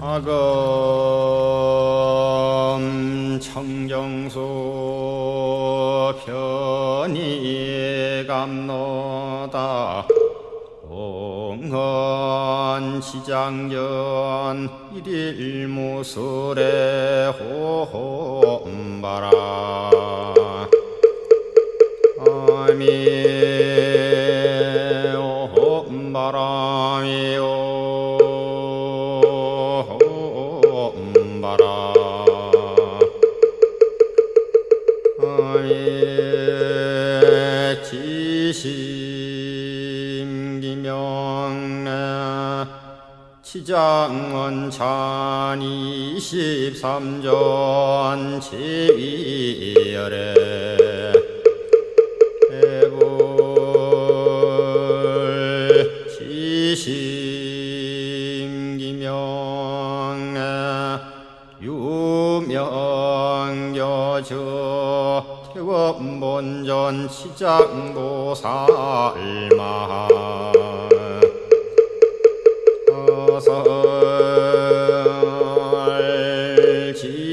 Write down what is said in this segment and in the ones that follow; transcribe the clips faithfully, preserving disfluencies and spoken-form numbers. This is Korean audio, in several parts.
하금 청정수 편히 감노다 공헌 시장전 일일 무술에 호험바라 아미 호험바람이 호험바라 아미 지심기명래 치장원찬 이십삼전 제위열에 해불 지심기명래 유명여저 태원본전 치장보살마 어설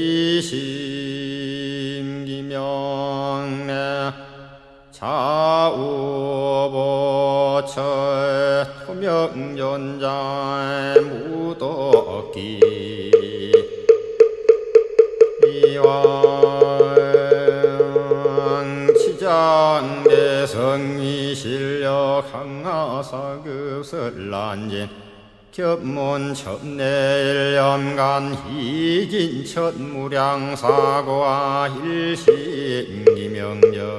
지심기명래 좌우보철 토명전자의 무덕기 이왕 치장대성미실력 항하사급설란진 겹문 첩내일염간 희진 첫무량사고와 일심기명적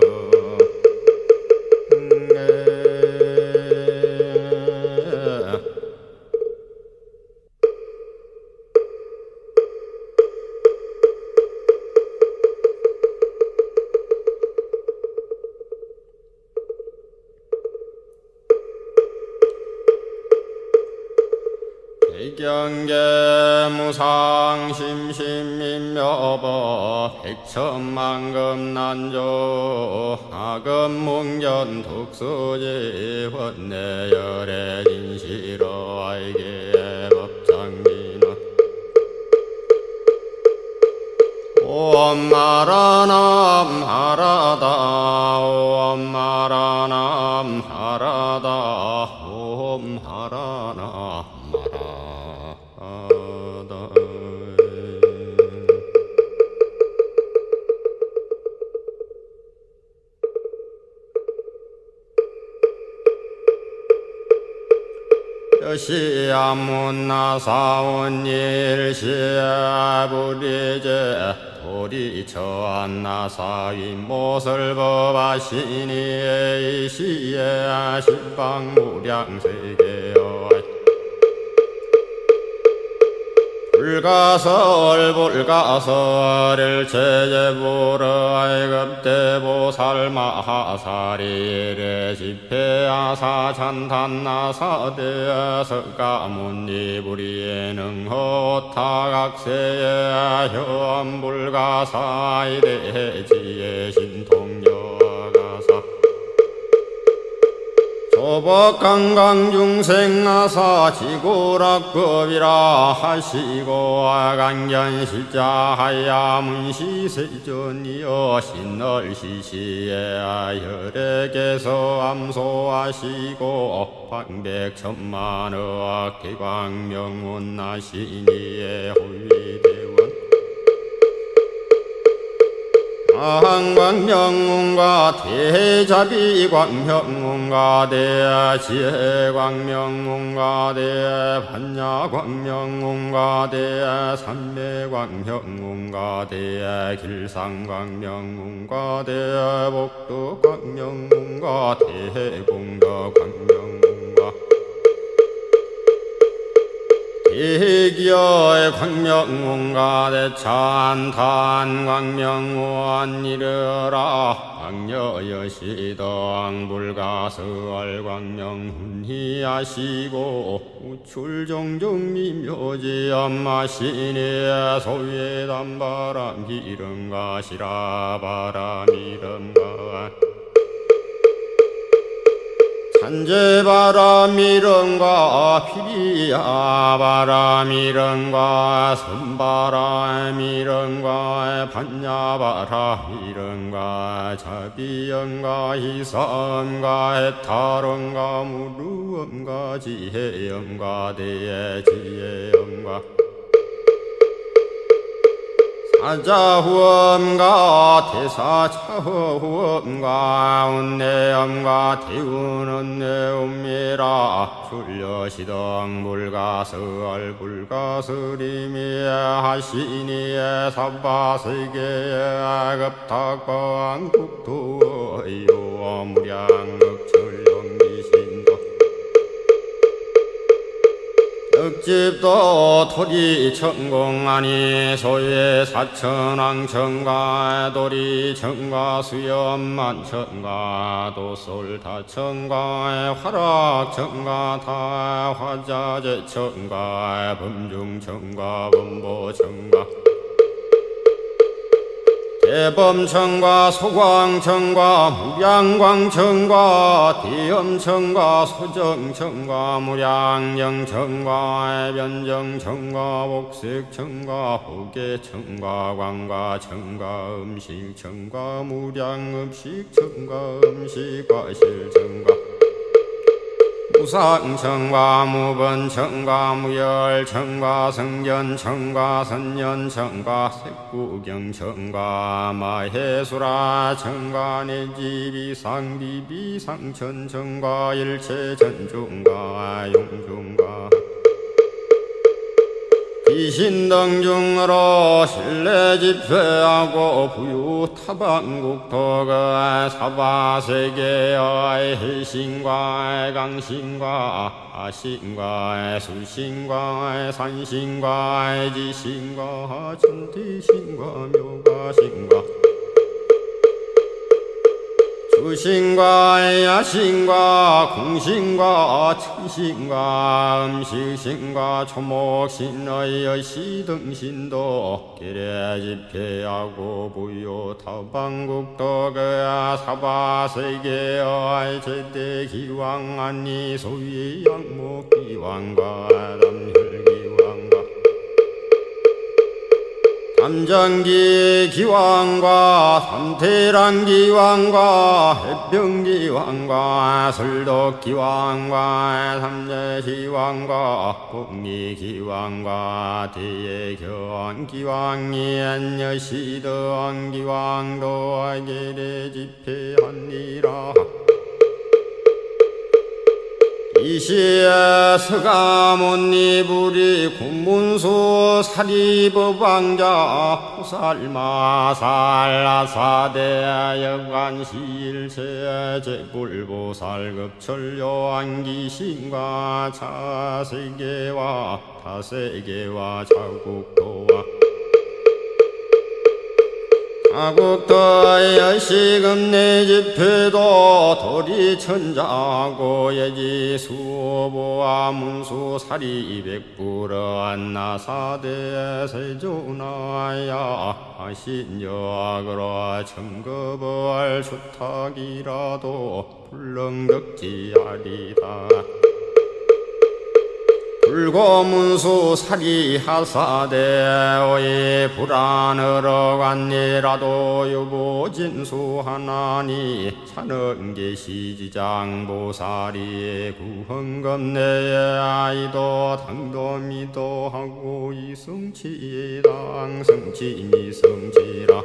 백경계 무상심심민묘법 백천만금난조 하금문견 독수지 헌내열애 진시로 알게 법장기나 옴마라남 하라다 옴마라남 하라다 옴하라나 여시야문나사온 일시야부리제 도리처안나사윈 모설법하시니에 이시에 신방무량세계여 불가설 불가설을 제제부러 아이급대보살마하사리래 집회아사찬탄나사대 석가문니부리에는 호타각세에 현불가사이대지에 신통여가사 조법강강중생아사 지고락법이라 하시고 강견실자 하야문시세전이여 신널시시에 혈액에서 암소하시고 방백천만의학 개광명문나시니에 홀리대원 아항광명문과 대자비광명문과 대지혜광명문과 대반야광명문과 대삼매광명문과 대길상광명문과 대복도광명문과 대공덕광명문과 대기여의 광명문과 대찬탄 광명무한 이르라 광여여시당 불가설 광명훈희하시고 우출종종미묘지 엄마시니 소위담바람 기름과 시라바람 이름과 한제바람 이런가 피리야바람 이런가 선바람 이런가 반야바람 이런가 자비연가 희삼가 해탈언가 무루엄가 지혜연가 대지혜연가 사자후엄가 대사차후엄가 운내엄가 대운운내엄미라 출려시덩 불가설 불가설이미에 하시니에 사바세계에 급탁방국토의요 무량극철영기신도 억집도 토리천공하니 소의 사천왕천가 도리천가 수염만천가 도솔다천가 화락천가 다화자재천가 범중천가 범보천가 대범천과 소광천과 무량광천과 대엄천과 소정천과 무량영천과 변정천과 복색천과 호계천과 광가천과 음식천과 무량음식천과 음식과실천과 무상천과 무번천과 무열천과 성견천과 선년천과 색구경천과 마해수라천과 내지비상비비상천천과 일체전중과 용중과 이신등중으로 신뢰집회하고 부유타방국토가 사바세계의 해신과 강신과 아신과 수신과 산신과 지신과 천티신과 묘가신과 주신과 야신과 궁신과 천신과 음식신과 초목신의 여시등신도 계례집회하고 부요타방국도 그야 사바세계의 제대기왕하니 소위 양목기왕과 남혈기왕과 삼정기 기왕과 삼태란 기왕과 해병기왕과 설독기왕과 삼재기왕과 복리기왕과 대예견기왕이 안여시등기왕도 계례집회하니라 이시에 서가모니부리 군문수 사리법왕자 포살마살라사대 여관시일체 제불보살급철요안기신과 차세계와 타세계와 자국도와 아국도의 여시금 내집회도 도리천자고 예지수보와 문수사리백불은 나사대 세조나야 하신역으로 청급을 수탁이라도 불렁덕지아리다 불고문수 사리하사대 오이 불안으로 간니라도 유보진수 하나니 산응계시지장보살이 구흥검내의 아이도 당도미도 하고 이성치당 성치미 성치라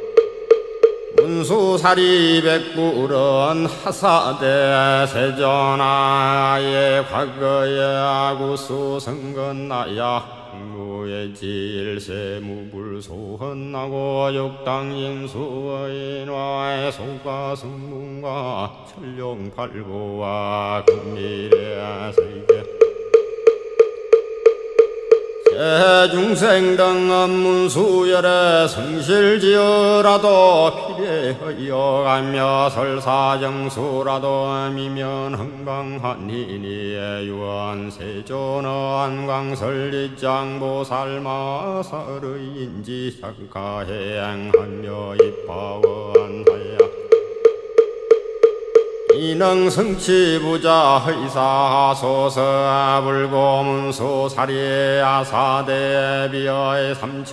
문수사리백불은 하사대 세존아의 과거의 아구수 성건나야 무의 질세 무불소헌나고 육당인수의인화의 소가승문과 천룡팔보와 금미래 세계 중생 등은 문수열에 성실지어라도 필요하여 가며 설사정수라도 미면 흥방하니니의 유언세존의 안광설리장보살마살의인지 작가행하며 입하원하야 이능 성치부자 의사소서 불고문수 사리아사대 비어의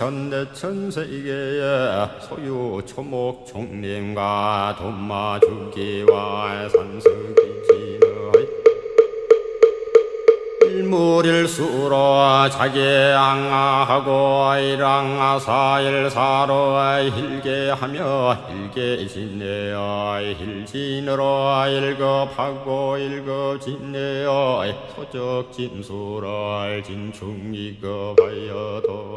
삼천대천세계의 소유 초목 총림과 돈마 주기와 산성기진의 일물일수로 자기앙하고 일앙아사일사로 일계하며 일계진내어 일진으로 일급하고 일급진내어 소적진수를 진충이급하여도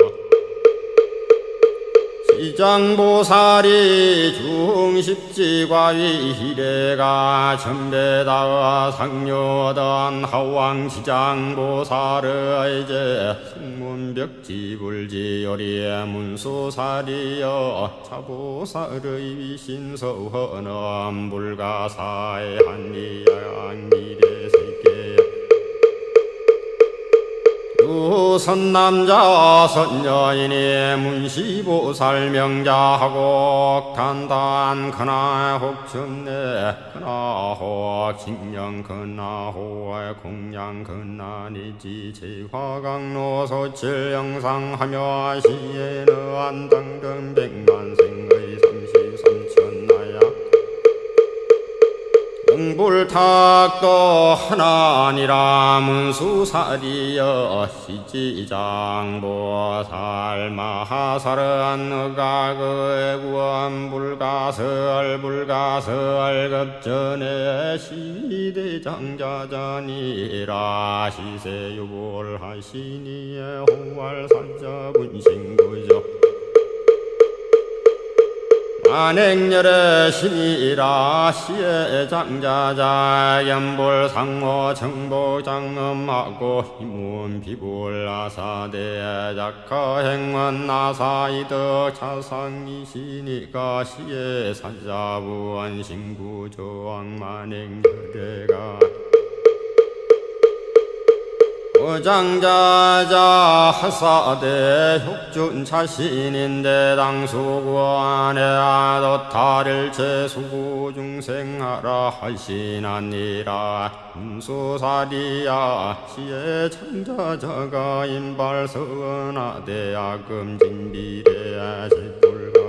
시장보살이 중십지과위 희례가 전배다와 상료던 하왕시장보살의 이제 승문벽지불지요리의 문수살이여 차보살의 위신서헌엄 불가사의 한리양미래세계 선남자 선여인이 문시보살 명자하고 단단 근하혹 전내 근하혹 징령 근하혹 공양 근하니지 제화강로 소칠 영상하며 시에는 안당등 백만생의 삼십삼천나야 응불탁도 하나니라 문수사리여 시지장보살 마하살은 의각의 구원 불가설 불가설 급전에 시대장자자니라 시세유볼하시니에 호활사자 분신구조 만행열의 신이라 시의 장자자 연불상호 정보장엄하고 희문 비불아사대 작가행원 나사이득 차상이시니까 시의 사자부원 신구조왕 만행열애가 어장자자 하사대 혁준차신인데 당수구안에 아도타릴체 수구중생하라 하시나니라 문수사리야 시의 창자자가 인발서은하대 아금진비례 제불가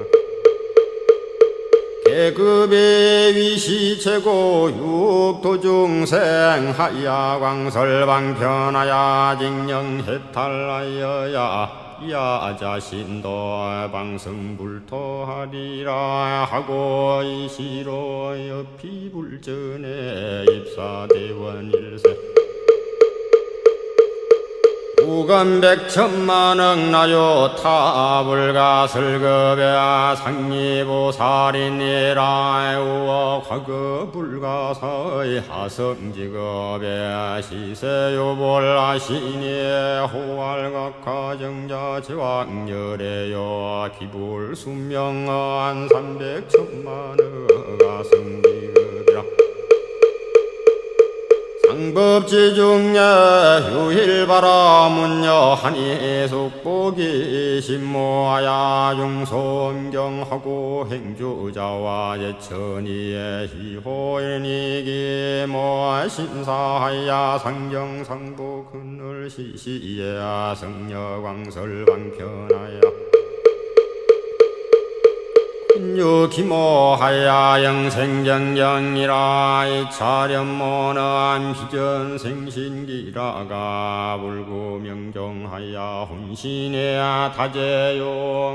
계급의 위시최고 육도중생 하야광설방편하야 징령해탈하여야 야자신도 방성불토하리라 하고 이시로 옆이불전에 입사대원일세 우건백천만억 나요 타불가설급야 상리보살이니라 우어 과거불가사의 하성직업야 시세요볼하시니 호활각하정자 제왕열애요 기불순명한 삼백천만억 가성직업이라 상법지중에 휴일바라문여 한이속보기 신모하야 중소엄경하고 행주자와 예천이의 희호인이기 모신사하야 상경상보 그늘시시야 성녀광설방편하야 유기모하야 영생정경이라 이차련모는 비전생신기라가 불구명정하야 혼신해야 타제요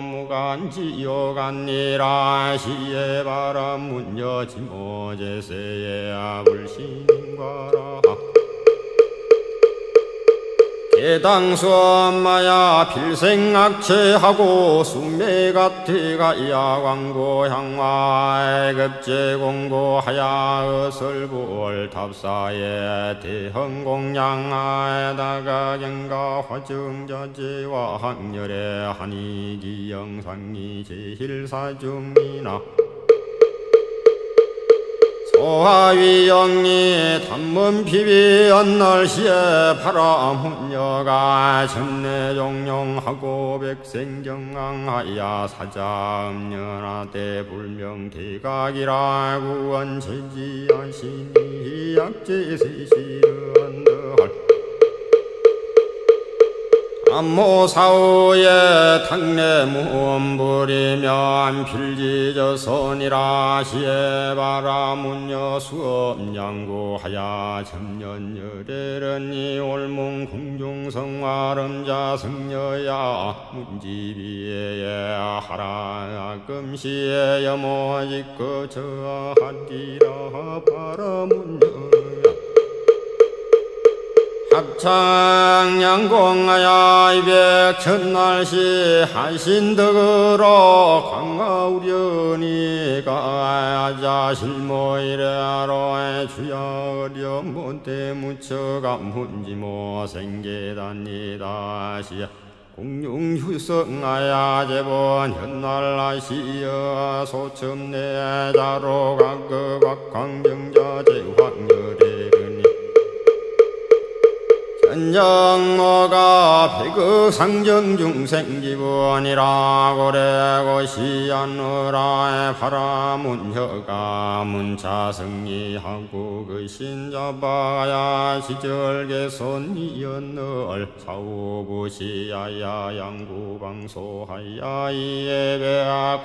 무간지요간니라 시에바람문여 지모제세야 불신과라 해당수 엄마야 필생악체하고 숙매가티가야 광고향화에 급제공고하야 어설볼 탑사에 대흥공양하에다가 경가 화증자제와 학렬의 한이기 영상이 제힐사중이나 소화위영리 단문 피비 언날시에 바라문여가 전내종룡하고 백생정왕하야 사자음연하 대불명대각이라 구원체지하시니 약제세시런더할 암모사오에 탕내무엄부리면 필지저선이라 시에바라문여 수업양구하야 점년여대련이 올문궁중성화름자 성녀야 문지비에 하라 금시에 여모직거 저하디라 바라문여 합창양공하야 이백천날시 한신덕으로 강가우려니가 아자실모이래로 주야 어려못대 무처가 문지모 생계단이다시야 공룡휴성하야 제본 현날라시여 소첨내자로 각급악광정자 제황여대근이 전정모가 백의상정중생기본이라 고래고시안으라에 바라문혀가 문차승리하고 그 신자바야 시절개손이연널 사우부시야야 양구방소하야 이예배아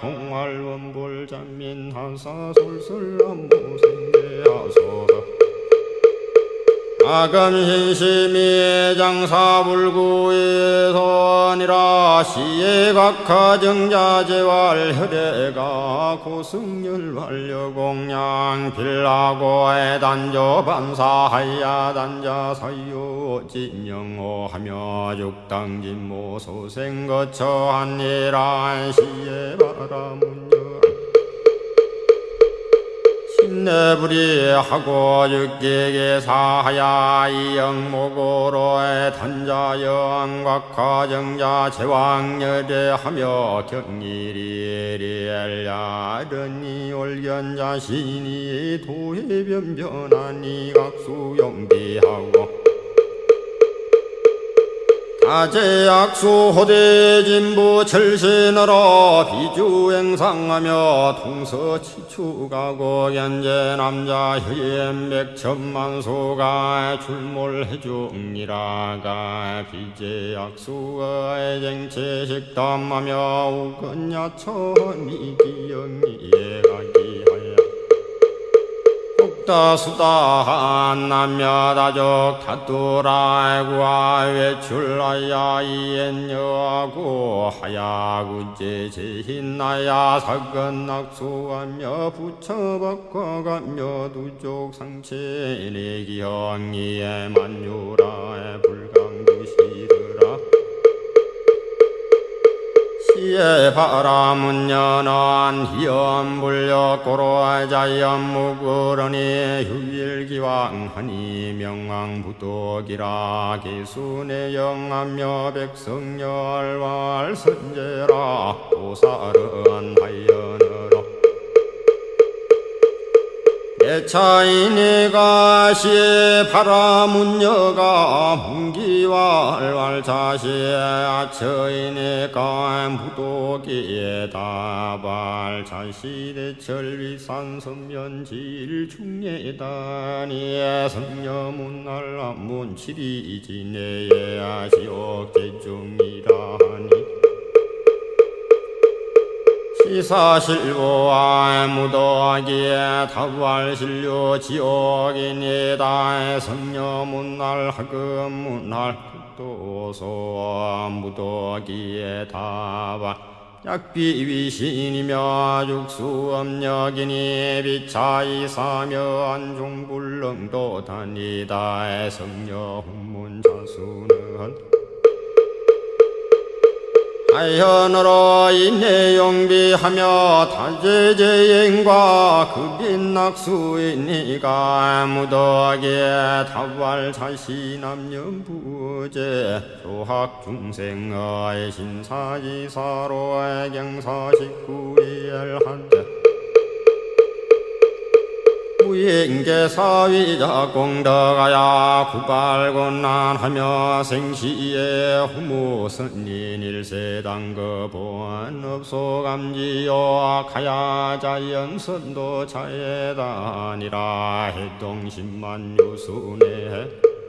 공활원불장민하사솔설남무생계하소서 아금신심이 장사불구의 선이라 시예각하정자재활 혈애가 고승열활려공양 빌라고의 단조반사하야 단자사유 진영호하며 죽당진모 소생거처한이란 시예바라문여 신내불이하고 육계계사하야 이영목으로의 단자영각화정자 제왕여대하며 경일이리엘야르니 올견자신이 도해변변하니 각수용비하고 아제약수 호대진부 철신으로 비주행상하며 통서치추가고 현재남자 흑엠백천만소가 출몰해중이라가 비제약수의 쟁체식담하며 우건야천이기영이예가기하여 다수다한 남녀다적 타뚜라구와 외출하야 이엔여하고 하야구제 제힌나야 사건낙수하며 부처박과가며 두쪽 상체내기형이에 만유라에 불강구시르라 시에 바라문연한 희연불력고로 자연무구러니 휴일기왕하니 명왕부덕이라 기순의 영암여 백성열왈 선제라 도사른 하연으로 예차이니가 시에 바라문여가 문기왈왈자시에 아처이니까 무도기에 다발자시대철위산성면질 중예단이에 성녀문날람문칠이지내에 아시옥제중이라하니 시사실보와 무도하기에 타부할신료 지옥이니다 성녀문날 하금문날 극도소 무도하기에 타발 약비위신이며 죽수엄력이니 비차이사며 안중불능도 다니다 성녀 훈문자수는 하현으로 인내용비하며 타제제행과 급인낙수이니가 무덕에 타발자시남연부제 조학중생의 신사지사로의 경사식구이엘한데 무인계사위자 공덕하야 구발곤난하며 생시에 후무선인 일세당거본 업소감지요 가야 자연선도 자해다니라 해동십만유순에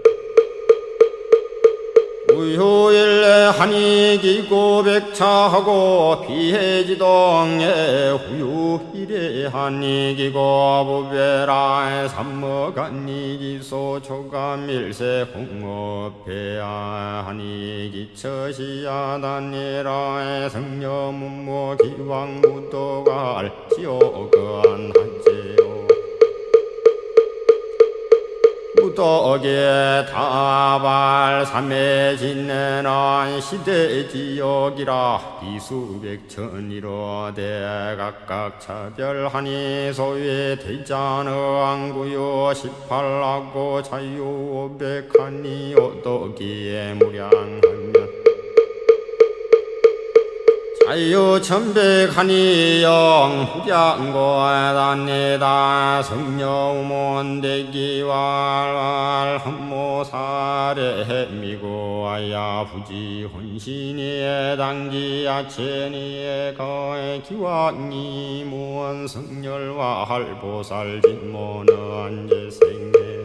우효일래 한이기고 백차하고 비해지동에 후유일에 한이기고 부배라에 삼머간이기소 초감일세 홍업해야 한이기 처시야 단니라에 성녀문모 기왕무도갈 지옥은 한제요 무덕에 다발 삼해 짓내는 시대지역이라 비수백천이로 대각각 차별하니 소위 대자너왕구요 십팔하고 자유오백하니 오덕이에 무량하면 자유천백하니 영후장고단내다 성녀우몬대기왈 험모사례 미고아야 부지혼신이에 당지야체니에 거에 기왕이 무언 성렬와 할보살진모는 제생내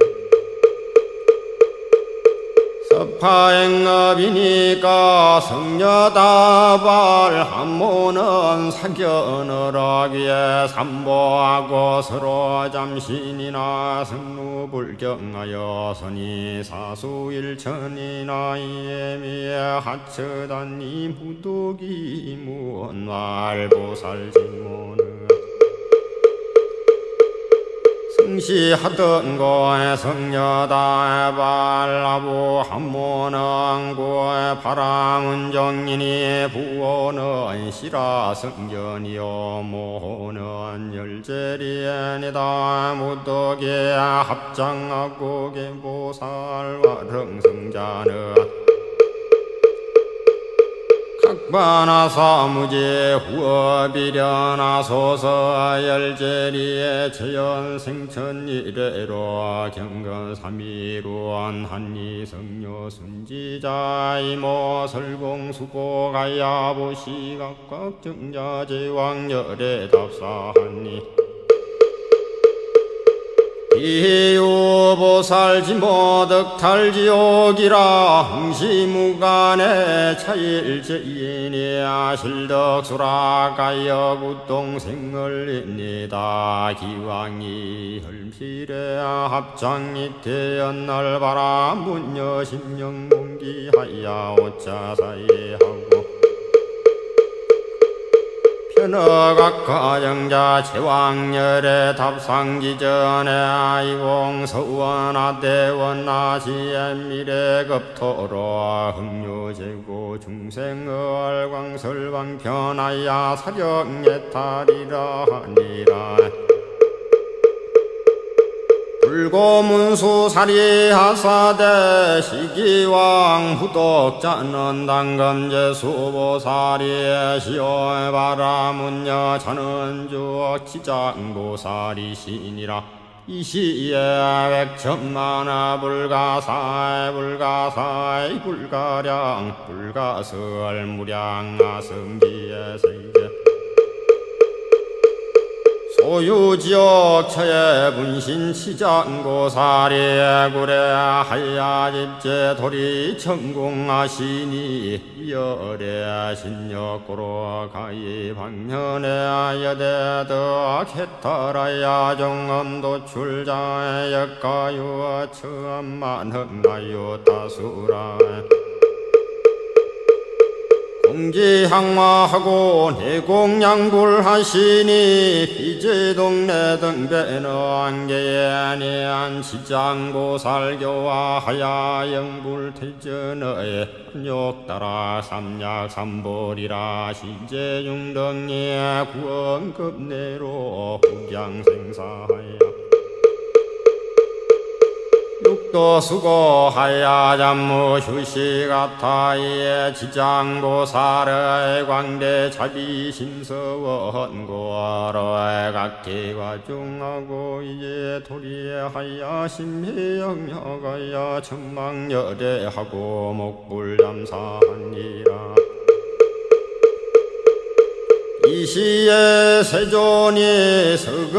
서파행업이니까 성녀다발 한모는 사견을하기에 삼보하고 서로 잠신이나 성루불경하여 선이 사수일천이나 이에미에 하처단이 무독이 무언왈보살진모는 승시하던 고에 성녀다 발라부 한모는 고에 바람은 정인이 부호는 시라 성견이요 모호는 열제리엔이다 무덕에 합장하고 개보살과 정성자는 각바나 사무제 후업이려나 소서 열제리에 재연생천 이래로 경건 삼일원 한리 성녀 순지자 이모 설공수고 가야보시 각각 정자 제왕열에 답사하니 이유보살지모덕탈지옥이라 흥시무간에 차일제인이야 실덕수라가여 굿동생을입니다 기왕이 헐필에 합장이 태연날 바라 문여 심령공기하야 오차사이하고 편어각가정자 제왕열의 답상기전에 아이공 서원아 대원아 지엠미래급토로 흥묘제고 중생을 광설방편하야 사령예탈이라 하니라 불고문수사리하사대 시기왕 후독자는 당검제 수보사리 시오의 바라문여 자는주 지장보사리시니라 이시에 백천만화 불가사의 불가사의 불가량 불가설 무량아성기의 세계 소유지역 처의 분신 치장고사리 구례 하야집제 도리 천공하시니 열애 신역고로 가이 방면에 여대더 개탈하야 정엄도 출자의 역가유 처만흥가유 다수라 공지항마하고 내공양불하시니 비제동네 등배는 안개에니안 지장보살교와 하야영불태전의 욕따라 삼약삼벌이라 시제중등의 구원급내로 후경생사하야 또 수고하야 잠무 휴시가타의 지장보살의 광대 자비심서원고로의 각기가 중하고 이제 도리하야 심해영역하야 천망여대하고 목불잠사하니라. 이시에 세존이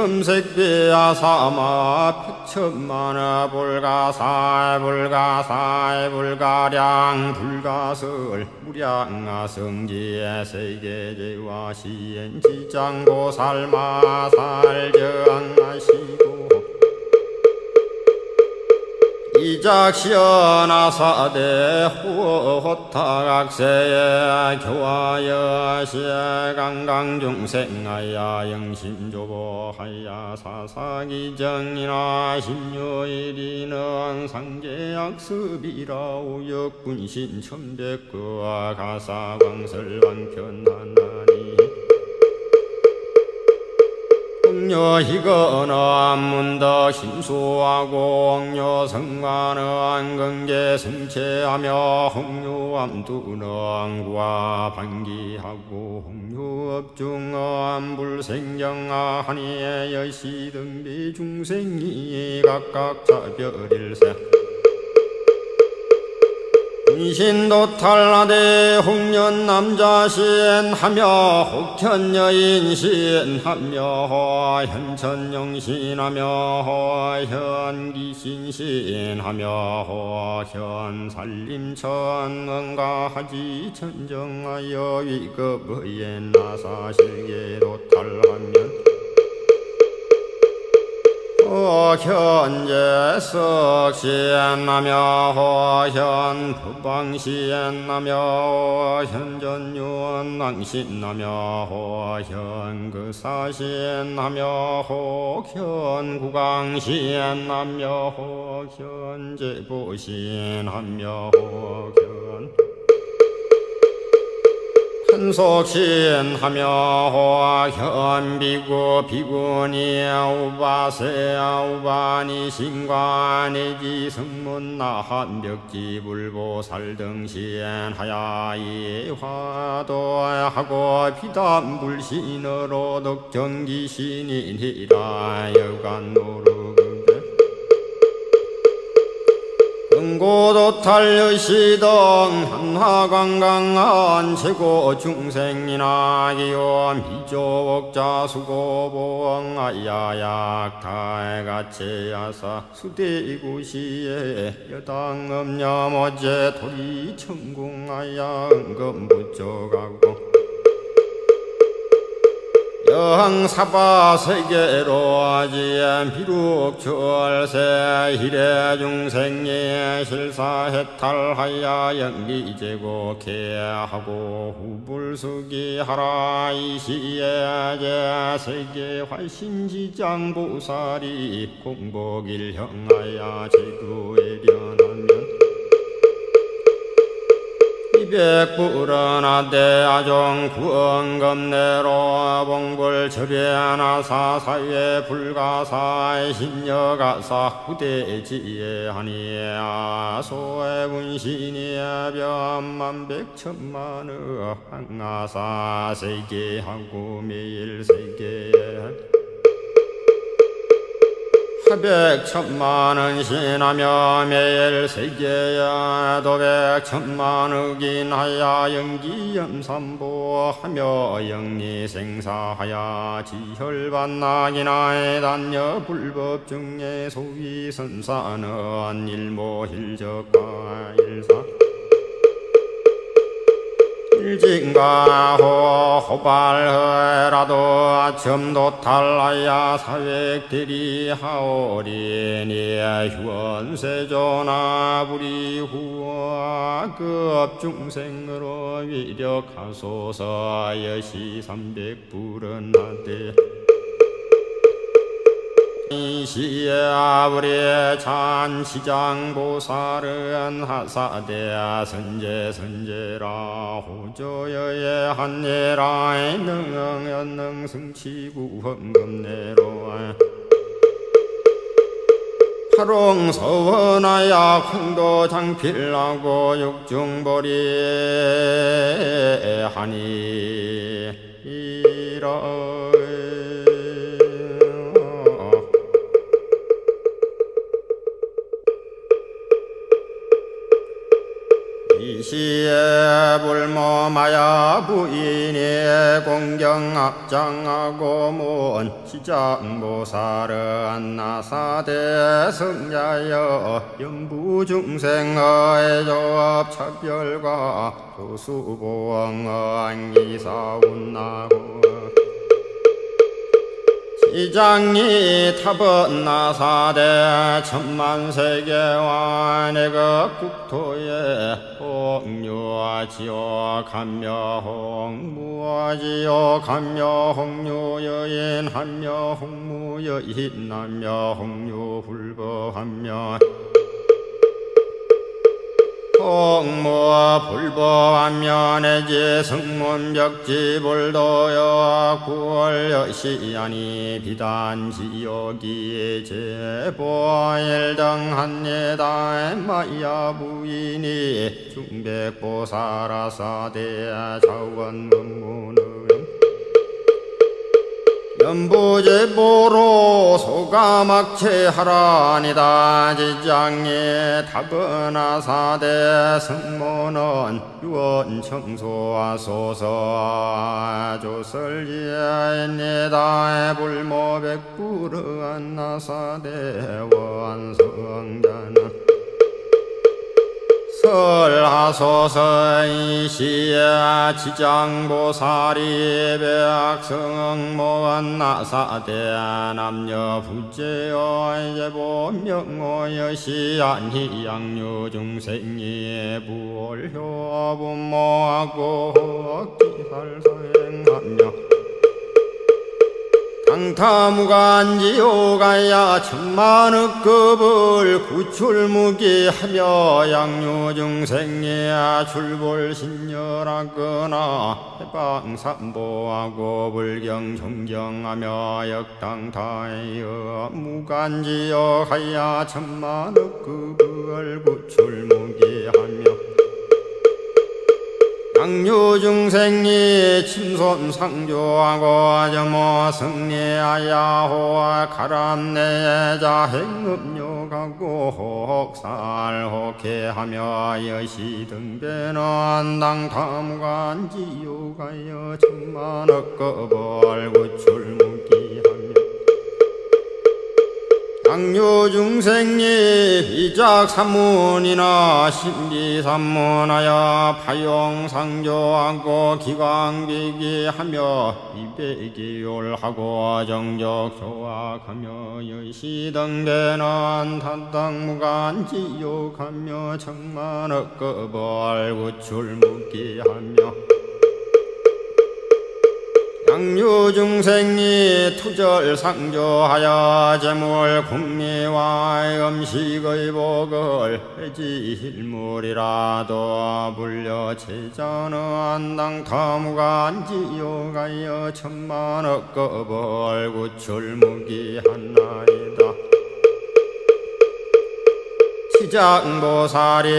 서금색비아사마 백천만화 불가사의 불가사의 불가량 불가설 무량아성지의 세계제와 시엔지장보살마살정하시고 이작시연아사대 호호타각세에 교화여시에 강강중생하야 영심조보하야 사사기정이나 십요일이는 상제약습이라 우역분신 천백구와 가사광설왕편하나니 흥여희거는 문덕 심수하고 흥여성관은 근계 성체하며 흥유암두는 구와 반기하고 흥유업중은 불생경하하니 여시등비 중생이 각각 차별일세 인신도탈라대 홍련남자신하며 혹현여인신하며 현천영신하며 현기신신하며 현살림천응가하지 천정하여 위급의 나사실계도탈하면 현재석시엔나며 현법방시엔나며 현전윤왕신나며 현그사시엔나며 현구강시엔나며 현제보시엔나며 현 한속신하며 현비구 비구니 우바세 우바니 신관이지 성문나한벽지 불보살등시엔하야 이화도하고 비담불신으로 덕정기신이니라 여간노르 응고도탈여시등 한화관광한 최고 중생이나 기원 비조옥자 수고보응아야약탈가체야사 수대구시에 여당음녀모제 도리천궁아야 은금부쩍하고 영사바세계로 아지엔 비룩 철새 희래중생이 실사해탈하야 영기제곡해하고 후불수기하라 이시에 제세계 활신지장보살이 공복일형하야 제구에련하면 이백불은 대아종 구원금내로 봉불 절에나 사사에 불가사의 신여가사 후대지에 하니 아소의 분신이에 변만백천만의 항아사 세계하고 매일 세계에 백천만은 신하며 매일 세계야 도백천만흑인 하야 영기염삼보하며 영리생사하야 지혈반낙이나 단여 불법중에 소위 선사는 일모일적과 일사 일진가호 호발허라도 아첨도탈라야 사획들이 하오리니 휴원세조나 부리후와 급중생으로 위력하소서 여시 삼백불은 하되 이시에 아브리의 찬시장보살은 하사대야 선제 선제라 호조여의 한예라 능연능 승치구 헌금내로 하롱 서원하야 황도 장필하고 육중보리 하니라. 이시에 불모마야 부인이 공경 앞장하고 문 시장보살은 나사대 성자여 영부중생의 조합차별과 조수보응은 기사운나고 시장이 탑은 나사대 천만세계와 내가 국토에 홍유지요 감묘홍 무지요 감묘홍유 여인 한묘 홍무 여인 남묘 홍유 불보한묘 홍무 불보한면에지 성문벽지 불도여 구월여시아니 비단지여기 제보일등 한예다에 마야 부인이 중백보살아사대 자원문문은 연부제보로 소가막체하라니다 지장에 타거나사대 성모는 유언청소하소서 조설지아입니다 불모백부르한 나사대 원성자는 설하소서 이시야 지장보살이 백성모한 나사대 남녀 부재여 제보 명호여시 아니 양유중생이 부월효 부모하고 기살사행하며 강타무간지요가야 천만억급을 구출무기하며 양유중생이야 출볼신열하거나 해방삼보하고 불경존경하며 역당타여 무간지요가야 천만억급을 구출무기하며 양유중생이 침손상조하고 저모 승리하야호 가람내자 행업욕하고 혹살혹해하며 여시등배는 당타무간지요가여 천만억급을 구출무기하며 양유중생이 비작산문이나 신기산문하여 파용상조하고 기광비기하며 이백이율하고 정적조악하며 여시등대는 단당무간지욕하며 천만억급을 구출무기하며 양유중생이 투절상조하여 재물 국리와 음식의 복을 해지일물이라도 불려 제자는 당타무간지요가여 천만억급을 구출무기하나이다. 시장보살이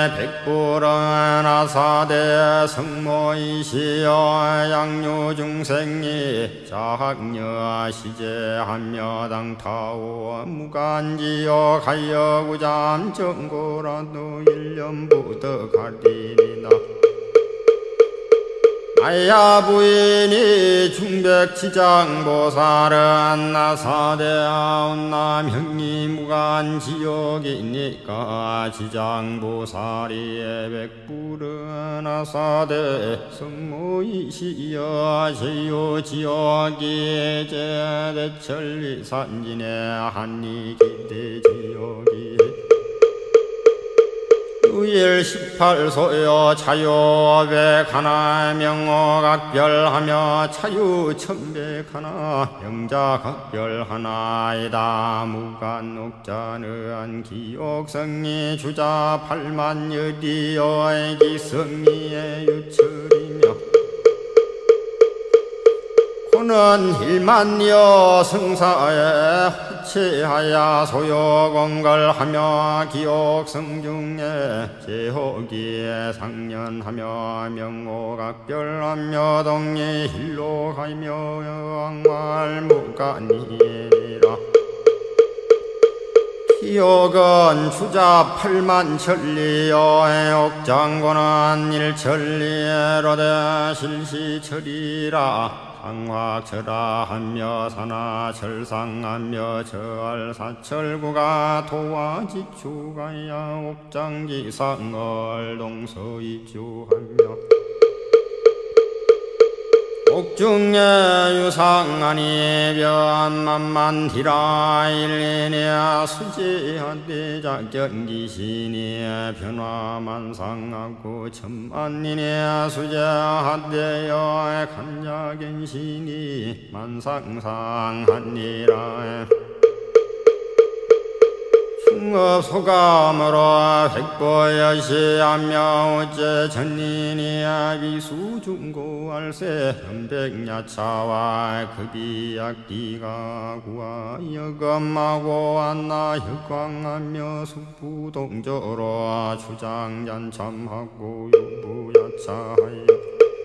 백불은아사대 성모이시여 양유중생이 자학녀 시제하며 당타오 무간지요 가여구잠 정고라도 일년부터 가리리다. 아야 부인이 중백지장보살은 나사대 아웃남 형이 무간지옥이니까 지장보살이 백불은 나사대 성모이시여 제요지옥이 제대천리산진의 한리기대지옥이 유일 십팔소여 차유백 하나 명호각별 차유 천백 하나 명자각별 하나이다. 무간옥자는 기옥성이 주자 팔만여디여의 기성이의 유철이며 호는 일만여 성사의 자체하야 소요공걸하며 기옥성중에 제호기에 상년하며 명호각별하며 동리 힐로하며 왕말무간이니라. 기옥은 주자 팔만천리여 옥장고는 일천리로되 실시철이라. 상확철하하며 산하철상하며 절사철구가 도화지추가야 옥장지상을 동서이주하며 옥중에 유상하니 변만만디라 일리니야 수지한디 작견기시니 변화만상하고 천만이니 수제한대여 간자견시니 만상상하니라. 충업소감으로 백보여시하며 어째 전인이야 비수중고알세 현백야차와 급이약디가 구하 여검하고 안나 혁광하며 숙부동조로 추장잔참하고 유부야차하여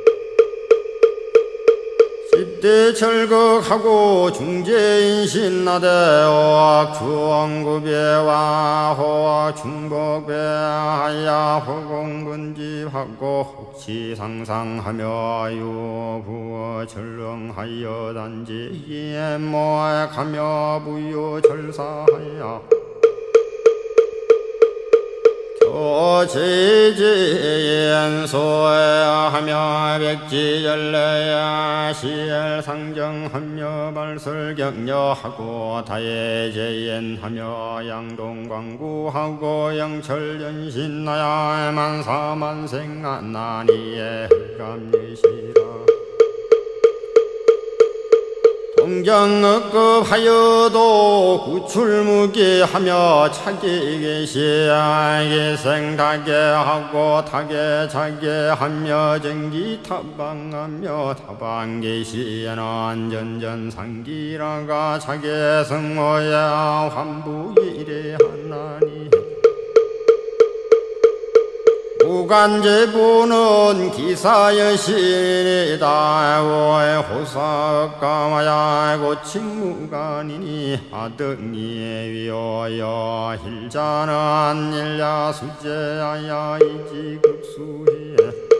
십대철극하고 중재인신나대와 주왕구배와 호와 중복배하야 호공근집하고 혹시상상하며 유부어 절렁하여 단지에 모액하며 부유절사하야 오지지연소하며 백지열래야 시엘상정하며 발설격려하고 다예제연하며 양동광구하고 영철연신나야 만사만생안나니에 흑감예시라. 동정업급하여도 구출무기하며 차기계시하게 생타게하고 타게차게하며 전기타방하며 타방계시에는 전전상기라가 차게성호야 환부이래하나니 무간제부는 기사여신이다. 오해 호사업가마야 고칭무간이니 아등이에 위하여 힐자는 일야수제하야 이지급수해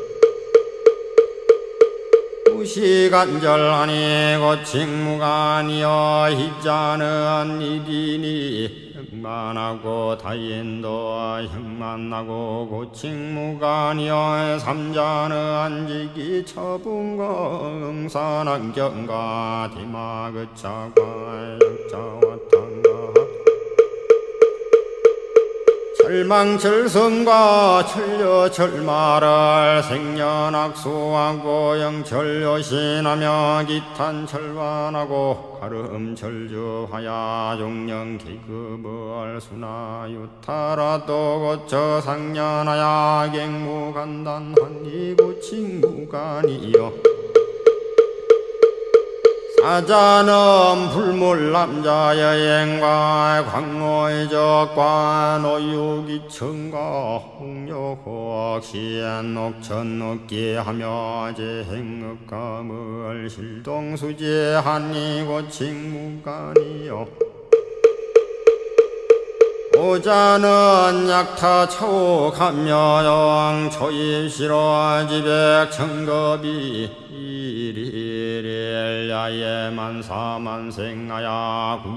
무시간절하니 고칭무간이여 희자는 일이니 흑만하고 다인도 흑만하고 고칭무간이여 삼자는 지기 처분과 응산안경과 디마그차가 역자와탕가 철망철성과 천려철마를 생년악수하고 영철요신하며 기탄철반하고 가름철주하야 종령기급을 수나유타라도 고쳐 상년하야 갱무간단한 이고칭무간이여 사자는 불물남자 여행과 광로의적과 노유기천과 홍역혹 시엔옥천옥기하며 제행업감을 실동수지한 이고칭무간이여 오자는 약타 차옥하며 영초입시로 지백천겁이 일일일야에 만사만생하야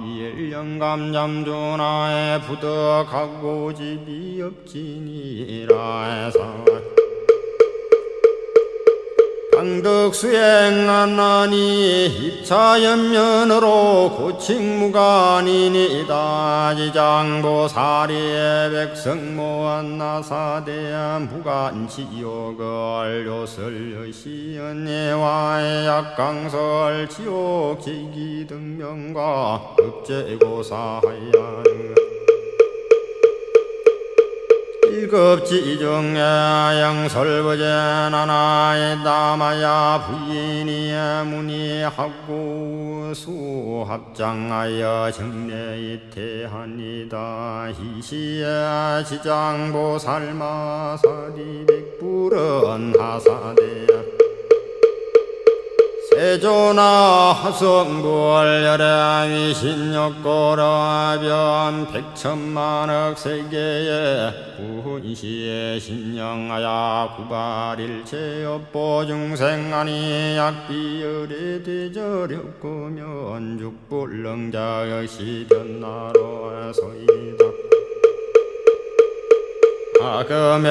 구일영감잠주나에 부덕하고 지비업진이라 해서 강덕수행하나니 입차연면으로 고칭무간이니다. 지장보사리의 백성모한나사대한 부간지옥을 요설여시연예와의 약강설 지옥지기등명과 급제고사하야 일급지중에 영설부제나나에 담아야 부인이 문의하고 수합장하여 정례이태하니다. 희시에 지장보살마사리 백불은 하사대야 세조나 화성부월열의 위신역고라변 백천만억 세계에 구훈시에 신령하야 구발일체업보 중생아니 약비열에 대절역구면 죽불능자의 시련나로에서이다. 아금에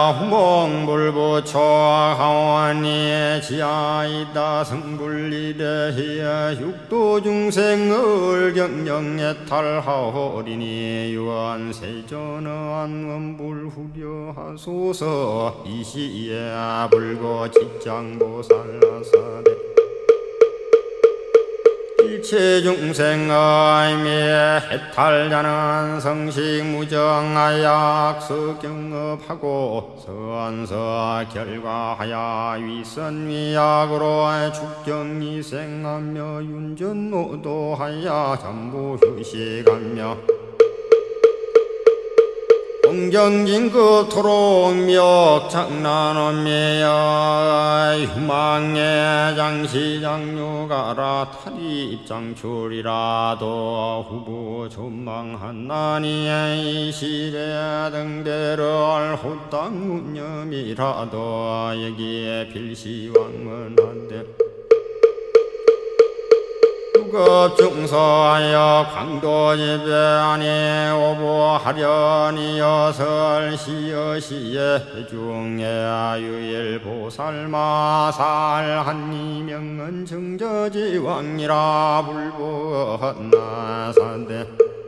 후몽불부초하원이 지하이다 성불리대희에 육도중생을 경영에 탈하오리니 유한세존의 안원불후려하소서. 이시에 불고 직장보살라사대 일체중생의 미에 해탈자는 성식무정하야 악서경업하고 서안서 결과하야 위선위약으로 축정이생하며 윤전모도하야 전부휴식하며 공정진급 토록미역 장난언미여 휴망의 장시장류가라 탈입장출이라도 후부 전망한나니 이시대 등대를 호땅문념이라도 여기에 필시왕문한데 급중서하여 광도지배아니 오보하려니 여설시여시에 중에 유일보살마살 한이명은 정저지왕이라 불보헌나사대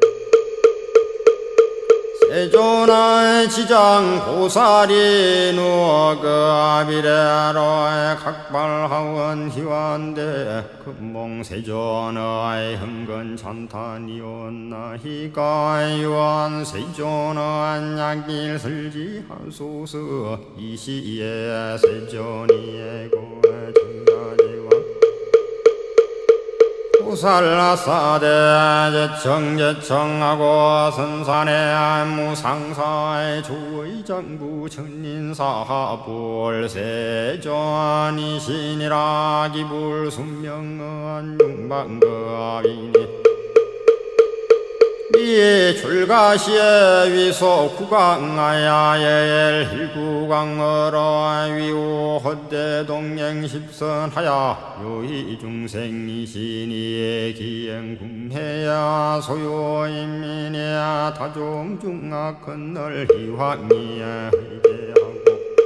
세존의 지장보살이 누어 비례로의 각발하원 희완대 금몽세존의 흥건찬탄이온나희가 유한세존의 약일설지하소서. 이시에 세존이 고의 정자지왕 보살라사대 제청제청하고 선산의 무상사의 조의장부 천인사불 세존이시니라 기불 순명한 용방거이니 이 출가시에 위소 구강하야 일구강어로 위우 헛대 동행 십선하야 요이중생이시니 기행궁해야 소요인민이야 다종중악헌널 희황이야 희대하고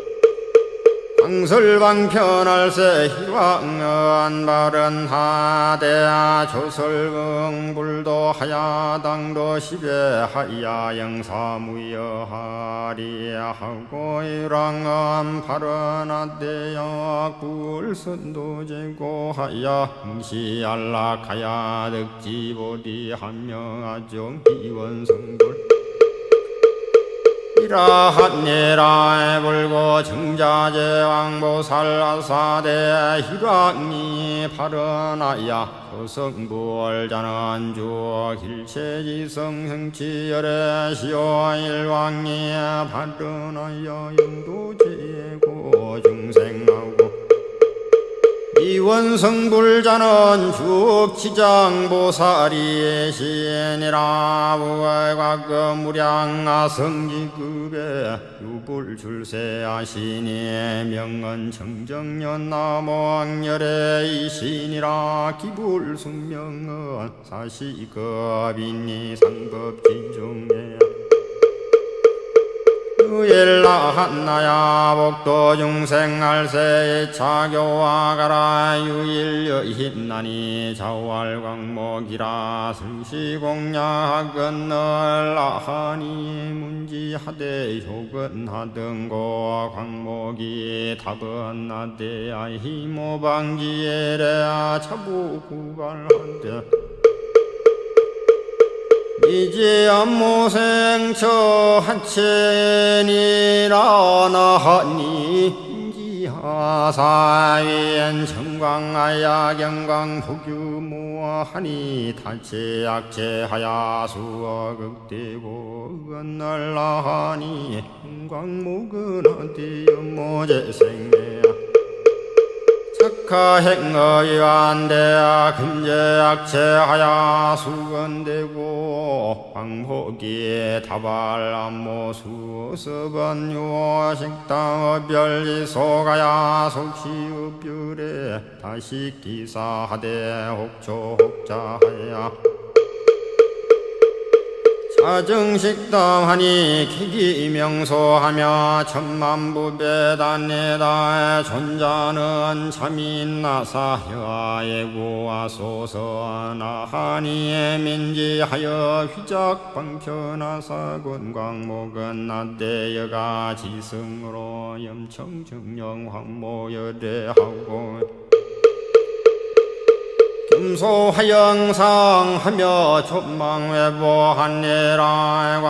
강설방편할세 희왕은 바른 하대야 조설응불도 하야당도 시배하야 영사무여하리 하고 일왕은 바른 하대야 굴선도 제고하야 응시안락하야 득지보디 한명하종 이원성불 이라한예라에 불고 정자제왕보살라사대 희광이 바른하야 서성부월자는 주 길체지성성치열의 시오일왕이 바른하야 영도제고 중생하고 이원성불자는 죽지장보살이 신이라 부활과금무량 성지급에 유불출세하시니 명은 청정연나무왕열의 이신이라 기불숙명은 사시급이니 상법지중에 유일라한나야 복도중생할세의 차교와 가라 유일여힘나니 자활광목이라 승시공야하건널라하니 문지하대 효근하등고 광목이 답은하대야 희모방지에래야 차부구발한대 이제 안모생처 한천이라 나하니 하사위엔 정광하야 경광 복유모하니 탈체 악체하야 수어 극대고 은날라하니 광목은 어디여 모재생매야 착하행의완대야 금제악체하야 수건대고 광복이 다발암모수 서번유어 식당 별지소가야 속시읍뷰래 다시 기사하되 혹초혹자하야 자정식담하니 기기명소하며 천만부배단내다에 존자는 참인나사 여예고하소서나하니 민지하여 휘작방편하사 권광목은 나대여가 지승으로 염청정령 황모여대하고 금소하영상하며 촌망외보한례라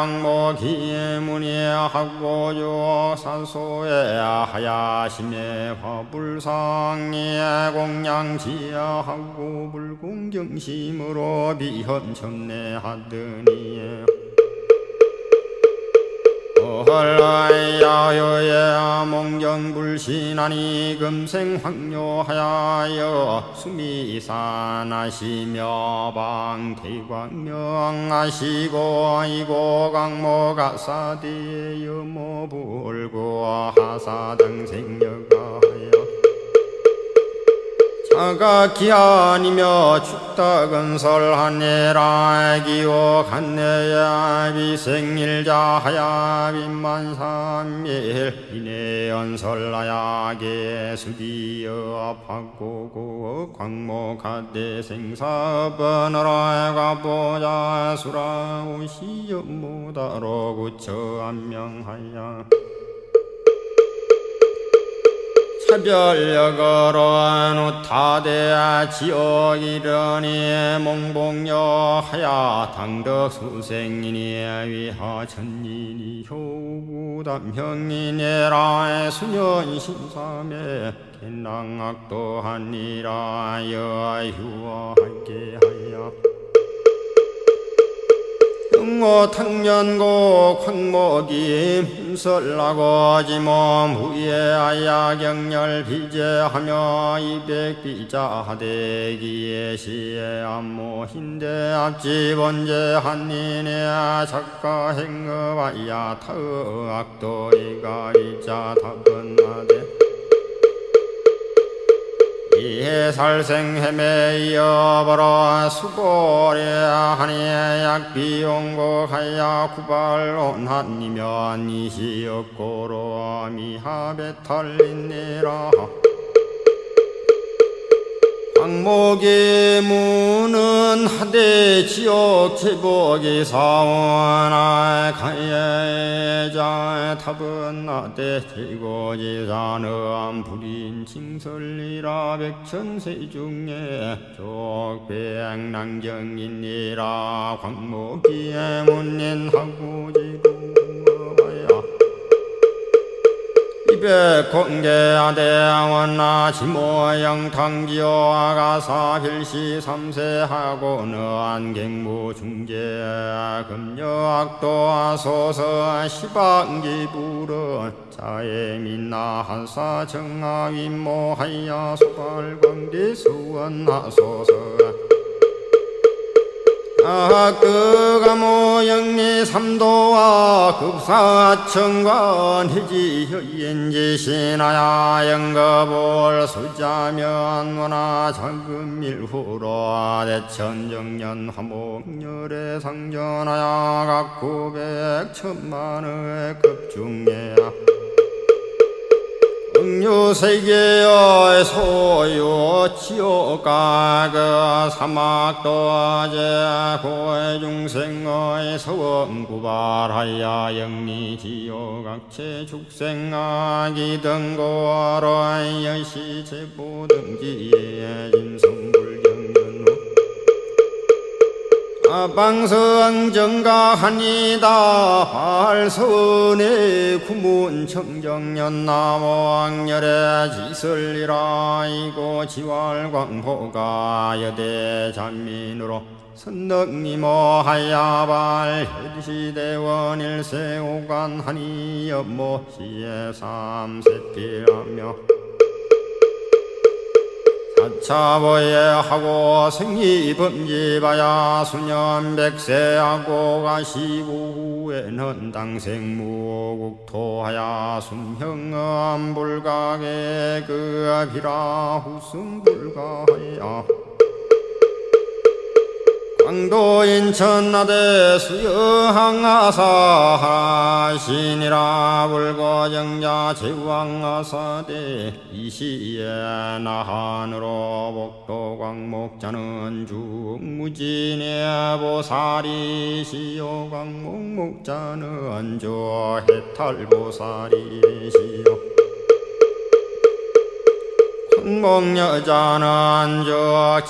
광목기문이하고 유산소에 하야심에 화불상리에 공양지하고 불공정심으로 비현첨례하더니 어헐라야여야 몽정불신하니 금생황료하여 수미산하시며 방대광명하시고 이고강모가사대 여모불고 하사당생여가하여 자가기한이며 축다건설하네라 기호간내야 비생일자하야 빈만삼일 이내연설하야게 수비여 합하고고 광목하대 생사번어라 가보자 수라오시여 모다로 구처안명하야 차별여거로 우타대 지옥이러니 몽봉여하야 당덕수생이니 위하천인이 효구담형이네라 수년신삼에 겐랑악도하니라 여유하게 하여 응오탕년고 광목이 문설나고 지몸 후에 아야경렬 비제하며 이백비자하대기에 시에 안모힌대 앞지번제 한인의 작가행업아야 타악도이가 이자 답은나대 이해살생해매여버러 수고래하니 약비용고하야 구발온한이면 이시역고로 미하배탈린니라 광목의 문은 하대 지옥 제복이 사원아 가예자 탑은 나대 제고지사는 불인 칭설리라 백천세 중에 족백낭정이니라 광목의 문인하고 지도하야 이백공개대원나 지모영탕지어아가사 필시 삼세하고는 안갱무 중재 금여악도하소서 시방기불은 자해민나 한사 정하윈모하야 소발광대 수원하소서 아그가모영리 삼도와 급사청관 희지현지신하야 영겁을 수자면 원하 장금일후로 대천정년 화목열에 상전하야 각구백천만의 급중에 응유세계의 소유 지옥가 그 사막도제 고해 중생의 서원구발하야 영리지옥악체 축생아기 등고로 여시제보등지에 진성불경연후 방성 정가하니다 발선의 구문 청정년 나무왕열의 지설이라 이고 지활광포가 여대 잔민으로 선덕니모 하야발 혈시대원 일세오간 하니 연모 시에 삼세필하며 사차보에 하고 생이범지바야 수년백세하고 가시고 후에는 당생무국토하야 숨형엄 불가게 그 비라 후승 불가하야 강도 인천 나대 수여항아사 하신이라 불거정자 제왕아사대 이시에 나한으로 복도 광목자는 중무진의 보살이 시요 광목목자는 조 해탈보살이 시요 목여자는 저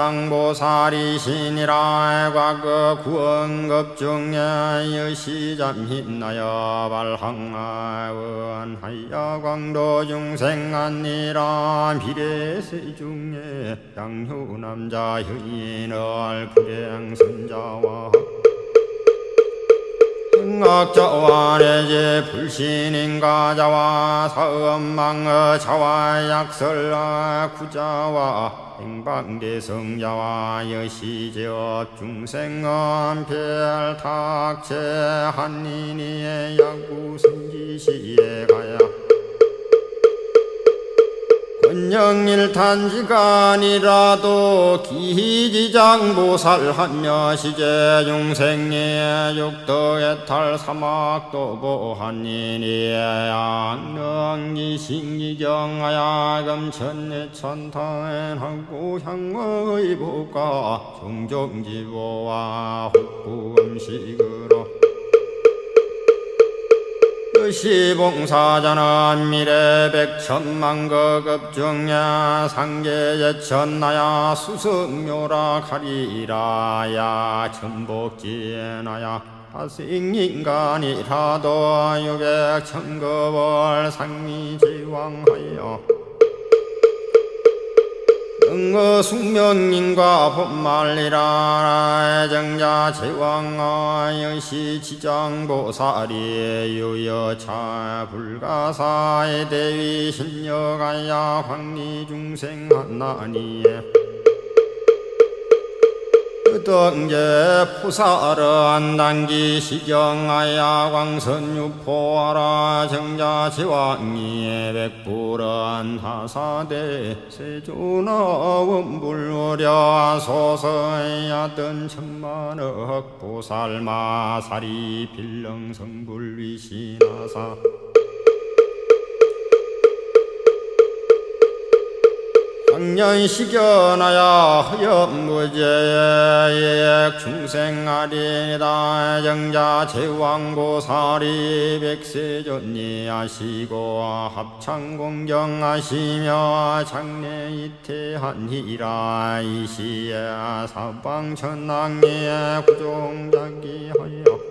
기장보살이시니라 과거 구원급 중에 여시잠hit나여 발항하원 하야 광도 중생안니라 비례세 중에 양효남자 여인을 불행선자와 흥악자와 내제 불신인가 자와 사엄망어 자와 약설라 구자와 행방대성자와 여시제업 중생엄 별탁체 한인이의 야구선지시에 가야 권영일탄지간이라도 기지장보살하며 시제중생의 육덕애탈 사막도 보한인이 양능기신기경하야 금천내천탄하고 향의 복가 종종지보와 혹부음식으로 시봉사자는 미래백천만거급 중에 상계예천나야 수성묘라 가리라야 천복지나야 하생인간이라도 유백천급을 상미제왕하여 응어 숙명인과 본말리라 정자 제왕아 여시 지장보살이 유여차 불가사의 대위 신여가야 황리중생 하나니에 끄덩제 푸사른 단기 시경하야 광선유포하라 정자 제왕이 백불은 하사대 세조나 원불우려 소서야든 천만억 보살마사리 빌렁성불위시나사 황년시견하야 허염무제의 중생아린이다 정자 제왕보살이 백세전이 하시고 합창공경하시며 장래이태한이라 이시에 사방천왕의 구종자기하여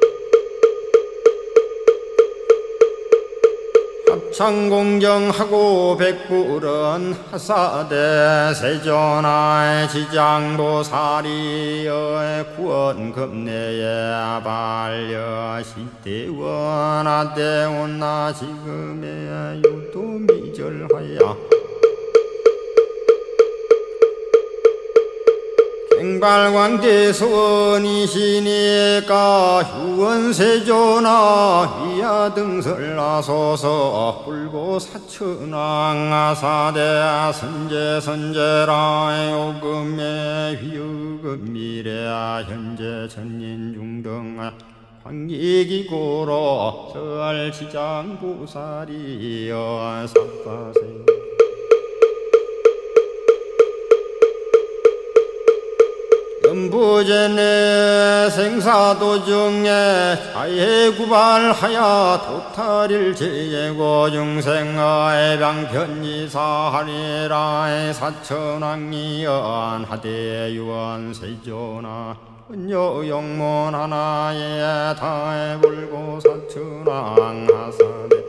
합창공경하고 백불은 하사대 세존하의 지장보살이여 구원급내에 발려시대원 아대온나 지금의 유도미절하야 행발광대소원이시니까 휴원세조나 위야등설나소서 불고사천왕 아사대 선제선제라 요금의 휘유금미래 현재 천인중등 황기기고로 설지장보살이여 삭바세 전부전에 생사도중에 자해구발하야 도탈일 제예고 중생의 방편이사하리라 사천왕이연 하대유원 세조나 은여영문 하나에 다해불고 사천왕 하사대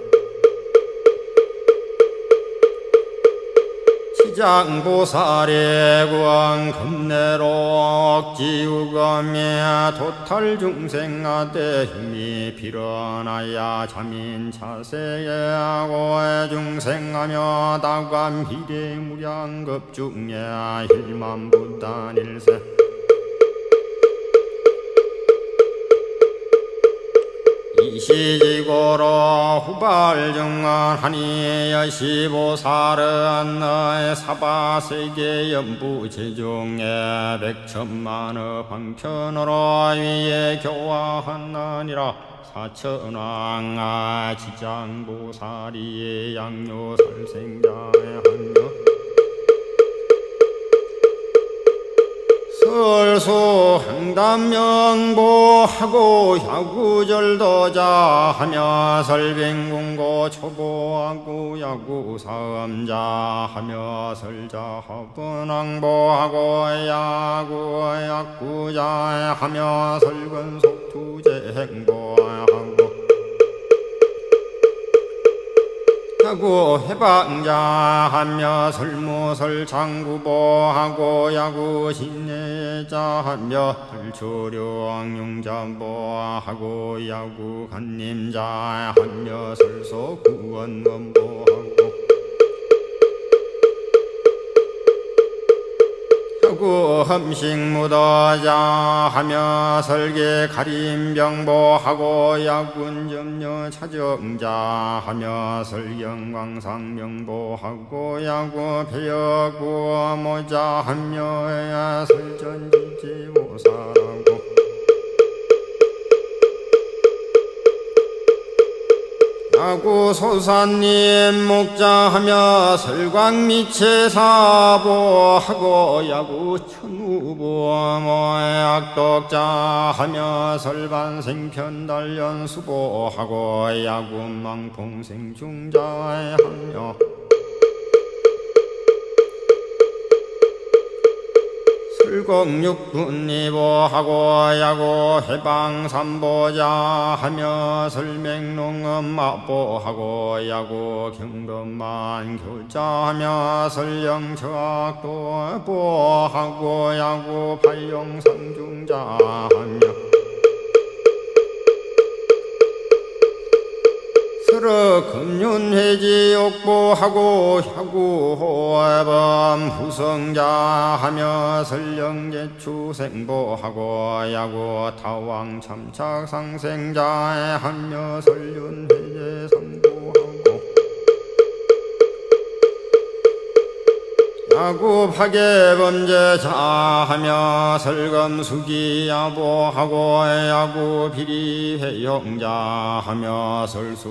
시장보살의 구왕 금내록 지우검에 도탈중생아대 힘이 빌어나야 자민 차세에 고해 중생하며 다감 비례무량급중에 일만부단일세 이시지고로 후발정원 하니 여시보살은 너의 사바세계 연부 제중에 백천만의 방편으로 위에 교화하느니라 사천왕아 지장보살이 양요살생자의 한여 설수 항담명보하고 야구절도자 하며 설빙궁고 초보하고 야구사음자 하며 설자합은왕보하고 야구 약구자 하며 설근속투제행보하고 야구 해방자 하며 설무설장구보하고 야구 신예자 하며 설초령용자보하고 야구 간님자 하며 설소구원원보하고 야구 험식무도자 하며 설계 가림병보하고 야군점녀 차정자 하며 설경광상명보하고 야구 배역구 모자 하며 설전지지모사라고 야구 소산님 목자하며 설광미체사보하고 야구 천우보모의 악독자하며 설반생편달연수보하고 야구 망풍생중자에 하며 설공육분이보하고 야구 해방삼보자 하며 설맹농엄마보하고 야구 경금만 교자하며 설영처악도보하고 야구 발용상중자 하며 서로 금륜회지옥보하고 야구호해범 후성자 하며 설령제추생보하고 야구 타왕참착상생자 하며 설륜회제상보하고 야구 파괴범죄자 하며 설검수기야보하고 야구 비리회용자 하며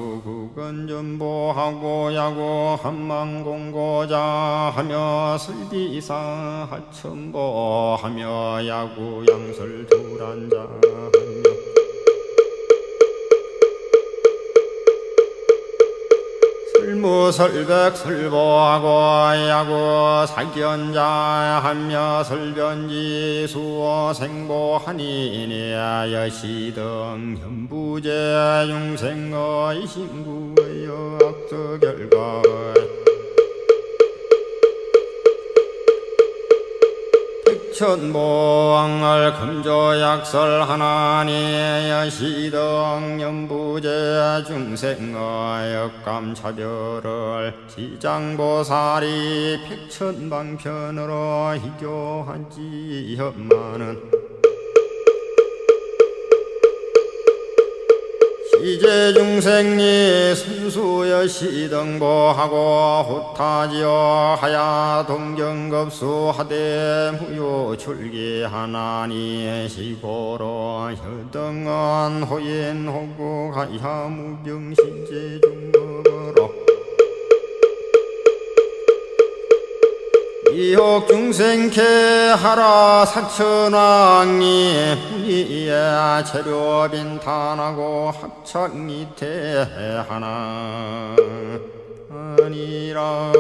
설수구건전보하고 야구 한망공고자 하며 설비사 하천보하며 야구 양설두란자 하며 설무설백설보하고 야구 사견자 하며 설변지 수어생보하니니 여시등 현부제 중생의 신구의 악서결과의 천보왕을 금조약설 하나니 여시등 연부제 중생의 역감차별을 지장보살이 백천방편으로 희교한지 현마는 이제 중생이 순수여시등보하고 호타지어 하야 동정급수 하대 무효 출기하나니 시고로 혈등은 호인 호구 가야 무병신제 중법으로 이옥 중생케 하라 사천왕이 분이에 재료빈탄하고 합창이태 하나 아니라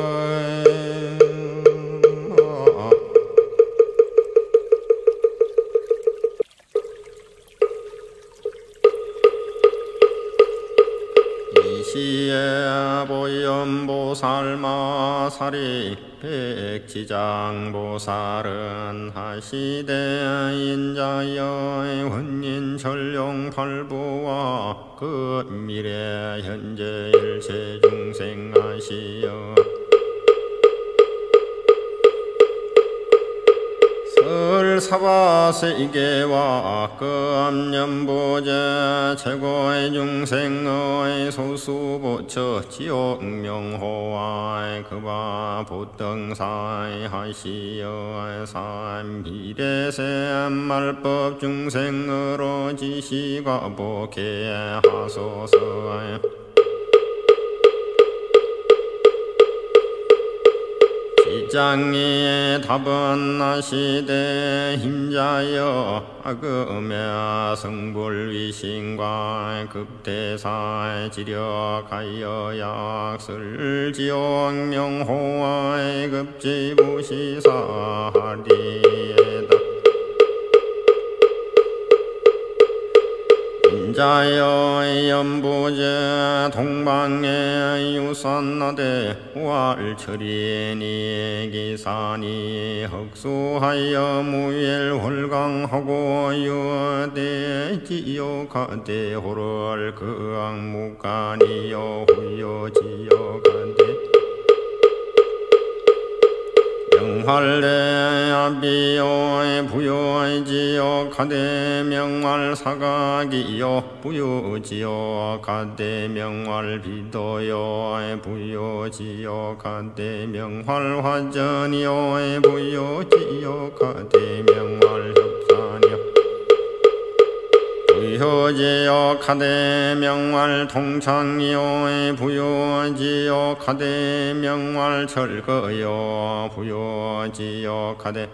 화사리 백지장보살은 하시되 인자여 혼인 전령 팔부와 그 미래 현재 일체 중생하시어 설사바세계와 그 암념보제 최고의 중생의 소수보처 지옥명호와 그바 보등사이 하시어 삼비례세 말법 중생으로 지시가 복해 하소서 지장이 답은 나시되 힘자여 악음의 성불위신과 급대사의 지력하여 약설지옥명호와의 급지부시사하리에다 인자여 연보제 동방의 유산나대 활철이니 기산이 흑수하여 무일홀강하고 유대지옥하대 호를 그악무간이여 후여지옥하대 명활래 아비요 부요지옥하대 명활사각이요 부요지옥하대 명활비도요 부요지옥하대 명활화전이요 부요지옥하대 명활협산이요 부요지옥하대 명활통창이요 부요지옥하대 명활철거요 부요지옥하대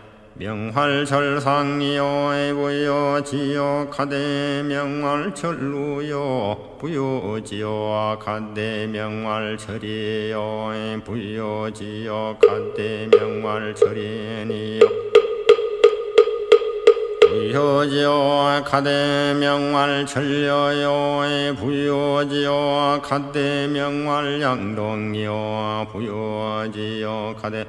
명활철상이요 부요지옥하대 명활철루요 부요지옥하대 명활철이요 부요지옥하대 명활철이니요 부요지옥하대 명활철려요 부요지옥하대 명활양동이요 부요지옥하대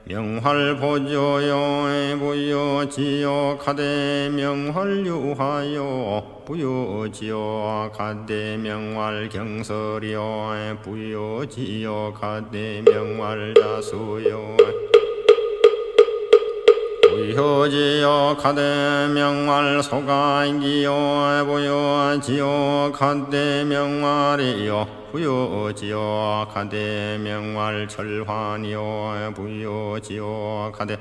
명활보조요 부요지옥하대 명활유화요 부요지옥하대 명활경설이요 부요지옥하대 명활자수요 부요지옥하대 명활소각이요 부요지옥하대 명활이요 부요지옥하대 명활철환이요 부요지옥하대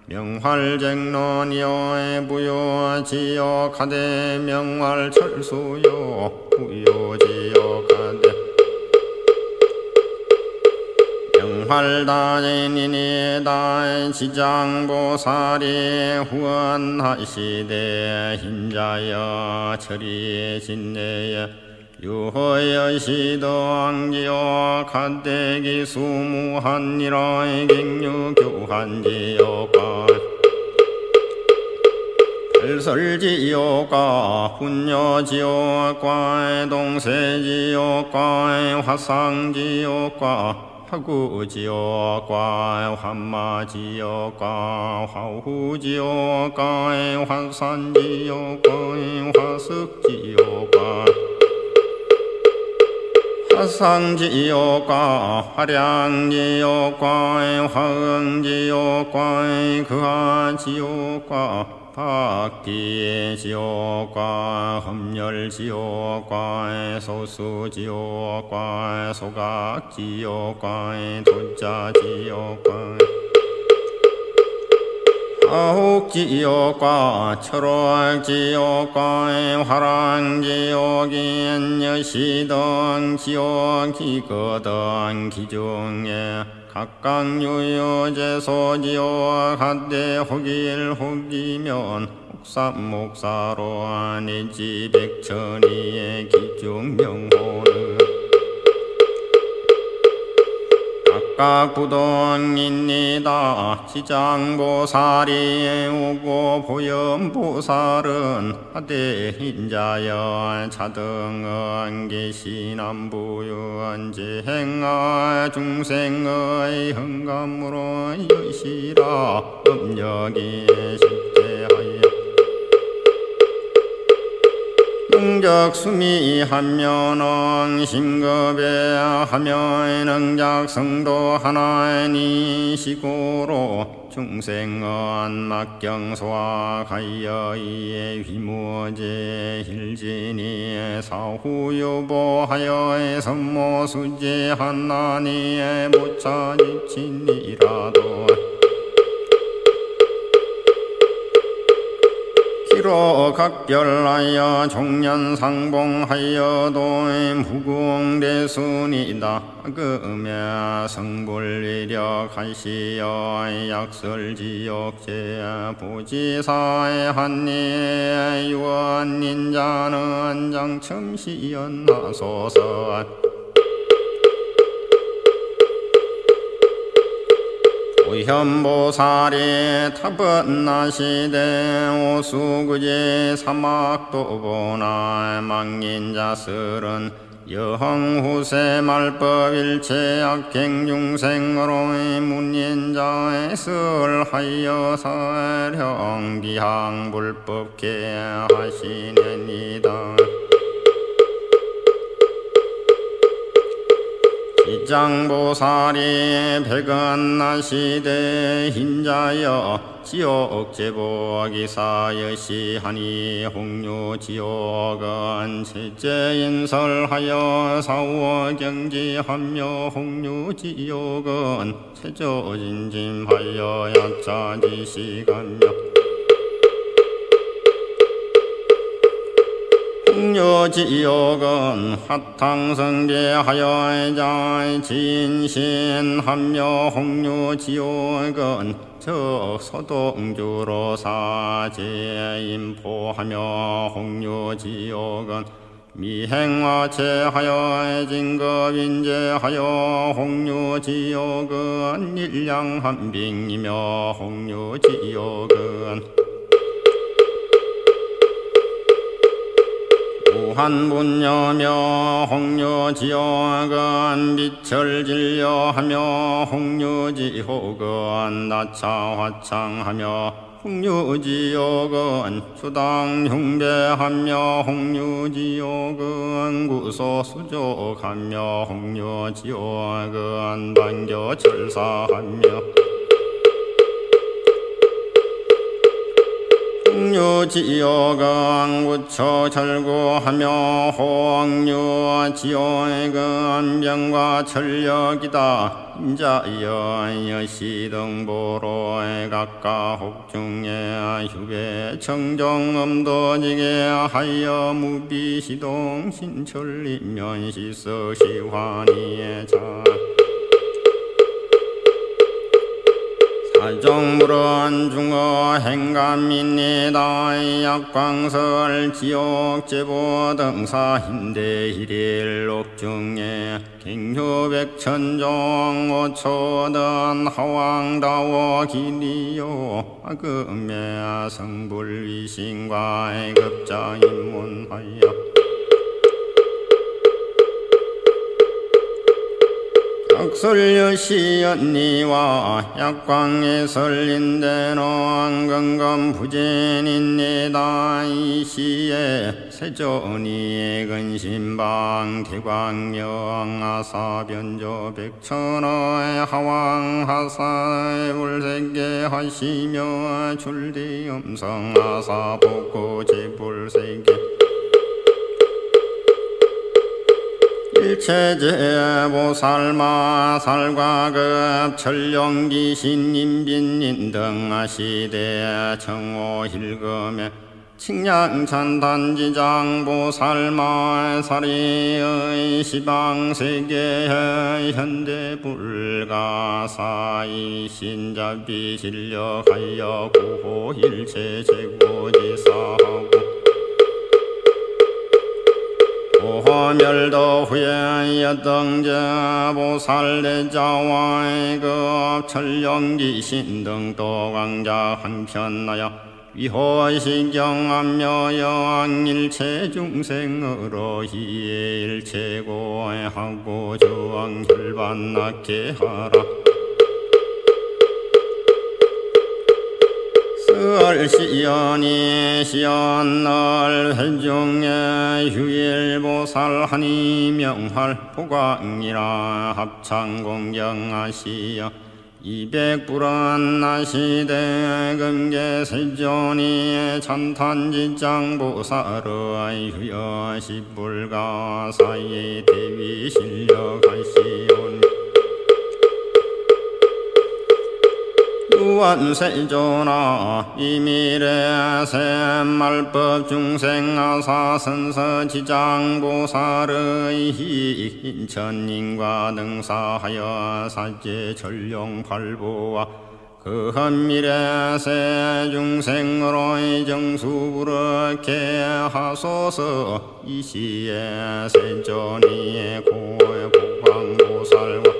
명활쟁론이요 부요지옥하대 명활철수요 부요지옥하대 명활다인이니 다인지장보살이 후원하시되 힘자여 처리진내에 유허여시도왕지요 갓대기 수무한이라의 객류교한지요가 설설지요가 훈여지요가 동세지요가 화상지요가 화구지옥과 환마지옥과 화후지옥과 환산지옥과 화석지옥과 화상지옥과 화량지옥과 화응지옥과 그하지옥과 박기지옥과 험열지옥과 소수지옥과 소각지옥과 도자지옥과 아옥지옥과 철옥지옥과 화랑지옥인 여시등 지옥 기거등 기중에 각각 유효제소지옥 한대 혹일 혹이면 옥삼목사로 아니지 백천이의 기중명호는 각각 부동입니다. 지장보살이 오고 보현보살은 하대인자여 차등은 계시남부연제행하 중생의 흥감으로 여시라 음력이 십대하여 능적수미 하면은 신급에 하면 능작성도 하나니시고로 중생은 막경소와 가여이의 휘무제 힐진이 사후유보하여의 선모수지 한나니의 모차지친이라도 기로 각별하여 종년상봉하여도 무궁대순이다. 금야 성불위력 한시여 약설지옥제 부지사의 한니의 유언인자는 장첨시연하소서. 보현보살이 타번나시되 오수구제 사막도보나 망인자설은 여흥후세 말법일체 악행중생으로 문인자의 설하여 설형기항불법계 하시느니다. 지장보살이 백언나시되 흰자여 지옥제보기사여시하니 홍유지옥은 셋째인설하여 사후경지하며 홍유지옥은 최저진짐하여 약자지시가며 홍유지옥은 화탕성계하여 진신하며 홍유지옥은 적소동주로 사제인포하며 홍유지옥은 미행화체하여 진급인제하여 홍유지옥은 일량한빙이며 홍유지옥은 무한분여며 홍유지옥은 비철진려하며 홍유지옥은 나차화창하며 홍유지옥은 주당흉배하며 홍유지옥은 구소수족하며 홍유지옥은 반겨철사하며 홍유지옥은 우초철구하며 홍유지옥은 병과 철력이다. 인자여 여시등보로의 각각 혹중에 휴배 청정음도지게 하여 무비시동 신철리면시서시환이의 자 사정물은 중어 행감입니다. 약광설 지옥제보 등사인대 일일옥중에 갱효백천종 오초든 하왕다워 기리요 금의 성불위신과 급자인문하여 약설여시언니와 약광에 설린대노 안건건 부진입니다. 이시에 세존이 근신방 대광령 아사변조 백천의 하왕하사의 불세계 하시며 출대음성 아사복고 제불세계 일체제보살마 살과급 천령귀신 인빈인 등 아시대 청호힐금에 칭양찬단지장보살마 사리의 시방세계의 현대불가사이 신자비실력하여 구호일체 제고지사하고 멸도 후에 여등제 보살대자와의 급 천령귀신 등 도강자 한편하여 위호시경암여 여왕일체 중생으로 희에 일체고하고 저왕혈반 낳게 하라. 설시연이 시연을 회중에 휴일보살하니 명할 보광이라 합창공경하시어 이백불안 나시대 금계세존이 찬탄지장보살의 휴여십불가사의 대위 실력하시오니 유한세존아 이미래 샘말법 중생아사선서 지장보살의 인천인과 등사하여 사제 전룡팔보와 그 헌미래 세 중생으로의 정수부르게 하소서. 이시에 세존이 고의 보광보살과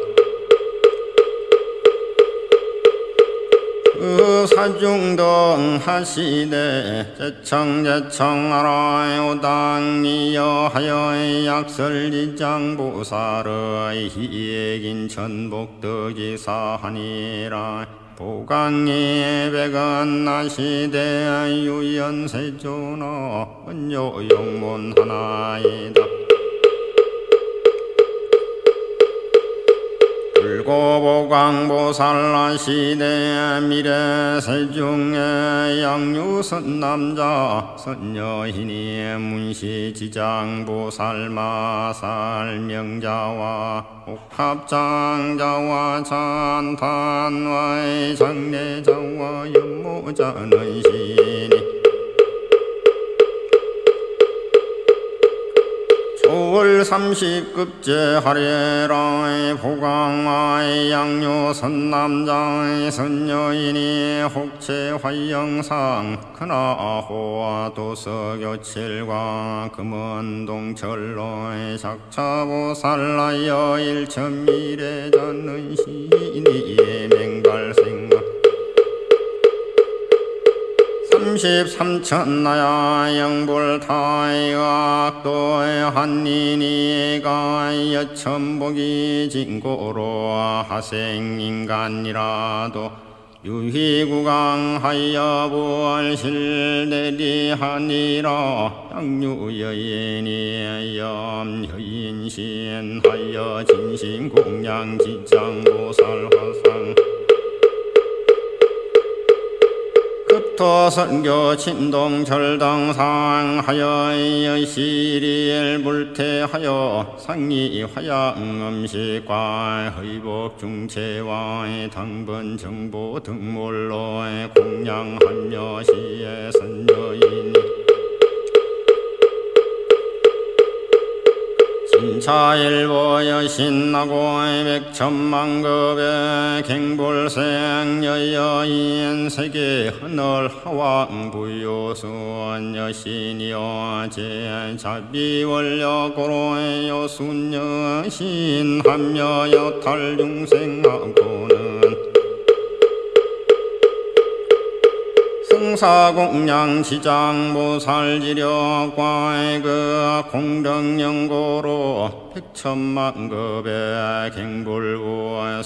그 사중등 하시되 제청제청하라 오당이여 하여의 약설지장보살의 희액인 천복덕이사하니라. 보강이 백은 나시되 유연세존어 원요용문 하나이다. 불고보광보살라시대 미래세중에 양유선남자 선여인이 문시지장보살마살 명자와 옥합장자와 찬탄와의 장례자와 연모자는 시니 오월 삼십급제 하례라의 보강와의 양요선남자의 선여인이 혹체화영상 큰아호와 도서교칠과 금원동철로의 작차보살라여 일천미래자는 시인이의 맹발생각 삼십삼천나야 영불타의악도의 한인이가 여천복이 진고로 하생인간이라도 유희구강하여 부월실내리하니라. 양유여인이 염여인신하여 진신공양지장보살화상 급토선교 친동철당상하여 시리엘 불태하여 상이 화양음식과 의복중체와의 당번정보 등몰로의 공양하며 시의 선여인이 진차일보여 신나고의 백천만급의 갱불생 여여인 세계 하늘 하왕 부요순 여신이여 제자비원려 고로의 여순 여신 함여 여탈 중생하고는 승사공양 지장보살지력과의 그 공덕연고로 백천만급의 갱불부의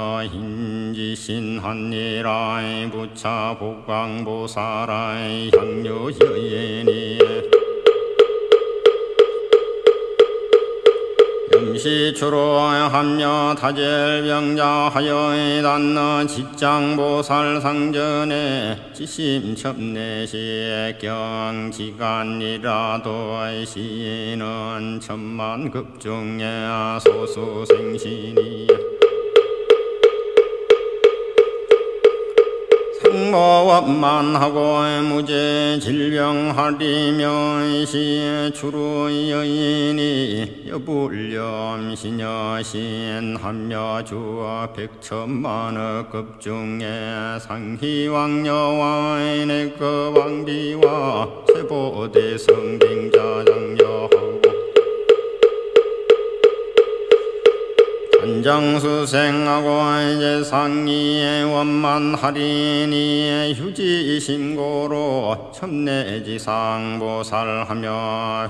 수녀인지신한니라의 부차 복광보살의 향유여인이 염시추로 함여 타젤병자하여의 단너 직장보살 상전에 지심첩내시 경지간이라도 시는 천만급중에 소수생신이야. 상모원만하고 무제 질병하리며 시에 주로 여인이 여불렴 시녀신 함여 주어 백천만억 급중에 상희왕여와의 내급왕비와 세보대 성댕자 장여하고 신정수생하고 제상리에 원만하리니 휴지신고로 첨내지상보살하며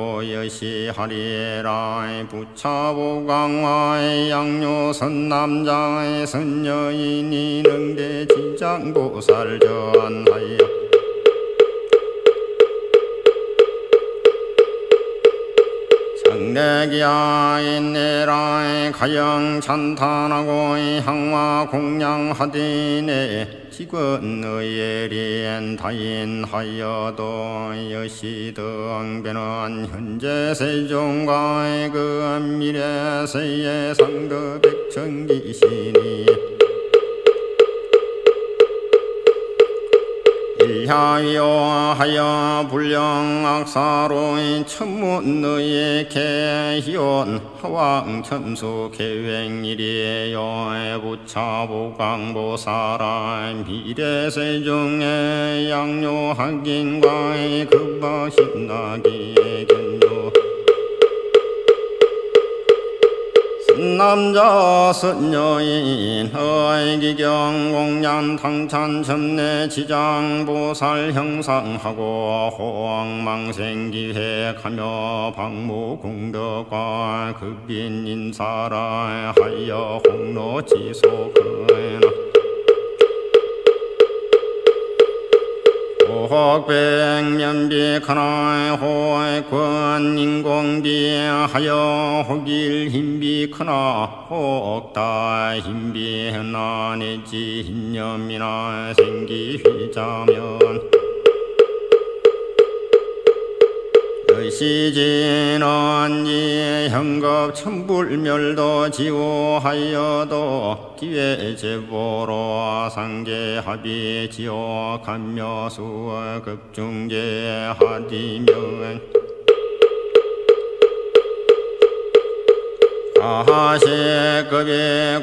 백보여시하리라. 부차보강화의 양요선남자의 선여인이 능대지장보살 전하여 내기야인내라의 가영찬탄하고 향화 공양하디네 직원의예리엔 다인하여도 여시등배는 현재 세종과의 그 미래세의 상도 백천기시니 일하여하여 불령악사로의 천문의 개희원 하왕천수 계획일이에요. 부차보강보사라 미래세종의 양요학인과의 급박신나기의 견요 남자 선여인 의기경 공양 당찬 첨내 지장보살 형상하고 호황망생기획하며 방무공덕과 급인인사라 하여 홍로지속하나 호백면비크나 호권인공비하여 호길힘비크나 호옥다힘비하나 내지 흰념이나 생기휘자면 시진언 이 현급 천불멸도 지오하여도 기회제보로 상계합의 지오 간묘수 급중제하디면 아하세급의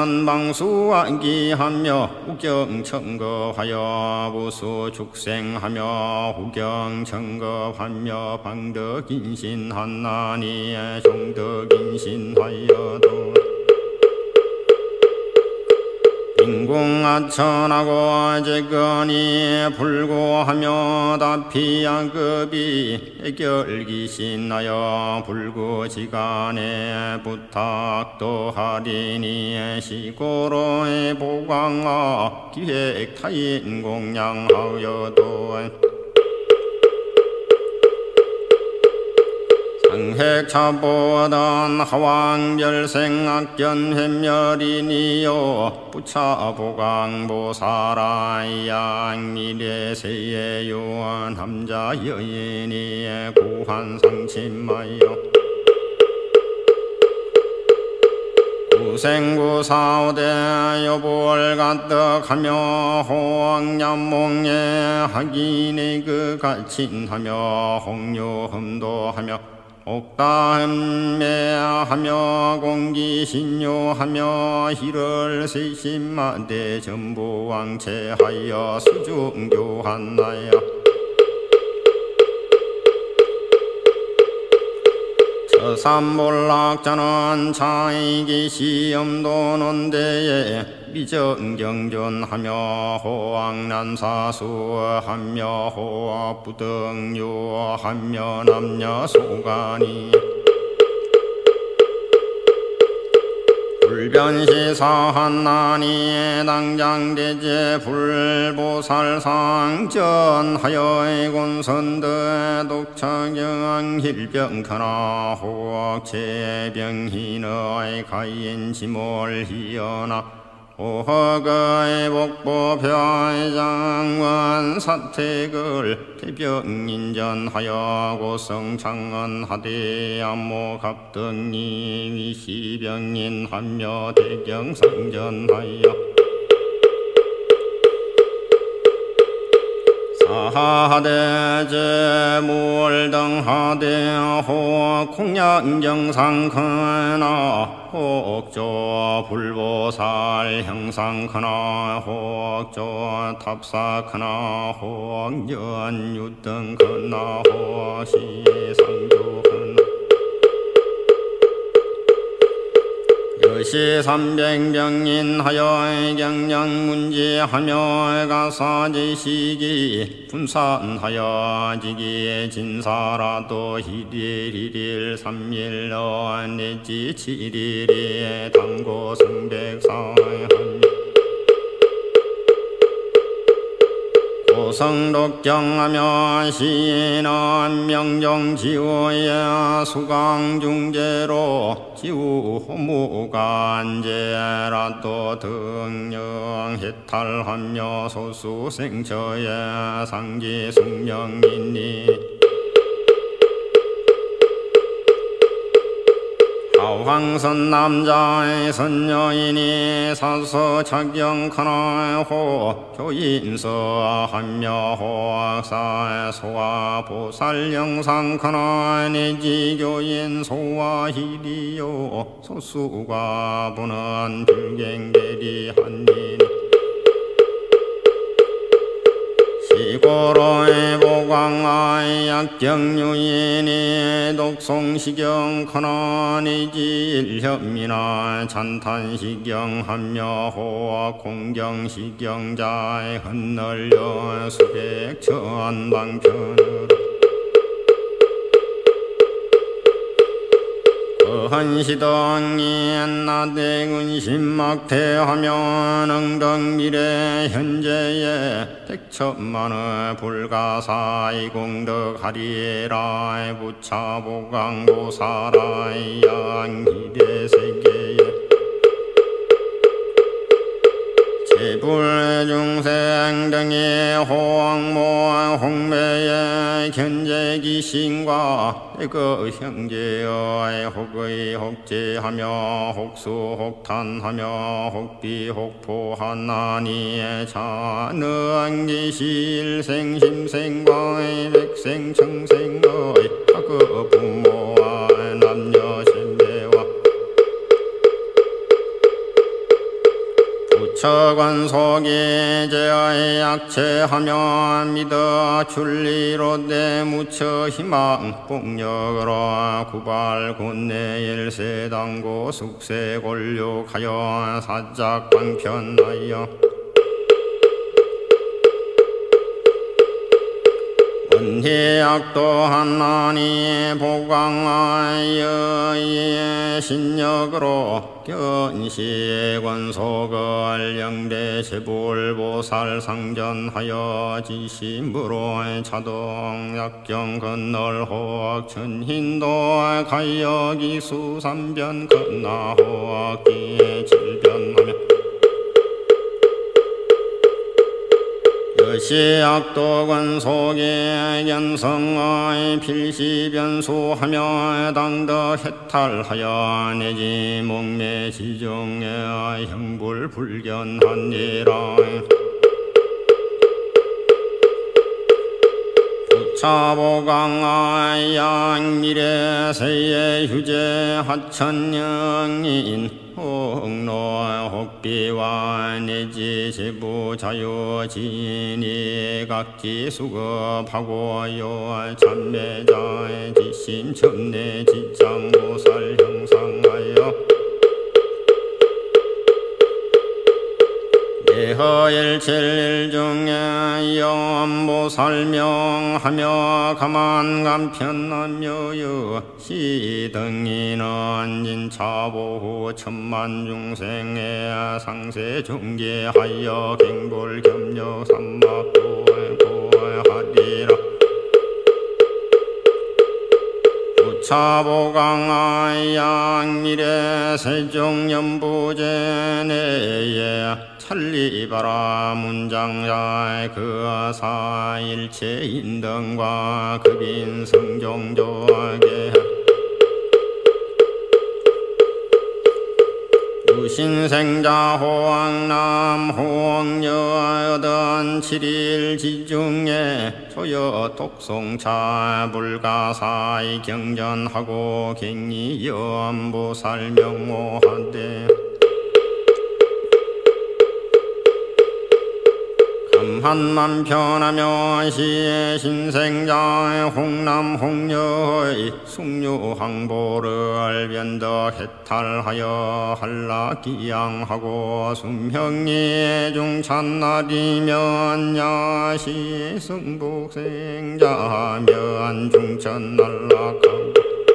곤난방수안기하며 우경청급하여 부수축생하며 후경청급하며 방덕인신한나니 종덕인신하여도 인공아천하고 제건이 불구하며 다피양급이 애결기신하여 불구지간에 부탁도 하리니 시고로의 보광아 기획타인 공양하여도 상핵차보던 하왕별생악견회멸이니요 부차보강보사라 양미래세의 요원 함자 여인이 구한상침마여 구생구사오대 여볼 가득하며 호왕냠몽에 하기네 그 갇힌하며 홍요흠도하며 옥다흠매하며 공기신요하며 희를 세신마대 전부왕체하여 수중교한나여 저삼몰락자는 차이기시염도는 데에 미정경전하며 호왕난사수하며 호부등유하며 남녀소간이 불변시사한나니 당장대제 불보살상전하여 곤선대 독차경 힐병카나 호학체병희너의 가인지몰희여나 호허의 복보표장원 사택을 대병인전하여 고성창언하되 암모갑등이 위시병인하며 대경상전하여 사하대제 무월등하대 호공양경상크나 혹조 불보살 형상크나 혹조 탑사크나 혹연유등크나 혹시상조크나 여시 삼백명인하여 경영문지하며 가사제시기 분산하여 지기 진사라도 일일 삼일 내지 칠일에 당고 성백사한 고성독경하며 시인은 명정지우의 수강중제로 지우호무간제라도 등령해탈하며 소수생처의 상지숙명이니 하황선 남자의 선녀이니 사서착경하나호 교인서 한묘호학사의 소와 보살영상하나 내지 교인 소와 희리요 소수가 부는 불경계리 한인 시고로의 보광의 약경유인이 독송시경하나 내지 일협이나 찬탄시경 한묘호와 공경시경자의 흩날려 수백천 방편으로 헌시덩이 나대군심막대하며 능덕미래 현재의 백천만의 불가사의 공덕하리라 부차보강보사라의 양기대세계에 제불중생 등의 호황모 홍매의 견제기신과 그 형제의 혹의 혹제하며 혹수혹탄하며 혹비혹포하나니의 자능기실생심생과의 백생청생의 그 부모와 남녀신대와 부처관속이 제의 약체하며 믿어 출리로 대무처 희망 복력으로 구발 군내 일세당고 숙세 골육하여 사작 방편하여 원희약도 하나니 보강하여 신력으로 견시 권속을 영대 제불보살 상전하여 지심으로 자동 약경 건널호학 천힌도 가여기 수삼변 건나호학기에 질변하며 여시약도관 속에 견성의 필시변수하며 당더 해탈하여 내지 목매지종의 형불불견하니라 부차보강의 양미래세의 휴제 하천영인 홍로 혹비와 내지 제부자유진이 각지 수급하고요 참매자의 지심천내 지장보살 형상하여 내허일칠일 중에 염보살명하며 가만간편남여여 시등이는 인차보후 천만중생의 상세중계하여 갱불겸력 삼막도에 고하리라 부차보강의 양미래 세종연부제내에 찰리바라 문장자의 그 사일체인등과 급인 성종조계 우신생자 호왕남 호왕여여든 칠일 지중에 소여 독송차 불가사의 경전하고 갱리연보살 명호한대 한만 편하며 시의 신생자의 홍남 홍여의 숭유항보를 변덕 해탈하여 한라기양하고 숨형리 중찬날이면 야시 승복생자면 중천날락하고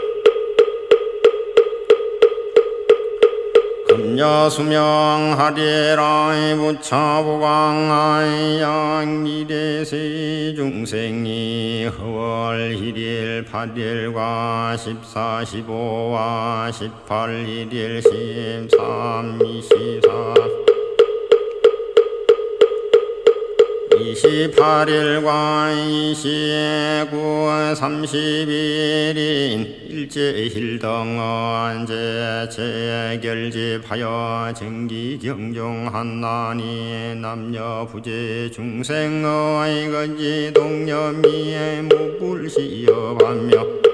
금여수명하리라 부차보강아이 양일에세 중생이 허월 일일 팔일과 십사, 십오와 십팔 일일 십삼, 이십사 이십팔일과 이십구, 삼십일인 일제힐등은 제체결집하여 정기경종한나니 남녀 부재 중생의 건지동념이에 무불시여하며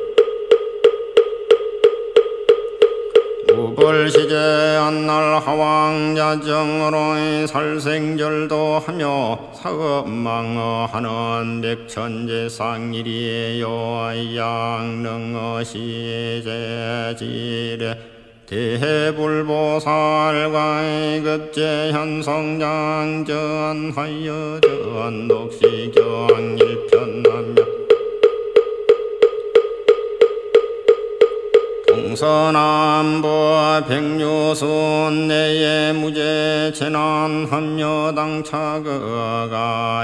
무벌시제 안날 하왕야정으로 살생절도 하며 사업망어하는 백천제상일이에요 양능어 시제지례 대해불보살과 급제현성장 전하여 전독시경 일편하며 동서남부 백류순 내에 무죄 재난함여 당차거가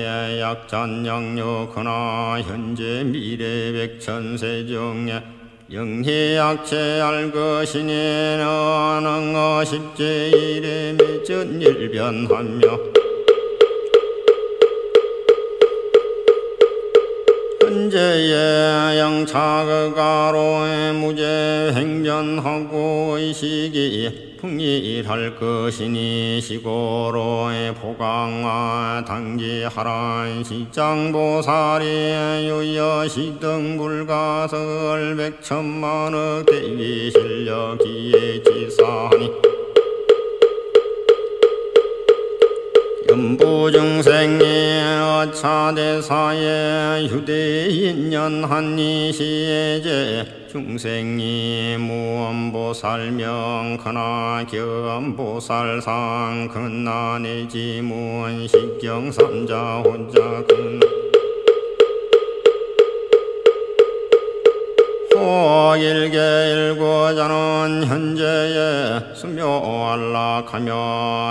해약잔양력하나 현재 미래 백천세중에 영해약체 알것이니 너능어 십제일에 매전일변하며 현재의 영차거가로의 무죄 행전하고 이 시기 풍일할 것이니 시고로의 보강화 당지하란 시장보살이 유여시등 불가설 백천만억 대위 실력기에 지사하니 연부중생의 어차대사의 휴대인연한이 시제 중생이 무언보살명커나 겸보살상 근나내지 무언식경삼자 혼자 근 호일계일고자는 현재에 수묘안락하며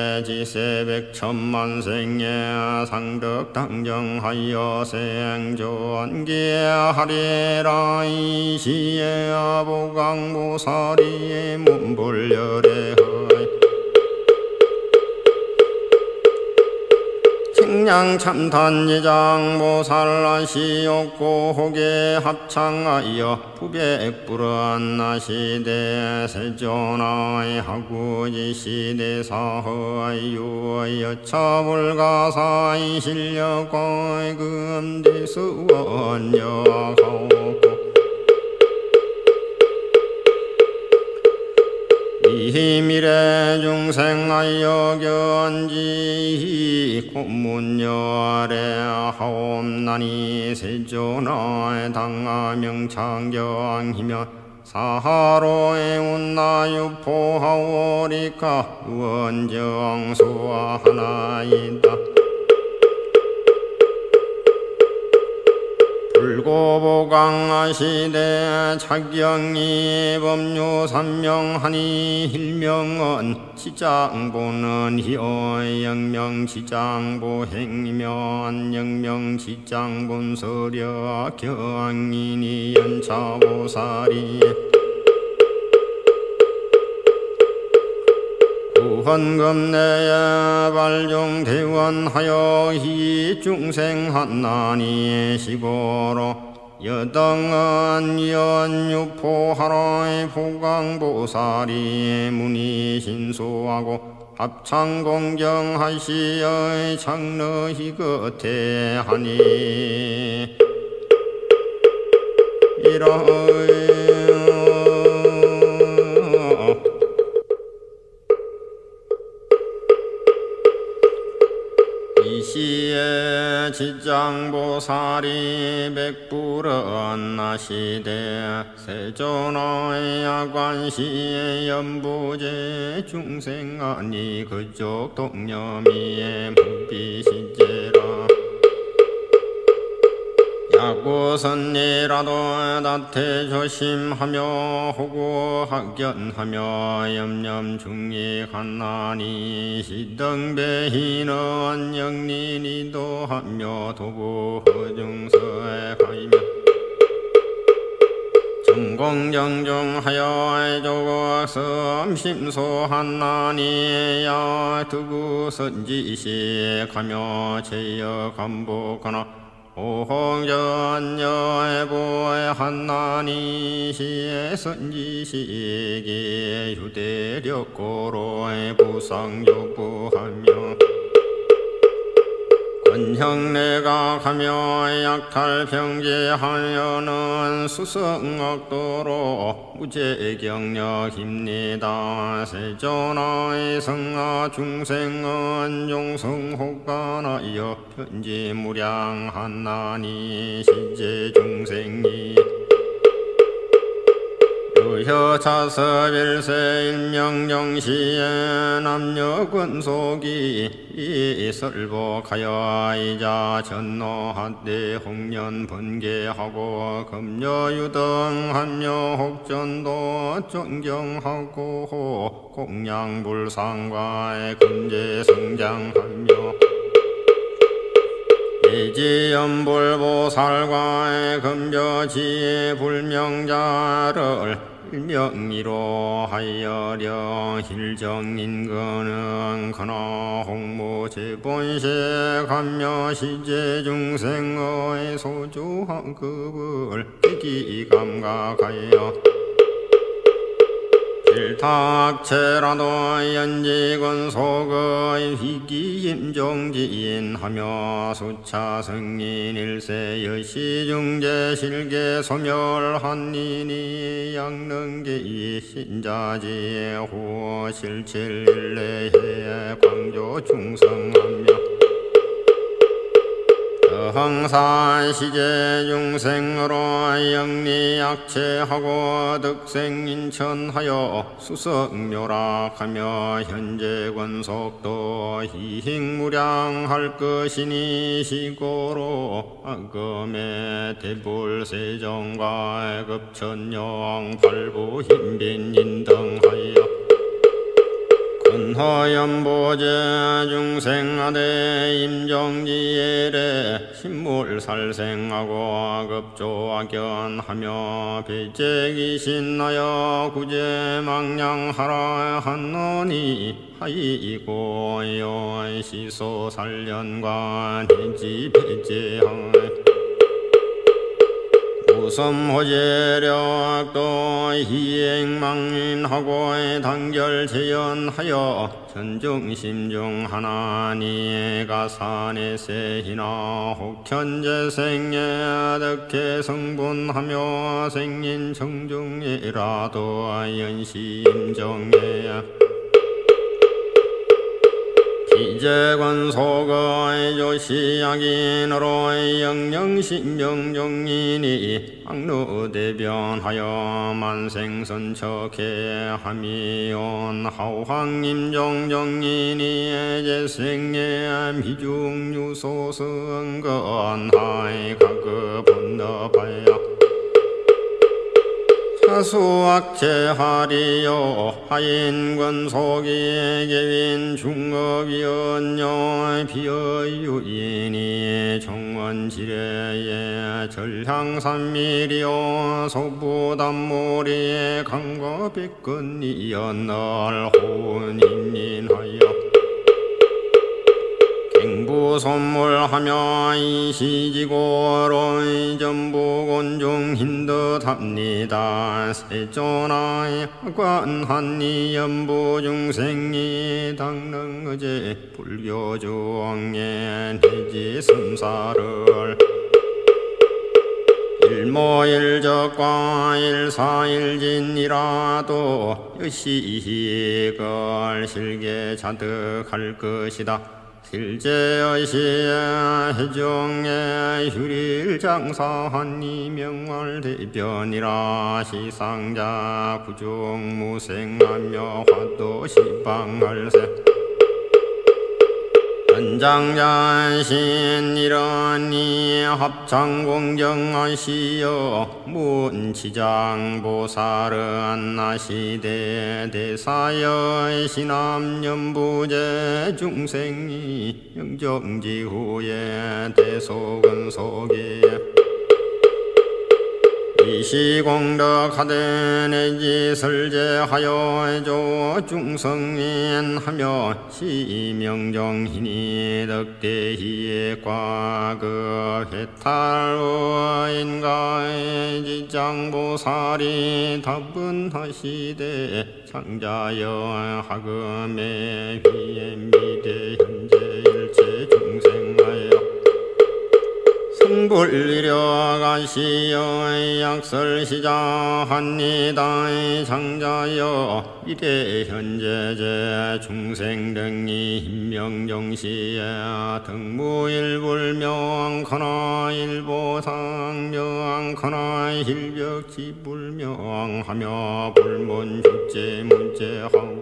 이래지세백천만생에 상덕당정하여 생존기하리라 이시에 아보강보살이 문불열애허이 식량참탄지장보살라시옥고 혹에 합창하여 부백불언나시대 세존하이 하구지시대사허이 유여차불가사이 실력과이 금디수원여하고 이미래 중생하여 견지 고문열에 하옵나니 세존하에 당하명창경이며 사하로에 운나유포하오리까 원정수와 하나이다. 불고보강시대 착경이 법류삼명하니 일명은 지장보는 희어 영명지장보행이면 영명지장본서려 경인이 연차보살이 구헌금내에 발종대원하여 희중생한나니 시고로 여등은 연유포하라의 보강보살이 문의신수하고 합창공경하시의 장르희 겉에 하니 이러이 이시에 지장보살이 백불은 나시되 세존의 야관시에 연부제 중생아니 그쪽 동념이에 무비시제라 야구선이라도 다태 조심하며 호구 학견하며 염염중익하나니 시등배희는 영린이도 하며 도부 허중서에 가이며 정공정중하여 조국섬 심소하나니 야두구 선지시 가며 제여 감복하나 오홍전여보의 한나니 시의 선지시기 유대력고로의 부상조부하며 권형내가 가며 약탈평제하여는 수성악도로 무제경력입니다. 세존의 성하 중생은 용성호가나여 편지무량한나니 시제중생이 의혀차서일세 일명정시에 남녀권속이 이설복하여 이자 전노하되 홍련 번개하고 금여유등하며 혹전도 존경하고 공양불상과의 금제성장하며 예지연불보살과의 금저지의 불명자를 일명이로 하여령 힐정인거는 그나 홍모제본세 감며 시제중생의 소주한 급을 기기감각하여 일탁체라도 연지건속의 희기임종지인하며 수차승인 일세 여시중제실계 소멸한니니 양능계이 신자지의 후 실칠일레해 광조중성하며 항산 시제중생으로 영리약체하고 득생인천하여 수석묘락하며 현재권속도 희행무량할 것이니 시고로 악금의 대불세정과 급천영 발부흰빈인등하여 근허연보제 중생하되 임정지예래 신물살생하고 급조악견하며 배제기신하여 구제망량하라 한노니 하이고 시소살련과 대지배제하에 우섬호제력도 희행망인하고 단결재연하여 전중심중 하나니 가산에세히나 혹현재생에 득해 성분하며 생인 청중이라도 연시임정에 이제권속의 조시약인으로 영영신명종인이 악루대변하여 만생선척해 함이온 하황임종종인이 재생에 미중유소승건하이 가급언너하여 사수악체하리요 하인권속이 계윈 중업이언요 비어유인이 정원지례에 절향산밀이요 소부단몰이 강거백근이언널 혼인인하여 갱부선물하며 이시지고로 전부곤중 힘듯합니다. 세존하의 관한니 연부중생이 당능의제 불교중에 내지삼사를 일모일적과 일사일진이라도 여시희걸 실게 자득할 것이다. 필제의시에 해정에 휴릴 장사하니 명월 대변이라 시상자 구중무생하며 화도 시방할세 현장자신 이러니 합창공정하시어 문치장보살은 나시대 대사여 신암연부제 중생이 영정지후에 대소근속에 이시공덕하되 내지 설제하여 조 중성인 하며 시명정희니 덕대희의 과거 해탈의인가의 지장보살이 답은하시되 창자여 하금의 위엠미대 현재 일체 중생하여 승불이려가시어 약설시자합니다. 장자여 이래 현재제 중생등이 힘명정시에 등무일불명하나 일보상명하나 힐벽지불명하며 불문축제문제하고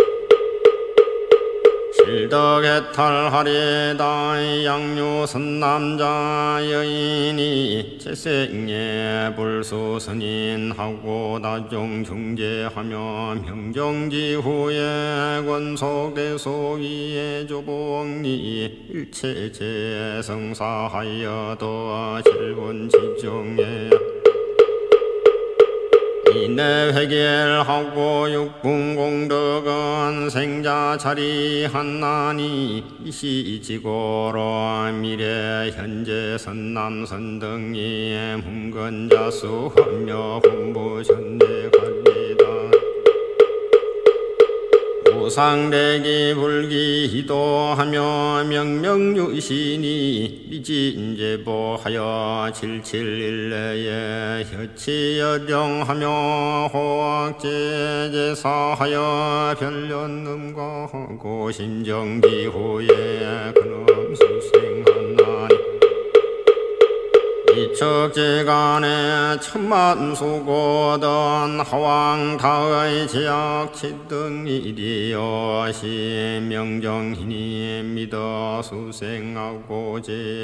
실덕해탈하리다 양요선남자 여인이 재생에 불수선인하고 다종중재하며 명정지후에 권속대소위에 조봉리 일체재성사하여도 질본지종에 이내 회결하고 육분공덕은 생자 자리한나니 이시지고로 미래 현재 선남선 등이 문건자수하며 훈부전대관리다 우상대기 불기희도하며 명명유신이 미진제보하여 칠칠일내에 혀치여령하며 호학제제사하여 별련음과 고심정기후에 그놈 수생하나니 이척제간에 천만수고던 하왕타의 제약치등이리여 시명정희니 믿어 수생하고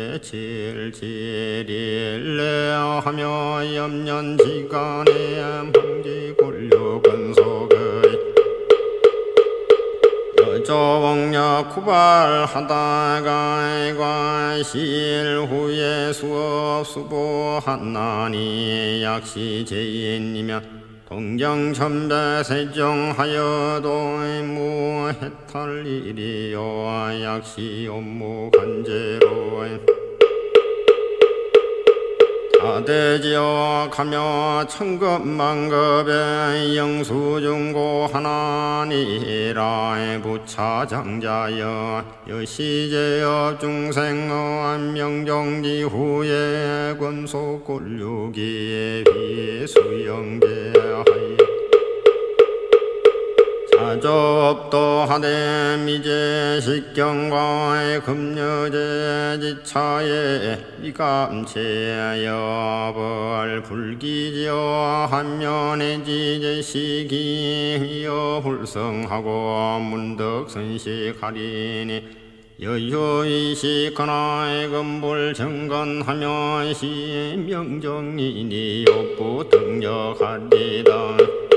제칠칠일레하며 염년지간에 망지골류근속의 여조봉력 구발하다가 관실후에 수업수보하나니 약시제인이면 동정천배세정하여도 무해탈일이요 약시 업무간제로 다대지역하며 천급만급의 영수중고 하나니라 부차장자여 여시제업 중생의 명정지후에 권속골육이 비수영대하여 자족도 하되 미제식경과의 금여제 지차에 미감체여벌 불기지어 한면의 지제시기여 불성하고 문덕선식하리니 여유이식하나의 금불 정건하며 시명정이니 욕부 등력하리다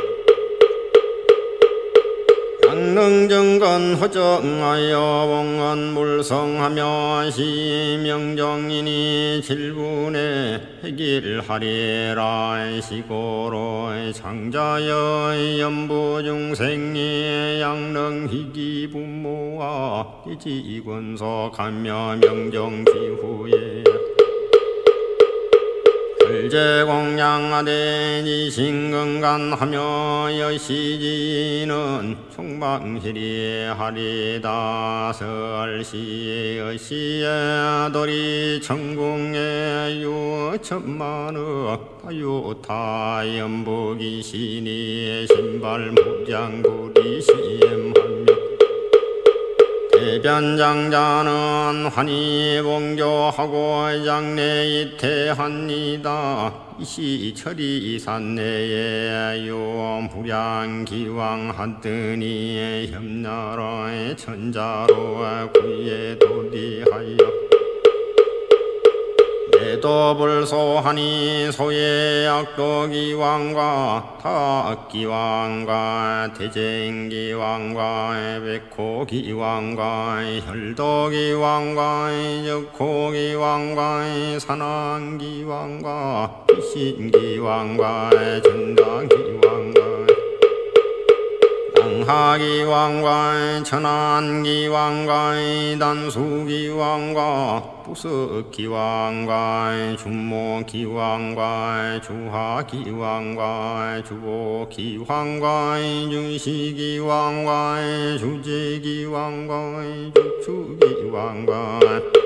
강릉정건 허정하여 봉헌 물성하며 시명정인이 질분에 해길하리라 시고로의 장자여 연부중생이 양릉희기 부모와 이지군속하며 명정지후에 불제공양하되 이신건간하며 여시지는 총방실이 하리다 설시 여시에 도리 천궁에 유천만억 다유타 연복이시니 신발 무장부리 시엠하며 대변장자는 환희봉교하고 장례이태합니다. 이시철이 산내에 요무량기왕하더니 협나라의 천자로 구에 도리하여 내도불소하니 소의 악도기왕과 탁기왕과 대쟁기왕과 백호기왕과 혈도기왕과 역호기왕과 산왕기왕과 신기왕과 전당기왕과 당하기왕과 천안기왕과 단수기왕과 부석기왕과 중모기왕과 주하기왕과 주보기왕과 주시기왕과 주제기왕과 주추기왕과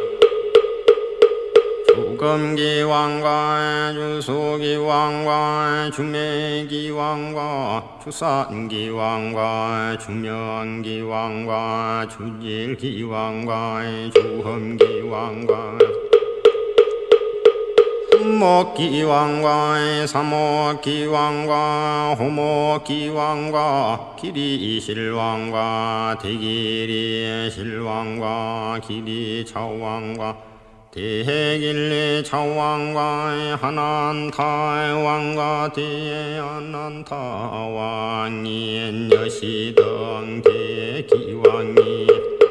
주검기왕과 주소기왕과 주매기왕과 주산기왕과 주명기왕과 주질기왕과 주험기왕과 한목기왕과 삼목기왕과 호목기왕과 기리실왕과 대기리실왕과 기리차왕과 대길리 차왕과 한안타왕과 대안안타왕이 여시등 대기왕이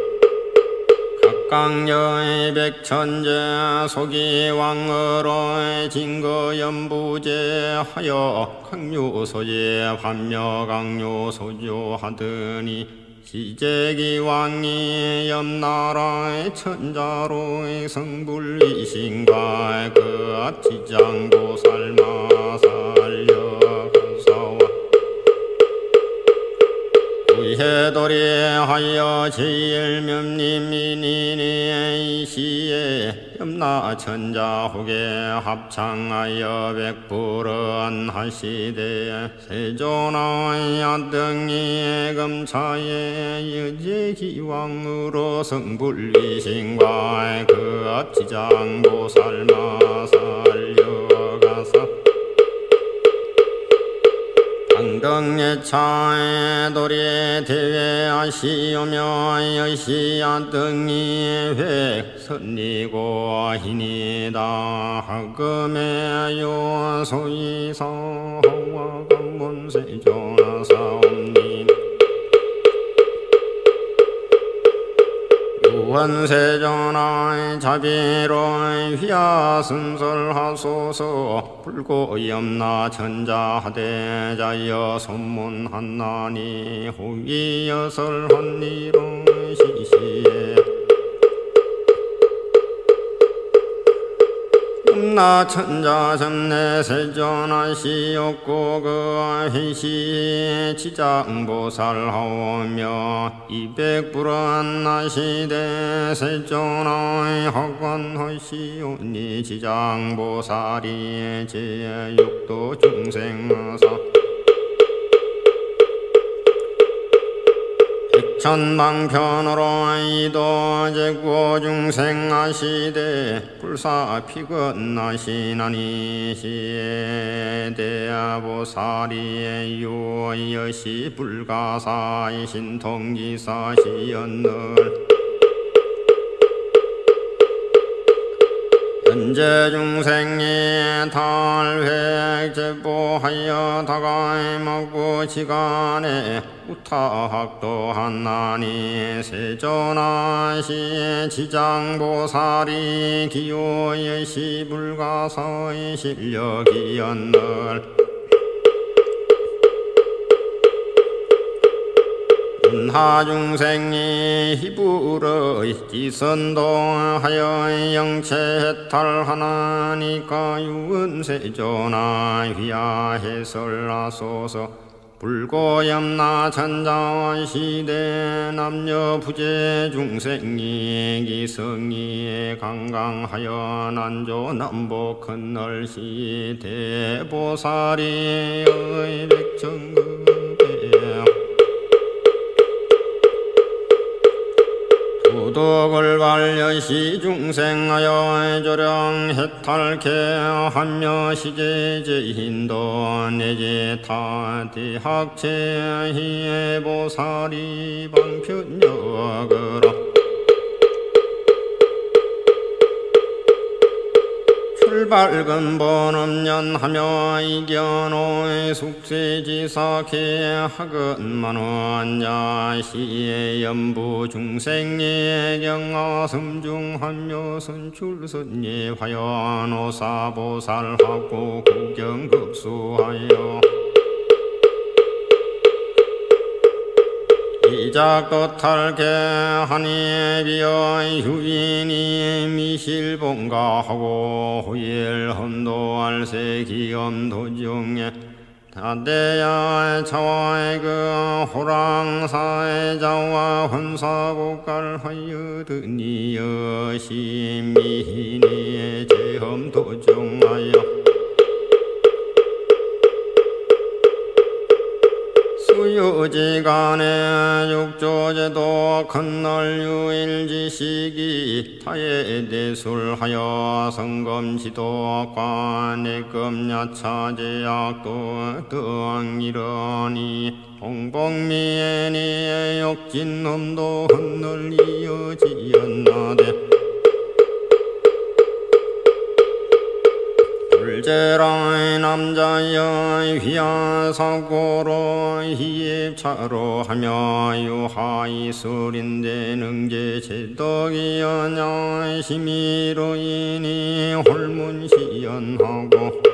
각강여의 백천제 소기왕으로 진거연부제 하여 강요소제 반묘강요소조하더니 시제기왕이 옆나라의 천자로의 성불이신가 그 앞지장보살마살려가사와 구해도리하여 제일명님이니니 이시에 염라천자 혹에 합창하여 백불은 하시되 세존의 야등이 금차에 여제기왕으로 성불이신과 그 앞지장보살마살려가사 당등예차에 도리에 대회하시오며 여시야등이 획선리고 이니다 하금의 요소이사와 간문세존하사옵니 유원세존하의 자비로의 휘하승설하소서 불고염나 천자하대자여 손문한나니 호위여설한니로 시시에 나 천자 점내 세존하시옵고 그 회시 지장보살하오며 이백불은 나시대 세존의 학관하시오니 지장보살이 제육도 중생사 천방편으로 이도제고 중생하시되 불사피건나시나니 시에대야보살이 유여시 불가사이 신통기사시였늘 현재 중생이 탈획 제보하여 다가이 먹고 지간에 우타학도 한나니 세존하시 지장보살이 기호여시 불가사의 실력이었늘 은하중생이 희불의 기선도하여 영체해탈하나니까 유은세존아 휘하해설하소서 불고염나 천자와 시대 남녀 부재 중생이 기성이 강강하여 난조 남복 큰널시 대보살이 의백정급에 도덕을 발려시 중생하여 조령 해탈케 하며 시제제인도 내제타 대학체희의 보살이 방편역으로 출발근본음년하며 이견호의 숙세지사케 하근만원 야시의 연부 중생의 경아섬중하며 선출선예 화연오사보살하고 구경급수하여 이작도탈케 하니 비어 휴인이 미실봉가하고 호일험도알세 기엄도중에 다대야 차와의 그 호랑사의 자와 혼사복갈하여 드니 여시미니의 제험도중하여 수유지간에 육조제도 큰널유일지식이 타예대술하여 성검지도 관내금야차제약도 등 이러니 홍복미애니의 역진놈도 흩널리어지었나대 불제라의 남자여 휘하사고로 희입차로 하며 유하이술인데 능제 제덕이여냐 심의로 인이 홀문시연하고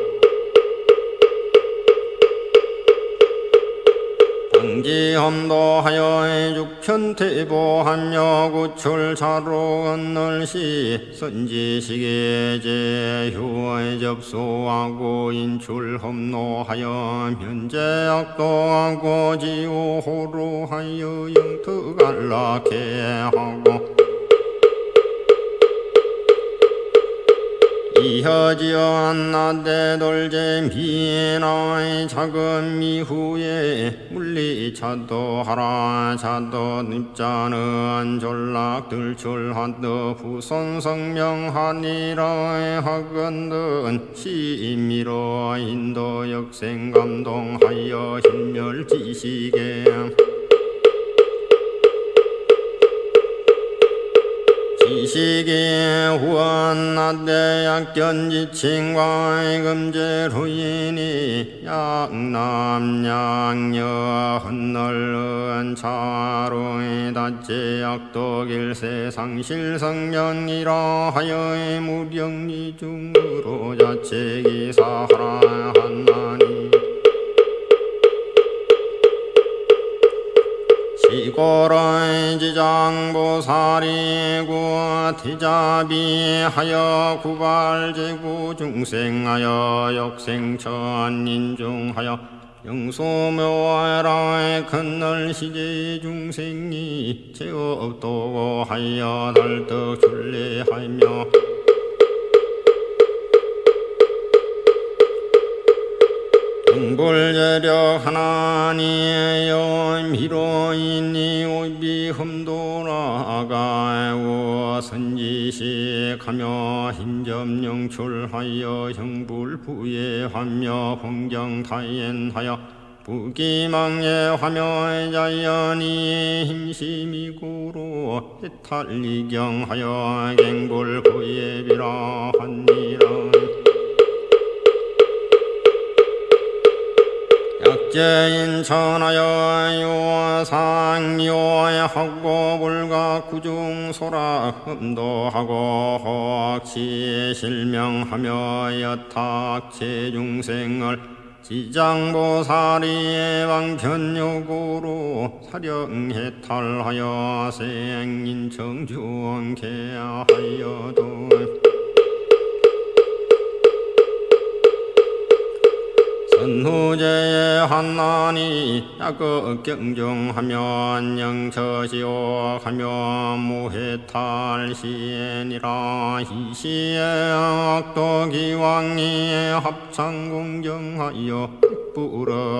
방지험도하여 육편태보하며 구출차로 건널시 선지식의 제휴의 접수하고 인출험노하여 면제악도하고 지호호로 하여 영특안락해 하고 이허지언나대 돌제 미나의 작은 미후에 물리차도 하라 차도 늪자는 졸락 들출하도 부선성명하니라 하건든 시미로 인도 역생 감동하여 힘멸지시게 지식의 후원나대 약견지칭과의 금제로인이 약남양여 헛널은 차로의 다제약독일세 상실성명이라 하여의 무령리중으로 자체기사하라 한나니 이고라의 지장보살이고 티자비하여 구발제구 중생하여 역생천인중하여 영소묘라의 큰널시제 중생이 제업도고 하여 달떡 출례하며 불제력 하나니의 연미로이니 오비흠도라가고 선지식하며 힘점영출하여 형불부예하며 봉경타yen하여 부기망예하며 자연이 힘심이고로 해탈리경하여 갱불부예비라 하니라 약제인천하여 요상요하고 불가구중소락 흠도하고 혹시실명하며 여탁체중생을 지장보살이의 방편요구로 사령해탈하여 생인청주원케하여도 선후제의 한난이 약극경중하면 영처시오하며 무해탈시엔이라 이시의 악도기왕이 합창공경하여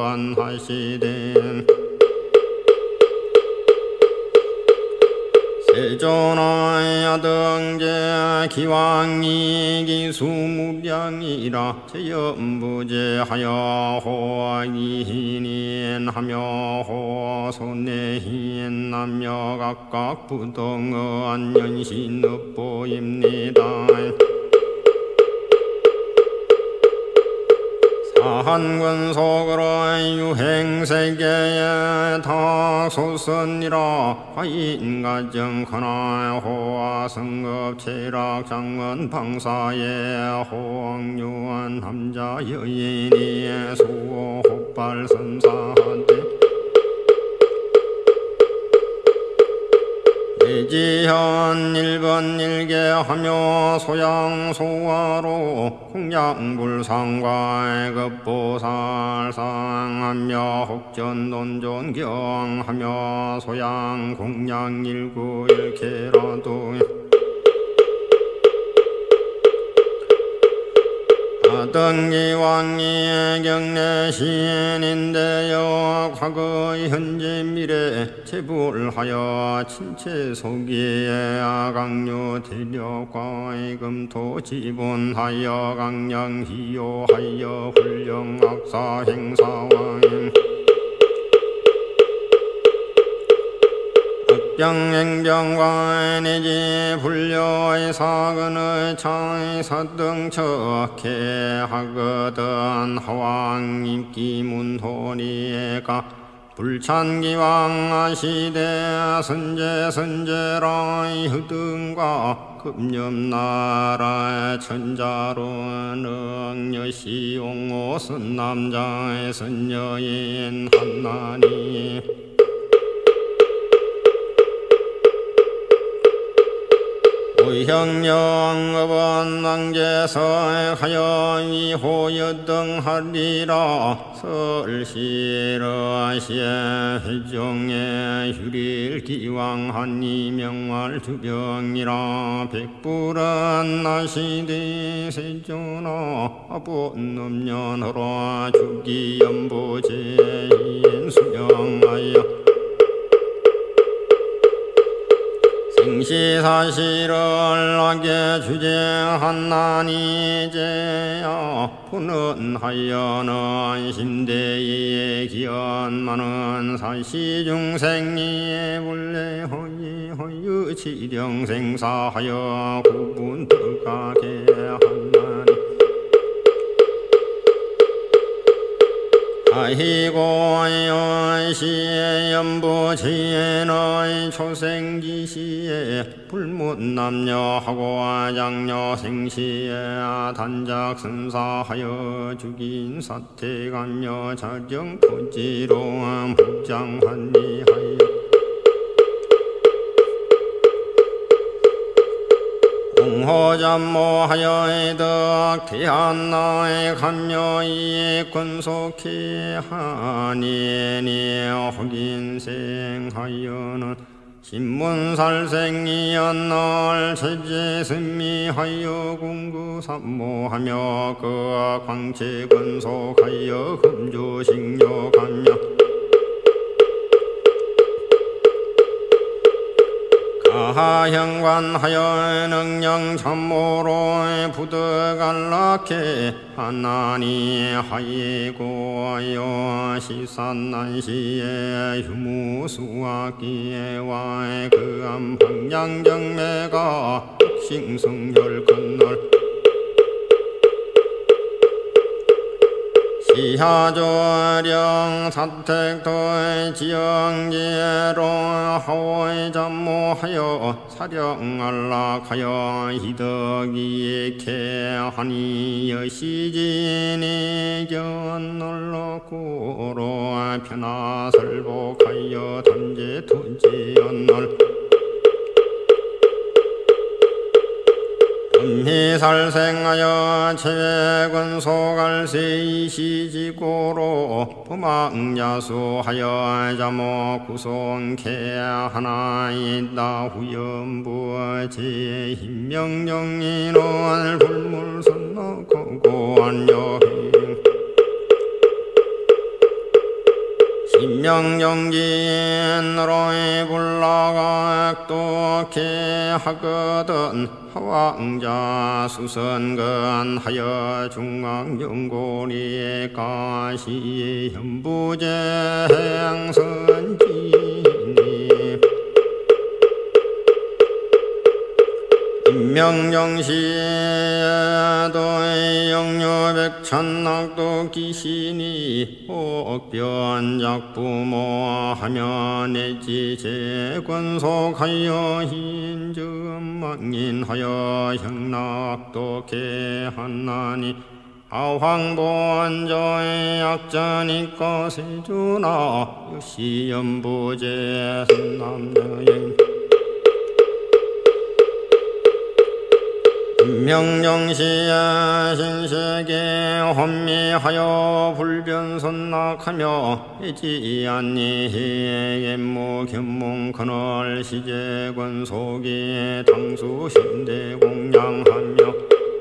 불언하시되 대전하여 등제 기왕이 기수무량이라 제연부제하여 호이힌인 하며 호손내힌 남녀 각각 부동은 연신 읍보입니다. 사한근속으로 유행세계에 닥소선이라 화인가정 큰하의 호화승급 체락장원 방사에 홍유한 남자 여인이 수호 혹발선사한테 대지현 일번 일개하며 소양소화로 공양불상과 급보살상하며 혹전논존경하며 소양 공양일구 일개라도 등기왕이 경내신인데요 과거 현재 미래 체불하여 친체 소기에 강류 대력과 금토 지분하여 강령 희요하여 훈령 악사 행사왕 병행병과 내지 불려의 사근의 차의 사등척해 하거든 하왕 입기문토리가 불찬기왕 아시대 선제 선제라의 흐등과 급념나라의 천자로 능여시 옹호 선남자의 선여인 한나니 오형령업은 왕제서에 하여 위호여등하리라 설시러시에 회종에 휴릴기왕한이 명활주병이라 백불은 나시대 세존아 아본음년허라 주기연보제인 수명하여 생시사실을 하게 주제한나니제야 푸는 하여는 심대의 기연만은 사시중생이 본래허이 허유 치령생사하여 구분득하게 한나니 아이고 연시에 연보지에의 초생기시에 불문남녀하고 장녀 생시에 단작선사하여 죽인 사태감녀 자정토지로 북장한리하여 공호잠모하여 덕 태한나의 감녀이 권속해 하니니 혹인생하여는 신문살생이었날 체제승미하여 공구삼모하며 그 광채 권속하여 금주식료가며 하형관하여 능령참모로 부득안락해 하나니 하이고여 시산난시에 휴무수학기에와 그암방양정매가 싱승열 건널 시하조령 사택도의 지영지로 하오의 잠모하여 사령안락하여 희덕이익해 하니 여시진이 견널로고로 편하설복하여 담제토지연널 음희살생하여 체권소갈세이시지고로 부망야수하여 자모구송케 하나이다 후연부 제힘명령인원 불물선노고고안여행 명정진으로의 불라각독해 하거든 하왕자 수선건하여 중앙연고리에 가시 현부제 행선지니 임명정시에도 영유백천낙도 기신이 옥변작부모하며 내지 재권속하여 흰점망인하여 형낙독해 한나니 아황보안저의 약자니까 세주나 역시연부제 남여행 명정시에 신세계 혼미하여 불변선낙하며 해지안니 옛무견몽 그널 시제권속에 당수신대 공양하며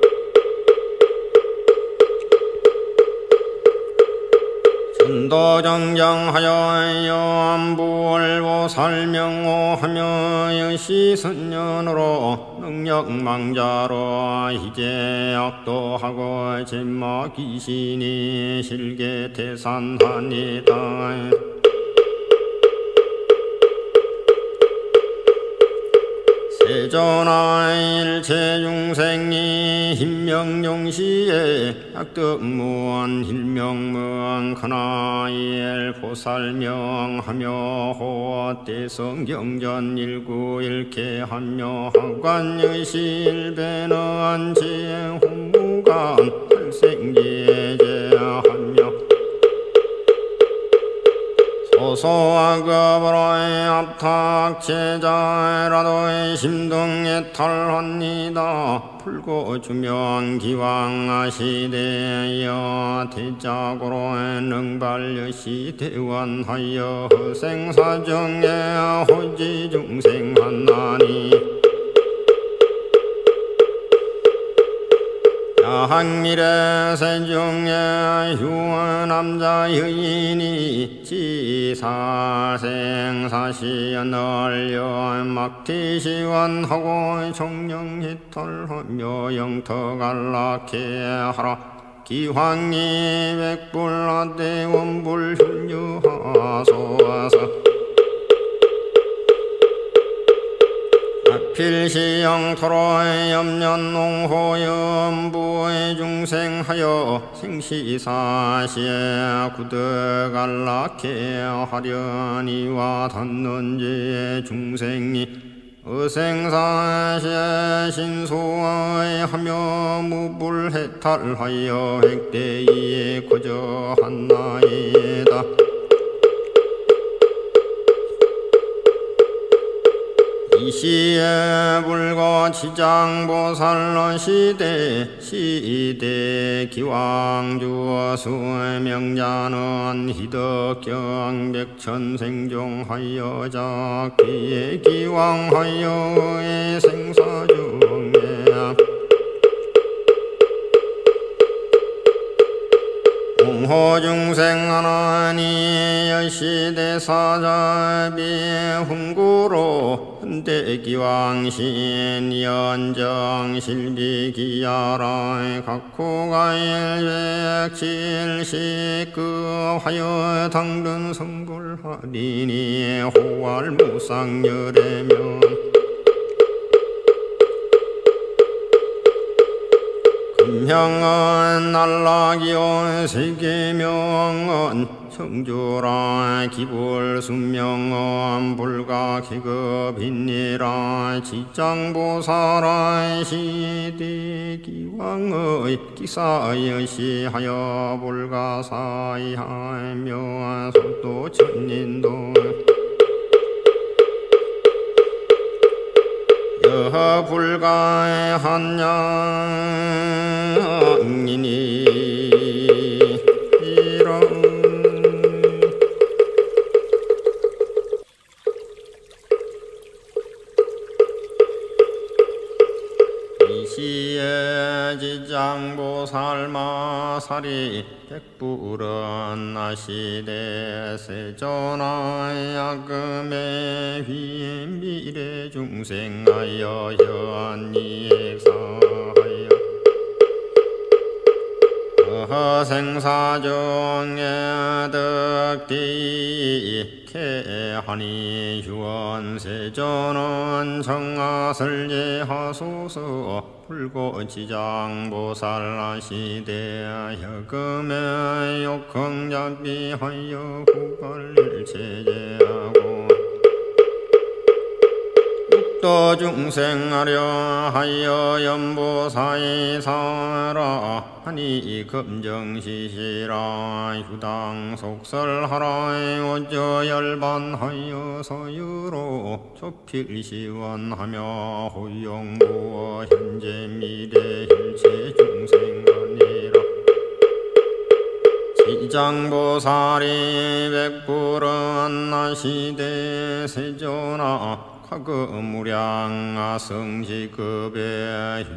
전도정정하여 여안부월보 살명오하며 여시선년으로 능력망자로 이제 악도하고 진마귀신이 실계태산하니다. 세존아 일체중생이 힘명용시에 악덕무원 힐명무원 그나일 보살명하며 호대성경전 일구일케하며 하관의실배는 제홍무간 탈생제제하며 소소하급으로의 압탁제자라도의 심등에 탈합니다. 풀고주명 기왕하시되어 대작으로의 능발여시 대원하여 허생사정에 호지중생하나니 야학미래 세중에 휴원남자 여인이 지사생사시연널려 막티시원하고 정령희털하며 영터갈락해 하라. 기황이 백불라대 원불흉유하소서. 필시영토로의 염년농호연부의 중생하여 생시사시에 구득안락해 하려니와 닿는지 중생이 어생사시에 신소의 하며 무불해탈하여 핵대에 거저한나이다. 이시에 불거 지장보살로 시대 시대 기왕주 수명자는 희덕경백천생종하여 작기에 기왕하여의 생사중에 공호중생 하나니 여시대사자비 훈구로 흔대기왕신 연정실비기야라 각호가일백칠십급하여 당근성불하리니 호활무상열애면 금형은 날라기온 세계명은 청주라 기불순명은 불가기급이니라 지장보살의 시대기왕의 기사여시하여 불가사이하며 속도천인도 여불가의 한양이니 이런 이시에 지장보살마살이 백불은 나시되 세존하 야금의 휘 미래 중생하여 현이익사하여 어생사 중에 득디 개하니 휴원세존은 정하설제하소서 불고지장보살라시대 혁금의 욕흥잡비하여 후발일체제하고 또 중생하려 하여 연보사이사라 하니 금정시시라 휴당 속설하라 오저열반하여 서유로 조필시원하며 호용부어 현재 미래 일체 중생하니라 지장보살이 백불은 나시대 세존하 과거무량 아성지급에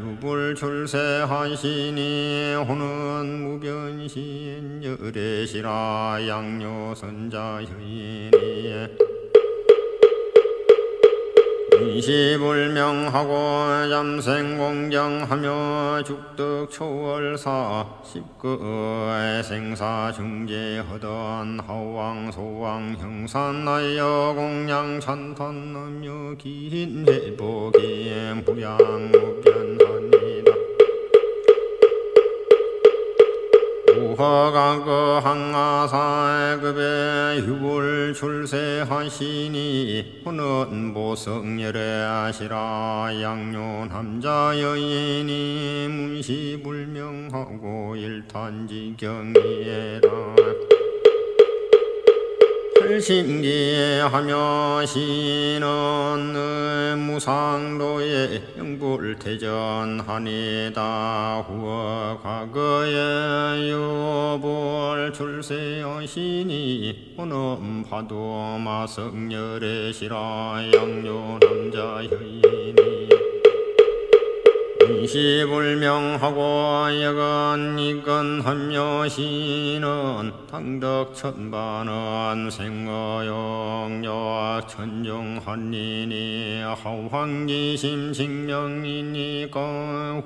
휴불출세하시니 호는 무변신 여래시라 양요선자 여인이 이시불명하고 잠생공정하며 죽득초월사 십그의 생사중재하던 하왕소왕 형산나여 공양찬탄나며 긴회복이 무량무변하니다 우허가그 항아사급에 휴불출세하시니 호는 보성열애하시라 양요남자 여인이 문시불명하고 일탄지경이에라 신기하며 신은 무상도에 영불태전하니다 후어 과거에 유불 출세하시니 호는 파도마성열애시라 양요남자 여인이 이시불명하고 여건 이건하며 시는 당덕천반은 생어영역 천종한리니 하황기심식명이니까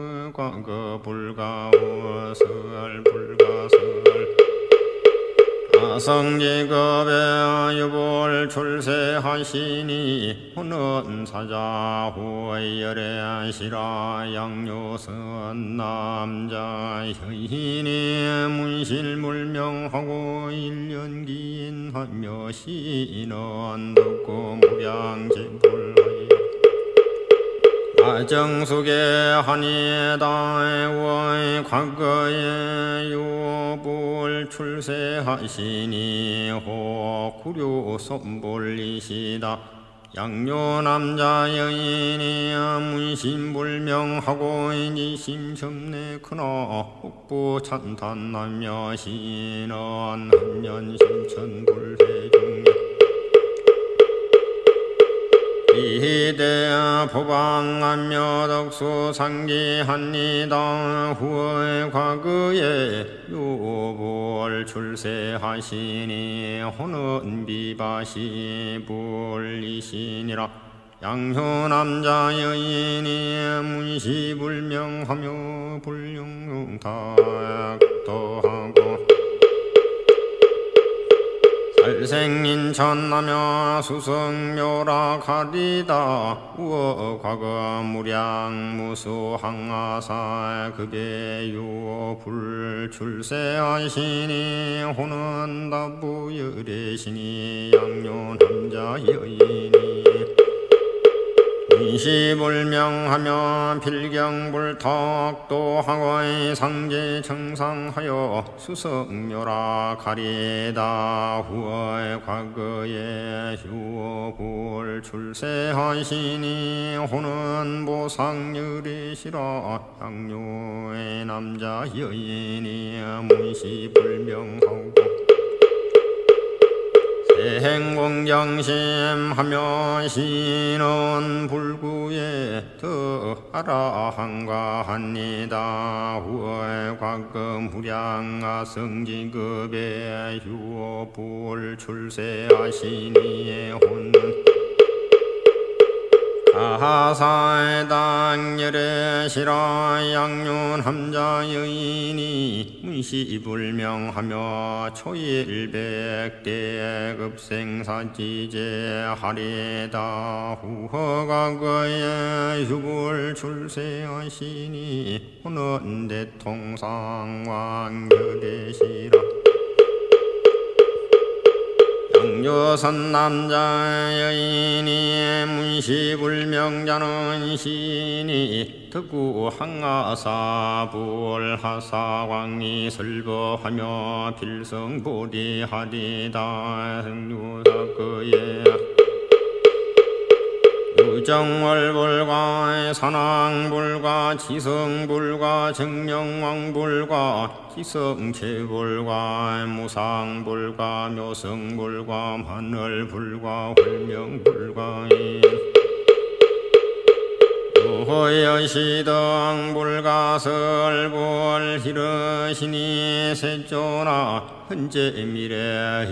후과거불가워설 불가설 아성지급에 유불 출세하시니 호는 사자후열애하시라 양요선 남자 여인이 문실불명하고 일년기인하며 시는 듣고 무량진불하여 아정숙의 한이다의 과거에 유불 출세하시니 호구류 손불리시다 양요남자 여인이 문신불명하고 이심첨내 크나 혹부찬탄나며 시는 한년심천불회중에 이대 포방하며 덕수상기합니다 후의 과거에 유불 출세하시니 호는 비바시 불리시니라 양효남자 여인이 문시불명하며 불용용탁도하고 살생인천하며 수성묘라 가리다 우어 과거 무량 무수항아사 급의 유불 출세하시니 호는 다부열애시니 양요남자 여인이 이시불명하며 필경불탁도하고 상제청상하여 수성묘라 가리다 후의 과거에 휴불 출세하시니 호는 보상열애시라 양요의 남자 여인이 문시불명하고 행공정심하며 신은 불구에 더하라 한가합니다. 후월 과금 무량아 성지급에 휴불 출세하시니 혼은 가사의 당열의 실화 양륜 함자 여인이 문시불명하며 초일백대 급생사지제 하리다 후허과거에 휴불 출세하시니 호는 대통상왕여대시라. 양조선 남자 여인이 문시불명자는 시니 덕구 항하사 불하사광리 설법하며 필성보리하리다 성유사거에 유정월불과 산왕불과 지성불과 정명왕불과 지성체불과 무상불과 묘성불과 마늘불과 활명불과 유호여시등불과 설불 히르시니 세조나 현재미래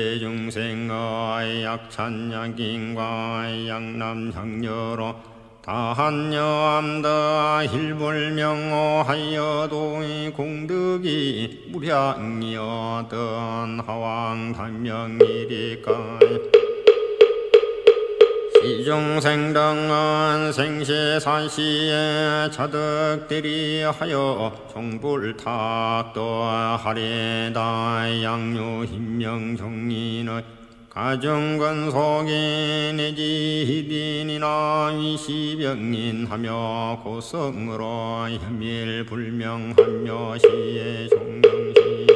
일체중생의 약찬약인과 양남향여로 다한여암다 힐불명호하여도 공덕이 무량이었던 하왕단명이리까 시중생등은 생시사시에 자득들이 하여 종불탁도 하리다 양유흰명정인의 가정건속이 내지 희빈이나 위시병인하며 고성으로 현밀불명하며 시의 종명시니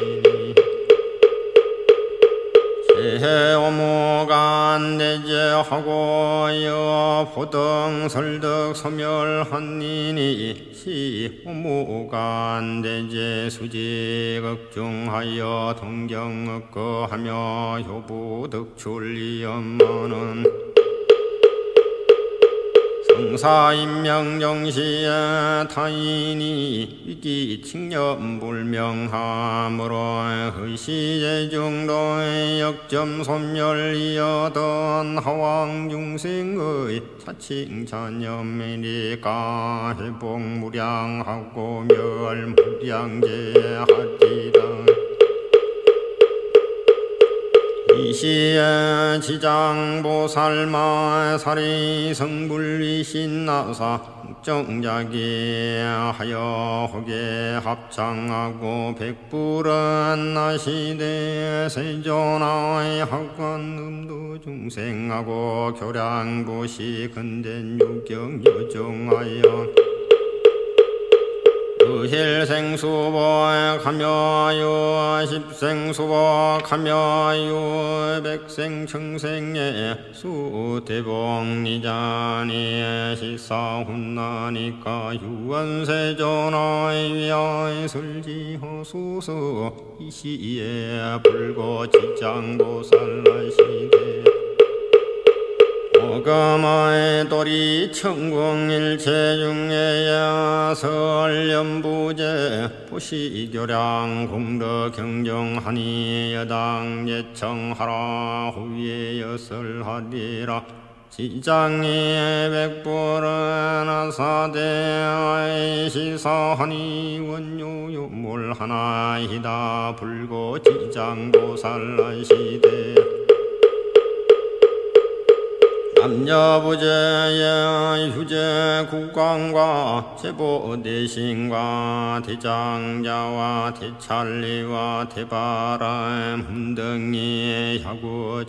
해오무간 내제하고 여포등 설득 소멸한니니 시오무간 내제 수지 걱중하여 동경억거하며 효부득출리엄마는 성사인명정시에 타인이 위기 칭념불명함으로 의시제중도의 역점소멸이여던 하왕중생의 차칭찬념이니까 회복무량하고 멸무량제하리다. 이시에 지장보살마 사리성불위신나사 정작이 하여 호계 합창하고 백불은 나시대 세존하의 학관음도 중생하고 교량보시 근된 유경 여정하여 유힐생수복하며 유십생수복하며 유백생청생에 수대복리자니 시사훈나니까 유언세존하의 위하의 설지허수서 이시에 불고지장보살라시대 오감의 도리 천공일체중에야 설연부제 보시교량 공덕경정하니 여당 예청하라 후에 여설하리라. 지장의 백불은 아사대의 시사하니 원유유물 하나이다 불고지장보살라시대 남녀부제의 휴제 국광과 제보대신과 대장자와 대찰리와 대바람 등의 야구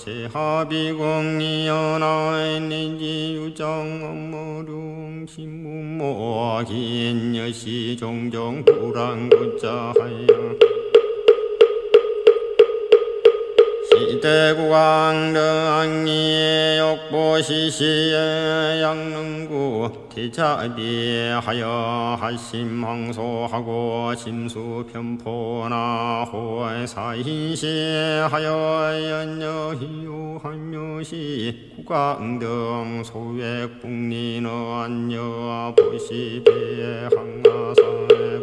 제합이공이연하의 니지 유정엄무룡 신무모 긴여시 종종 불안구자하여 시대구광등이 욕보시시에 양릉구 대자비하여 하심항소하고 심수편포나 호사인시하여 연여희유하묘시 구광등 소액북리는 안여보시배 항나사의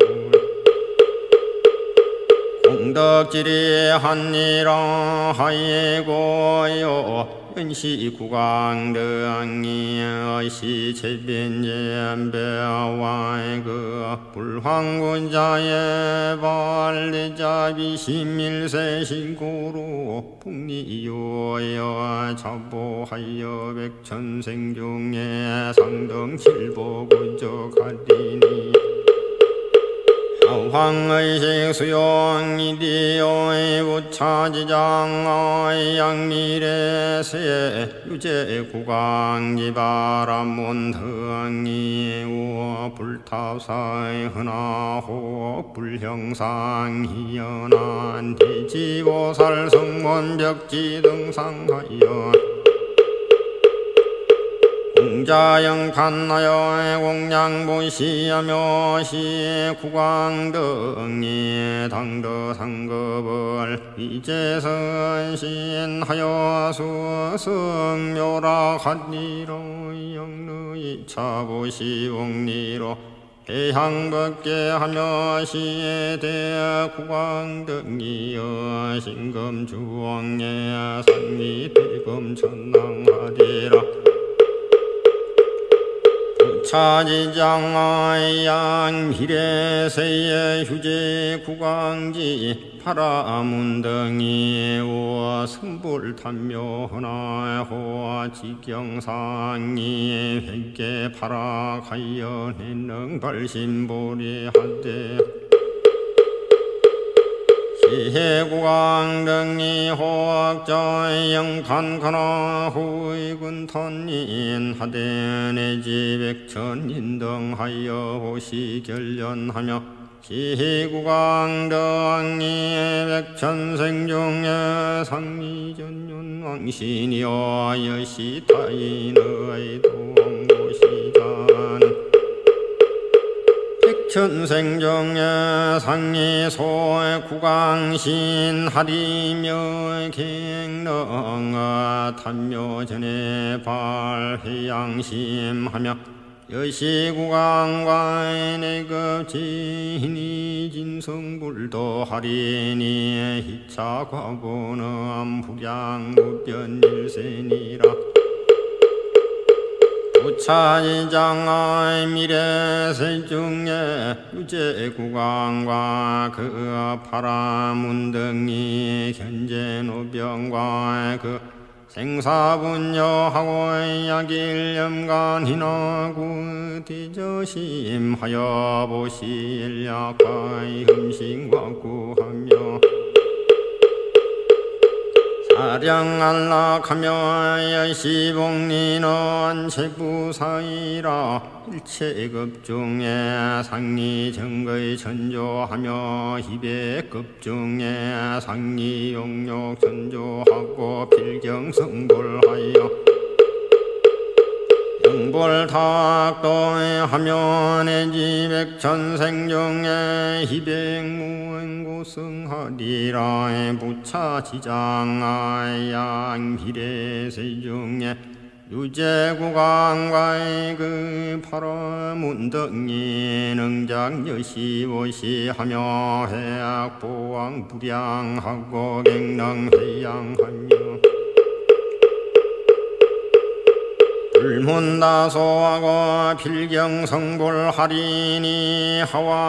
공덕지리 한니라 하이고요 연시구광등이 어시체변제배와의 그 불황군자의 발리자비심일세신고로 북리요여 자보하여 백천생중에 상등칠보군적하리니 황의식 수용이디오의 부차지장의 양미래세 유제구광지바람문등이 우어 불탑사의 흔하호 불형상희연한 대지보살 성문벽지 등상하여 공자영판하여 공양보시하며 시구광등이 당도상급을 이제선신하여 수승묘락하니로 영르이 차보시옥리로 해향벗게 하며 시대구광등이 여신금주왕에 상리대금천당하리라 차지장의 양미래세의 휴제구광지 파라문등이 우어 승불탄묘나 호지경상이 획계 파락하여 해능발신보리하되 시해구광등이 호학자의 영판가나 후의군턴인 하대내 지백천인 등하여 호시결련하며 시해구광등이 백천생중에 상미전윤왕신이여 여시타인의 동고시자는 천생정에 상리소의 구광신 하리며 갱능아 탐묘전에 발회양심하며 여시구광과의 내급지니 진성불도 하리니 희차과보는 불양무변일세니라 부차지장의 미래세중에 유제구광과 그 파라문등이 현재노병과 그 생사분여하고 약일염간히나구 뒤저심하여 보시일약과의 흠신과구하며 사량안락하며 여시복리는 제부사이라 일체급중에 상리정거의 전조하며 희배급중에 상리용욕 전조하고 필경성불하여 영불탁도하며 내지백천생중에 희백무행고승하리라 부차지장의 양비례세중에 유제구광과의 그 파라문등이 능작여시오시하며 해악보왕불양하고 갱능해양하며 불문다소하고 필경성불하리니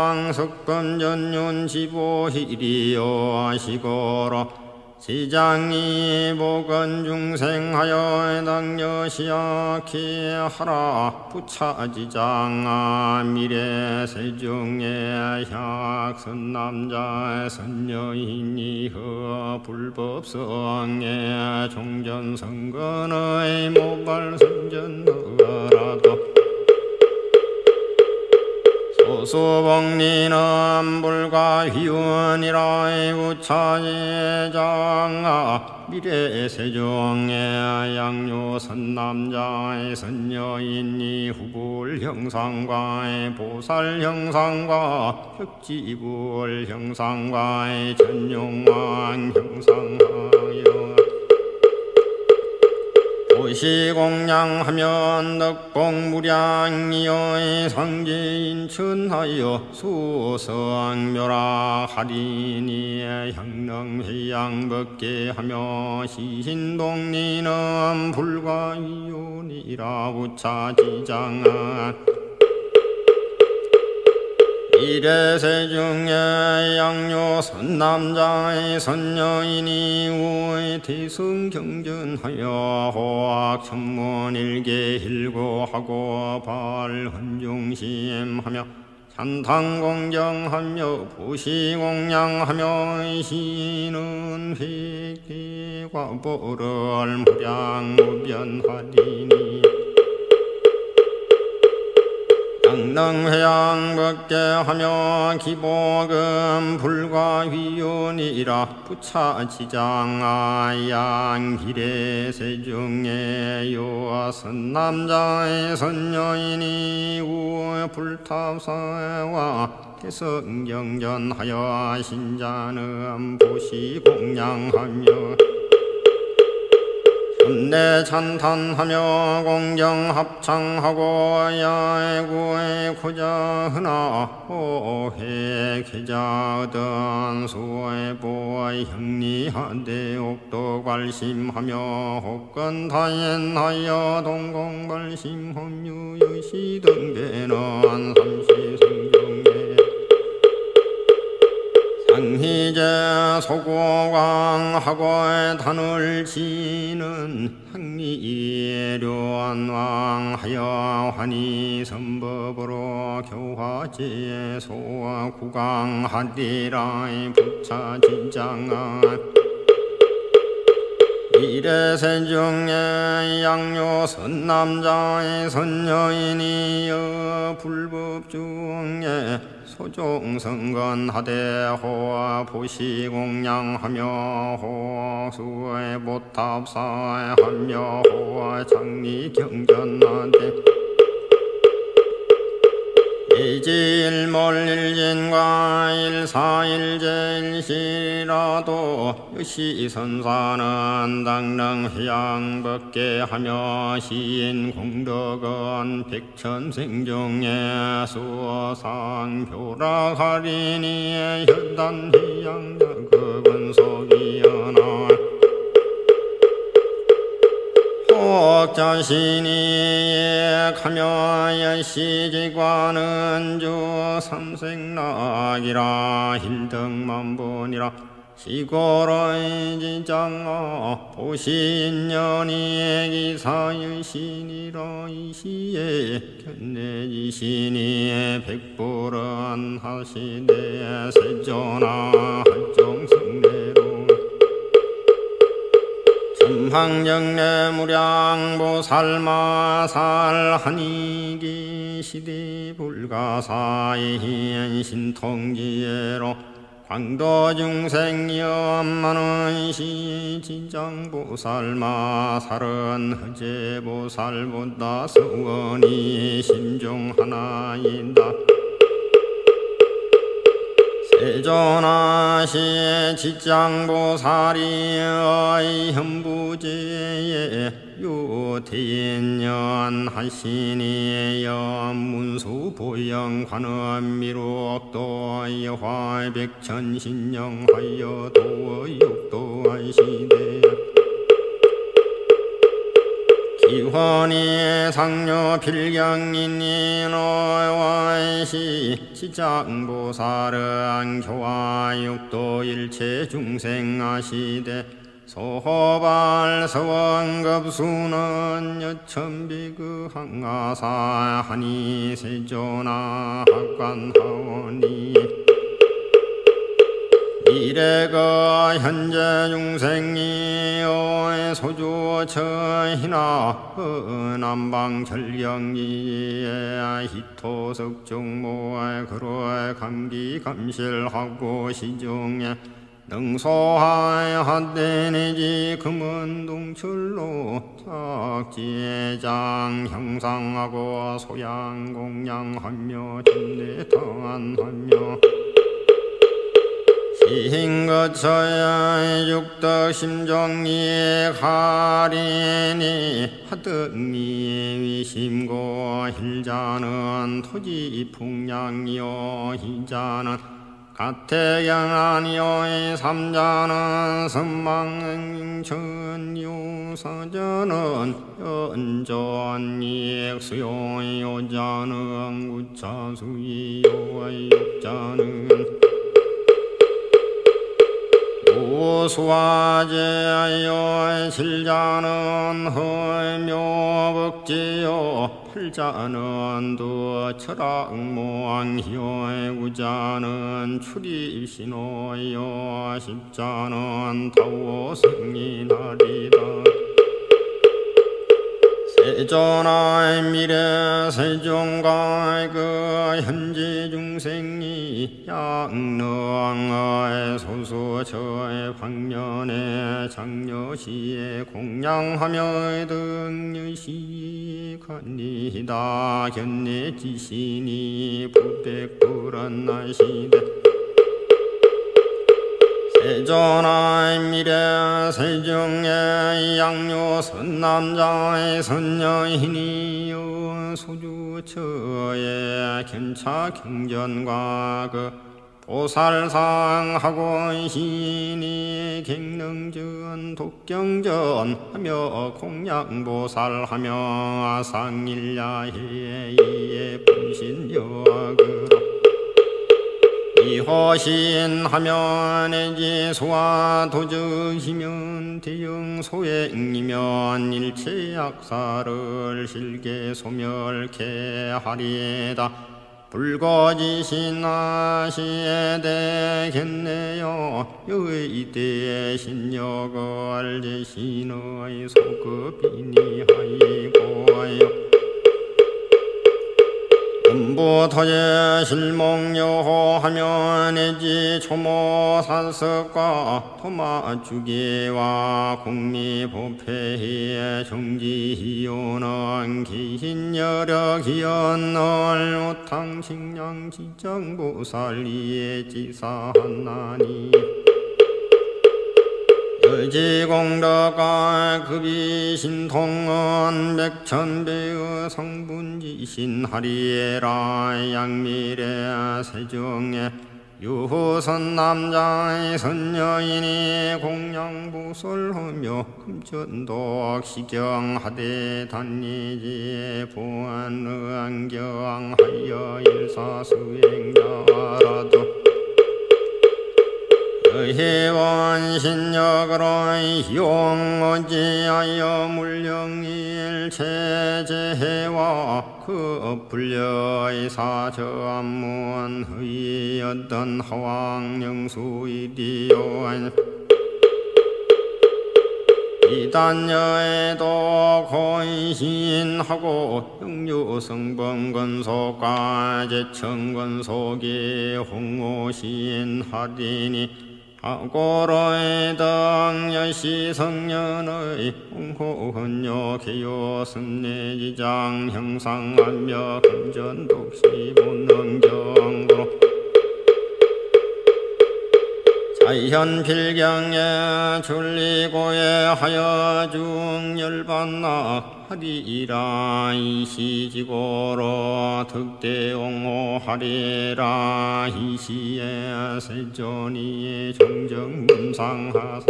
하왕석건전윤지보희리요 시고로 시장이 복은중생하여 당여시약히 하라 부차지장아 미래세중에 약선남자 선여인이 허 불법성에 종전성건의 모발성전허라도 도수복리는 불가휘원이라 부차제장아 미래세종의 양요선남자의 선여인이 후불 형상과의 보살 형상과 혁지불 형상과의 전용왕 형상하여 도시공양하면 덕공무량이여의 상제인천하여 수성묘라 하리니의 향릉회양벗게하며 시신동리는 불가위온이라 부차지장아 이래세중의 양요선남자의 선여인이 우의 대승경전하여 호학천문일계 일고하고 발헌중심하며 찬탕공정하며 부시공양하며 시는 회계과보를 무량무변하리니 양릉회양벗게하며 기보금 불가휘원이라 부차지장아 양기래세중의 요선남자의 선여인이 우 불탑사와 대성경전하여 신자는 보시공양하며 현내 찬탄하며 공정합창하고 야구의 고자하나 호회 계자얻은 수의보의 형리한데 옥도발심하며 혹건타연하여 동공발심험유 여시등대는 삼시성중에 상희제 소고광하고의 단을 지는 항리료안왕하여 환희선법으로 교화제 소구강하리라의 부차진장아 이래세중의 양요선남자의 선여인이여 불법중에 소종성건하되 호와 보시공양하며 호수의 보탑사에 하며 호와 장리경전하되 이지일몰일진과 일사일제일시라도 여시선사는 당릉해양벗게하며 시인공덕은 백천생중에 수어상표라하리니 현단해양적근속이여나 혹자신이 가며 여시지관은 주 삼생락이라 힐등만분이라 시고로의 지장아 보시인연이 기사유신이라 이시에 견내지신이 백불은 하시되 세존아 할종성내로 삼황정례무량보살마살 한이기 시대불가사인 신통지혜로 광도중생이엄만은 시지장보살마살은 허제보살보다 서원이 심중하나이다 세존하시 지장보살이의 현부제에 유태인년 하시니 연문수보영관은 미륵도 여화백천신령하여 도의육도하시되 기환이 상료 필경인이 너와이시 지장보살은 교화육도 일체 중생하시되 소호발 서원급수는 여천비그 항아사 하니 세존아 학관하오니 이래가 현재 중생이 소주 처히나 남방 절경기에 희토석정모에 그로에 감기 감실하고 시중에 능소하여 한대내지 금은동철로 작지장 형상하고 소양공양하며 진대당하며 시행거처야 육덕심정이 가리니 하등이 위심고 힐자는 토지풍량이요 희자는 가태경안이요 삼자는 선망천요 사자는 연전익수요 요자는 구차수이요 육자는 우수화제여 실자는 헐묘복지요 팔자는 두철학모왕희요 구자는 출입신호요 십자는 타오승리나리다 세존의 미래 세종과 그 현지 중생이 양릉의 소수처의 방면에 장려시에 공양하며 등여시 간이다 견내지신이 부백불한 나시대 세존의 미래 세종의 양요 선남자의 선여인이요 소주처의 견차 경전과 그 보살상하고 신이 갱능전 독경전 하며 공양보살하며 상일야해 이에 분신여그로 이호신하면 내지 소와 도적이면 대영 소행이면 일체 약사를 실게 소멸케 하리에다 불거지신하시에 되겠네요 여의대 신력을 제신의 소급이니 하이고요 음부터제 실목여호하면 내지 초모산석과 토마주기와 공미보패의 정지희요는 기hin여력이언을 우탕식량지장보살리에 지사하나니 여지공덕과 급이신통은 백천배의 성분지신하리에라 양미래 세정에 유선남자의 선여인이 공양보살하며 금전독 시경하되 단니지 보안의안경하여 일사수행자라도 해원신력으로 용어지하여 물령일체제해와 그 불려의 사저암문의 어떤 하왕영수이디요 이단여에도 고인신하고 영유성범건속과 제청건속이 홍오신하리니 아고로의 당여시 성년의 홍호헌요 개요 선내지장 형상하며 금전독시 본능정으로 자현필경에 줄리고에 하여 중열반나 하리라 이시지고로 득대옹호하리라 이시에 세존이 정정문상하사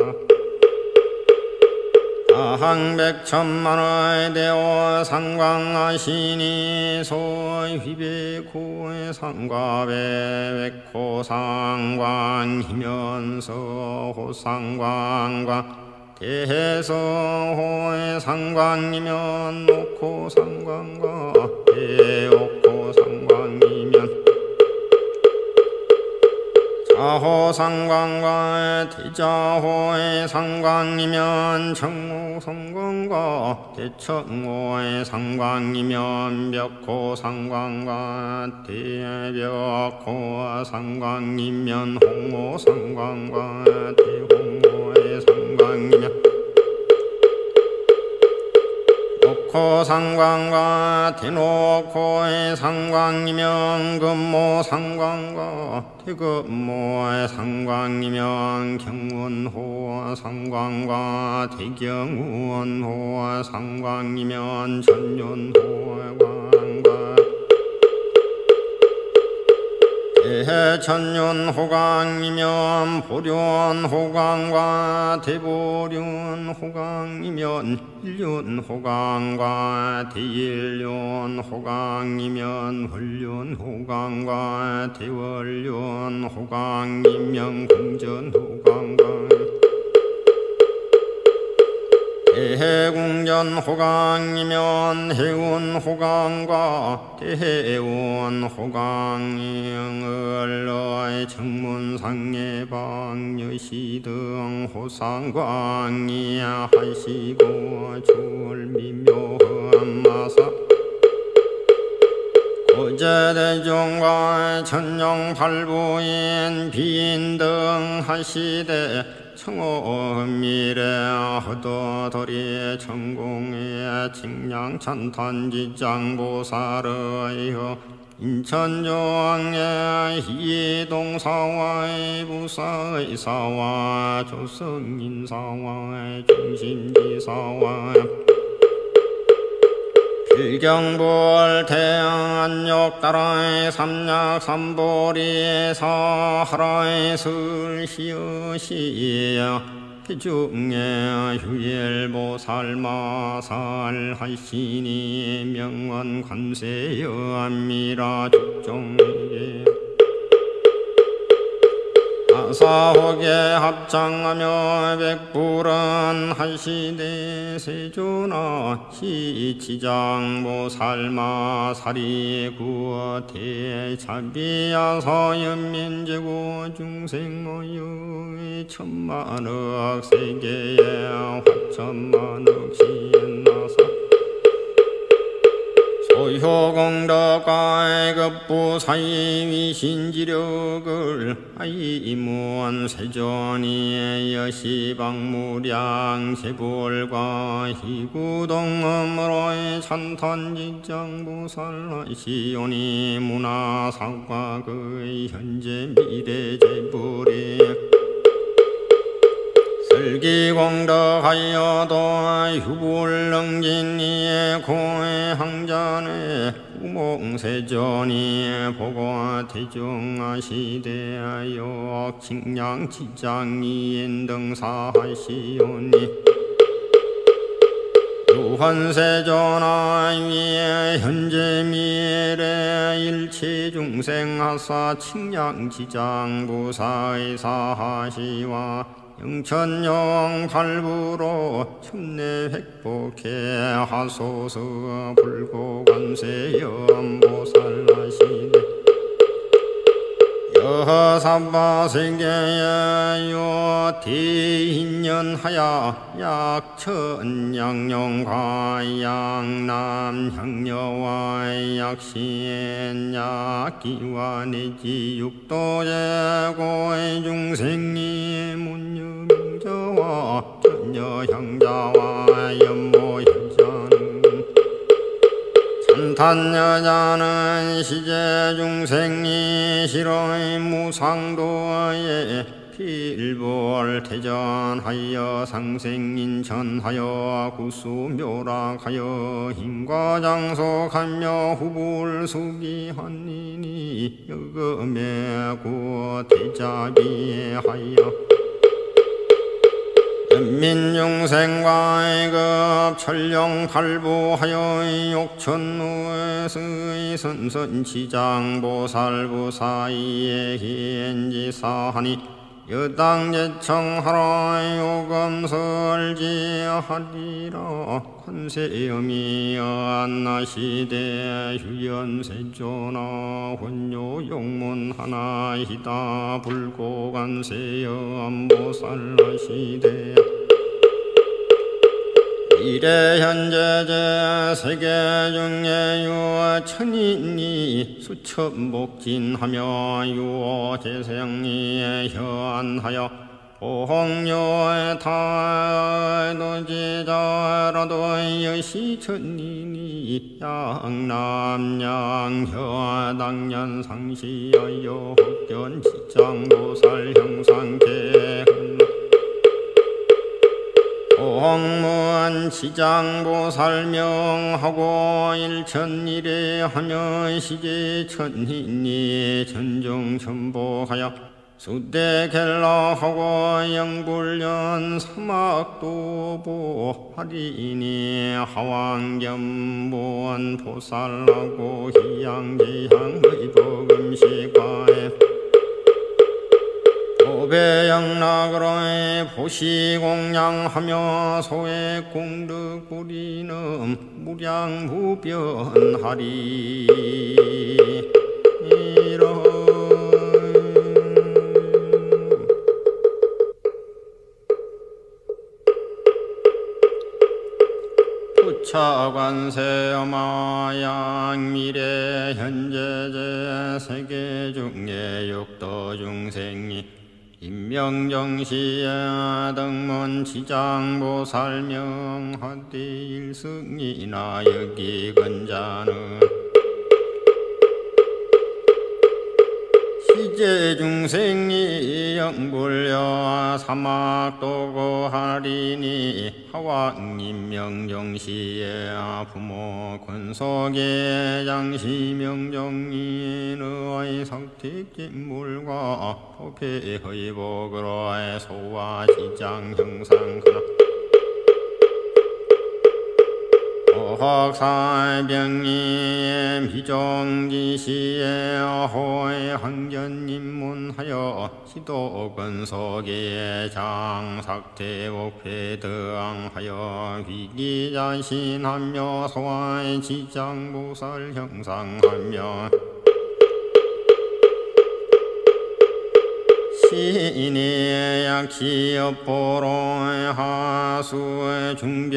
다항백천만의 대오 상광하시니 소휘백호의 상과배 백호상광이면서 호상광과 대해서호의 상광이면 옥호상광과 대옥호상광이면 아호상광과 대자호의 상광이면 청호상광과 대청호의 상광이면 벽호상광과 대벽호 상광이면 홍호상광과 대홍호의 상광이면 녹호상광과 대녹호의 상광이면 금모상광과 대금모의 상광이면 경운호 상광과 대경운호 상광이면 전륜호 광과 대천륜호광이면 보륜호광과 대보륜호광이면 일륜호광과 대일륜호광이면 월륜호광과 대월륜호광이면 궁전호광과 대해궁전호광이면 해운호광과 대해운호광을 정문상예방여시 등 호상광이 하시고 줄미묘한마사 고제대중과 천령팔부인 비인 등 하시되 청호미래 허도돌이 천공의 칭량찬탄지장보살의 인천정의 희동사와의 부사의사와 조성인사와의 중심지사와 필경불 태양안욕따라의 삼약삼보리 사하라의 슬시어시야 피중에 휴일보살마살 하시니 명원관세여암미라 죽종에 아사호계 합장하며 백불은 하시되 세존아 시치장보살마살이 구어대 자비야사연민제고 중생어의 천만억 세계에 화천만억 시엔나사 소효공덕가의 급부사이위신지력을 아이무원 세존이 여시방무량 세불과 희구동음으로의 찬탄지장보살시오니 문화사과의 현재 미래제불이 슬기공덕하여도 휴불능진이의 고해항전에 우몽세존이 보고 대중하시되하여 칭량지장이인 등사하시오니 유헌세존아 위에 현재 미래 일체중생하사 칭량지장부사의사하시와 영천영 팔부로 첨내 획복해 하소서 불고관세염보살하시네 여사바세계에 요대인연하야 약천양용과 양남향여와 약신 약기와 내지 육도제고의 중생이 문유명자와 전여향자와 연모현자는 찬탄여자는 시제중생이 실의 무상도에 필볼 태전하여 상생인천하여 구수묘락하여 힘과장속하며 후불수기한이니 여금의 구대자비하여 연민중생과의 급 천령팔부하여 욕천루에서의 선선지장보살부사이의 현지사하니 여당제청하라 요금설지하리라 관세음이 안나시대 휴연세조나 혼요용문 하나이다 불고관세음보살라시대 이래 현재제 세계 중에 유천인이 수천복진하며 유재생이 현하여 보홍요의 타도지자라도 여시천인이 양남양혀당년상시하여 흑견지장보살 형상계훈 공문 지장보살명하고 일천일에 하며 시제천인이 전정천보하여 수대갤라하고 영불련 사막도보 하리니 하왕겸본 보살하고 희양지향의 복음시가에 오배영락으로 보시공양하며 소액공덕 부리는 무량무변하리이러 부처관세음하양 미래 현재제 세계 중에 육도 중생이 인명정시에 등문 지장보살명하되 일승이나 여기 근자는 시제중생이 영불려 사막도고하리니 하왕인명정시에 부모 근속의 장시명정인의 성택진물과 도폐의 복으로의 소와 지장형상하나 호학사병님 비정지시에 호의 항견입문하여 시도근속의 장삭태복회 등하여 위기자신하며 소와의 지장보살 형상하며 신의 약시업보로의 하수의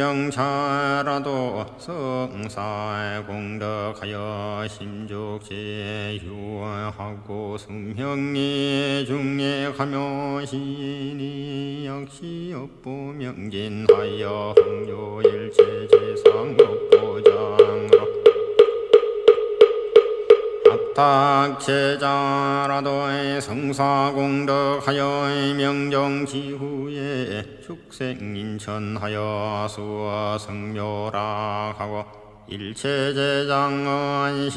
중병차라도 성사의 공덕하여 심족제 유하고 승형리 중례하며 신이 약시업보 명진하여 흥요일체 제상업보장으로 탁제자라도의 성사공덕하여 명정지후에 축생인천하여 수어성묘락하고 일체제장은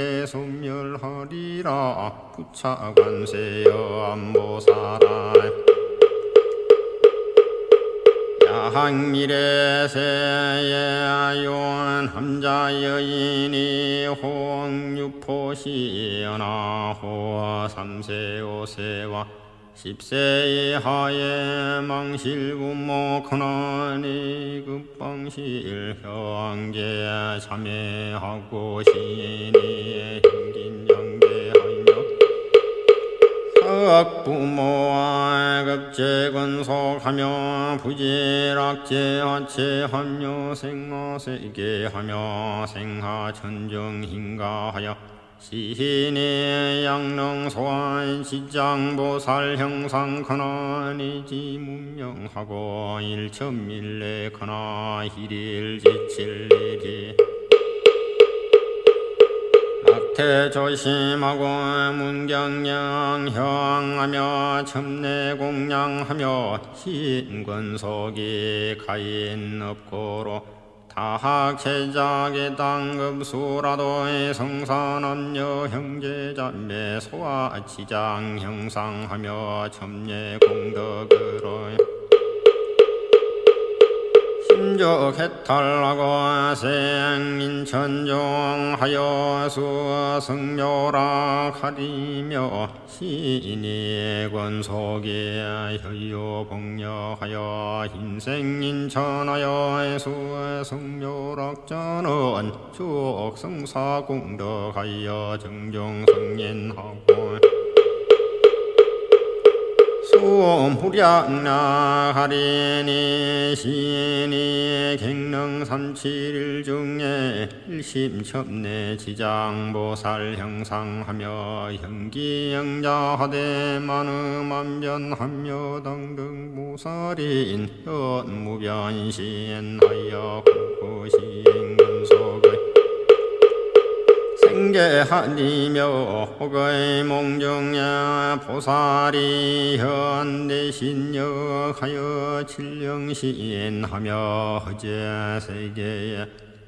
실계소멸하리라 부차관세여 안보사라 야항미래세에 요한함자여인이 홍유포시연하 호 삼세 오세와 십세 이하의 망실부모 큰아니 급방실 형제 참회하고 신이 형긴영계하며 학부모와 급제근속하며 부지락제하체하며 생하세계하며 생하천정hin가하여 시인의 양릉소환 지장보살 형상커나니지 문명하고 일천밀레커나 일일지칠일이 태조심하고 문경영형하며 첨내공양하며 신근속이 가인업고로 다학제작의 당급수라도의 성사남녀 형제자매 소화지장 형상하며 첨례공덕으로 심적 해탈하고 생인천종하여 수성묘락 하리며 신의 권속에 혈요복력하여 흰생인천하여 수성묘락전은 축성사공덕하여 정종성인하고 소무량나하리니 신이 갱능삼칠일 중에 일심첩내 지장보살 형상하며 형기영자하되 만음안변하며 등등 보살인 현무변신하여 국구시행근속의 생계하리며 혹의 몽중에 보살이 현대신역하여 칠령시인하며 허제세계에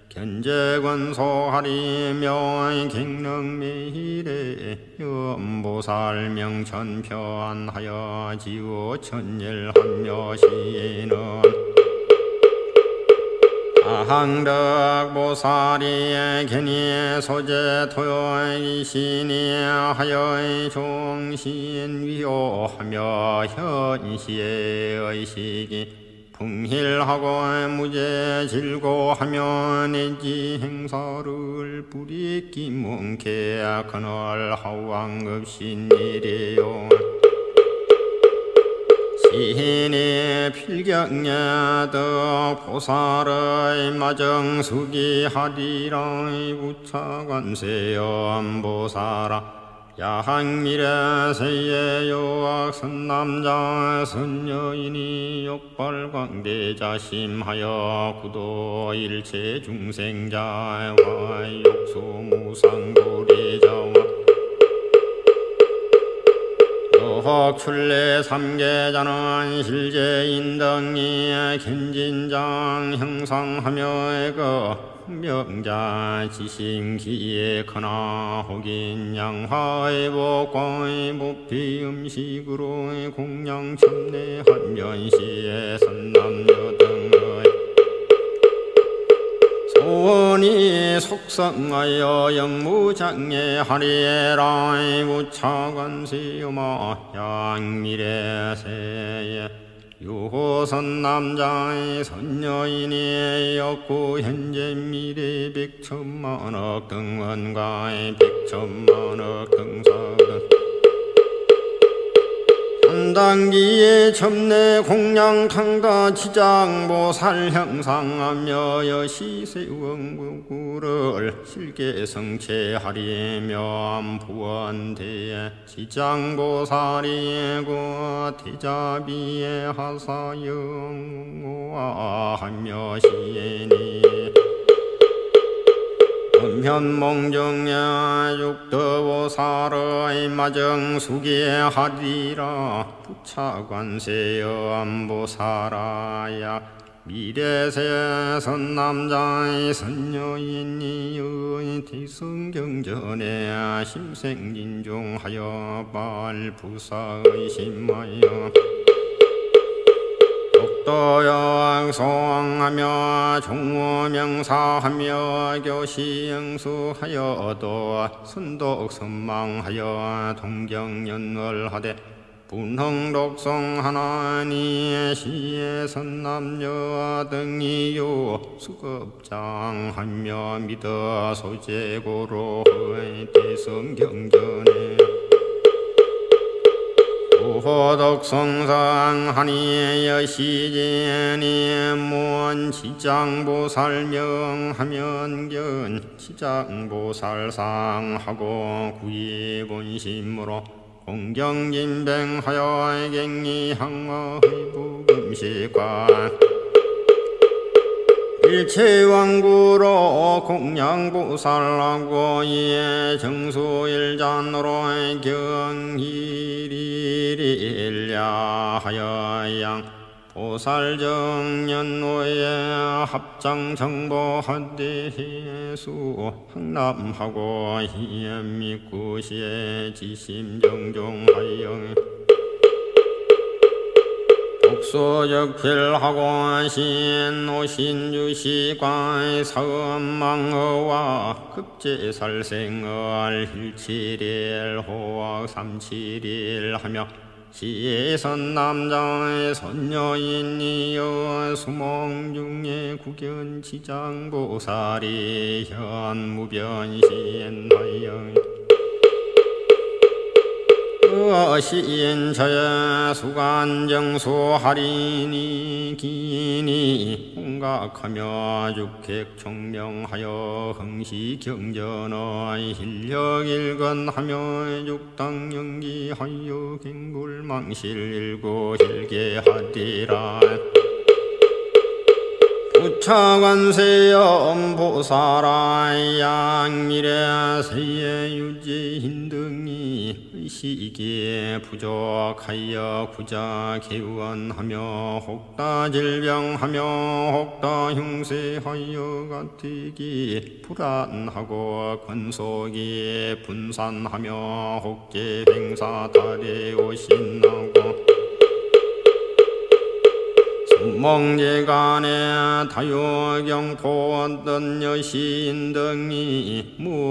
견제권소하리며 갱능매일에 연보살 명천편하여 지우천일하며 시인은 아항덕보살이 괜히 소재 토요이시니 하여의 종신위호하며 현시의 의식이 풍힐하고 무죄질고하며 내지 행사를 뿌리기 뭉케 그날 하왕급신이래요. 신이 필경야덕 보살의 마정수기하리라 부차관세âm 보살아 야학미래세의 요악선남자 선여인이 욕발광대자심하여 구도일체 중생자와 욕소무상고리자와 혹출래 삼계자는 실제인등이 견진장 형상하며 애거 명자 지심기에 크나 혹인 양화의 복광의 목피 음식으로 공양 첨내 한면시의 선남여 등의 소원이 속성하여 영무장애하리라 무차관세음아 양미래세에 유호선남자의 선여인이 였고 현재 미래 백천만억 등원가의 백천만억 등사등 한단기에 첨내 공양탕다 지장보살 형상하며 여시세왕부구를 실계성체하리며 부원대에 지장보살이고 대자비에 하사영호하며 시엔이 음현몽정야 육도보살의 마정수기하리라 부차관세음보살아야 미래세 선남자의 선여인이의 대성경전에 심생진중하여 발부사의 심하여 독도역송하며 종호명사하며 교시영수하여도 선독선망하여 동경연월하되 분흥독성하나니 시의 선남여 등이요 수급장하며 믿어 소재고로의 대성경전에 호덕성상하니 여시제니 무언 지장보살명하면견 지장보살상하고 구이본심으로 공경진뱅하여 갱리항화의 부금식관 일체왕구로 공양보살하고 이에 정수일잔으로 경일일일야 하여 양 보살정년노에 합장정보한대해수 항남하고 희염미구시에 지심정종하여 독소적필하고 신오신주시관 사음망어와 급제살생을 일칠일 호학 삼칠일 하며 시선남자의 선녀인이여 수몽중의 국연지장보살이 현무변신하여 어시인처의 수관정수하리니 기니 홍각하며 육객총명하여 흥시경전의 힐력일건하며 육당연기하여 갱불망실일고 힐계하리라 부차관세음보살아 양미래 세예유지인 등이 의식에 부족하여 구자 개원하며 혹다 질병하며 혹다 흉세하여 가뜩이 불안하고 권속이 분산하며 혹제 행사 달에 오신나고 멍제간에 다요경포 어떤 여신 등이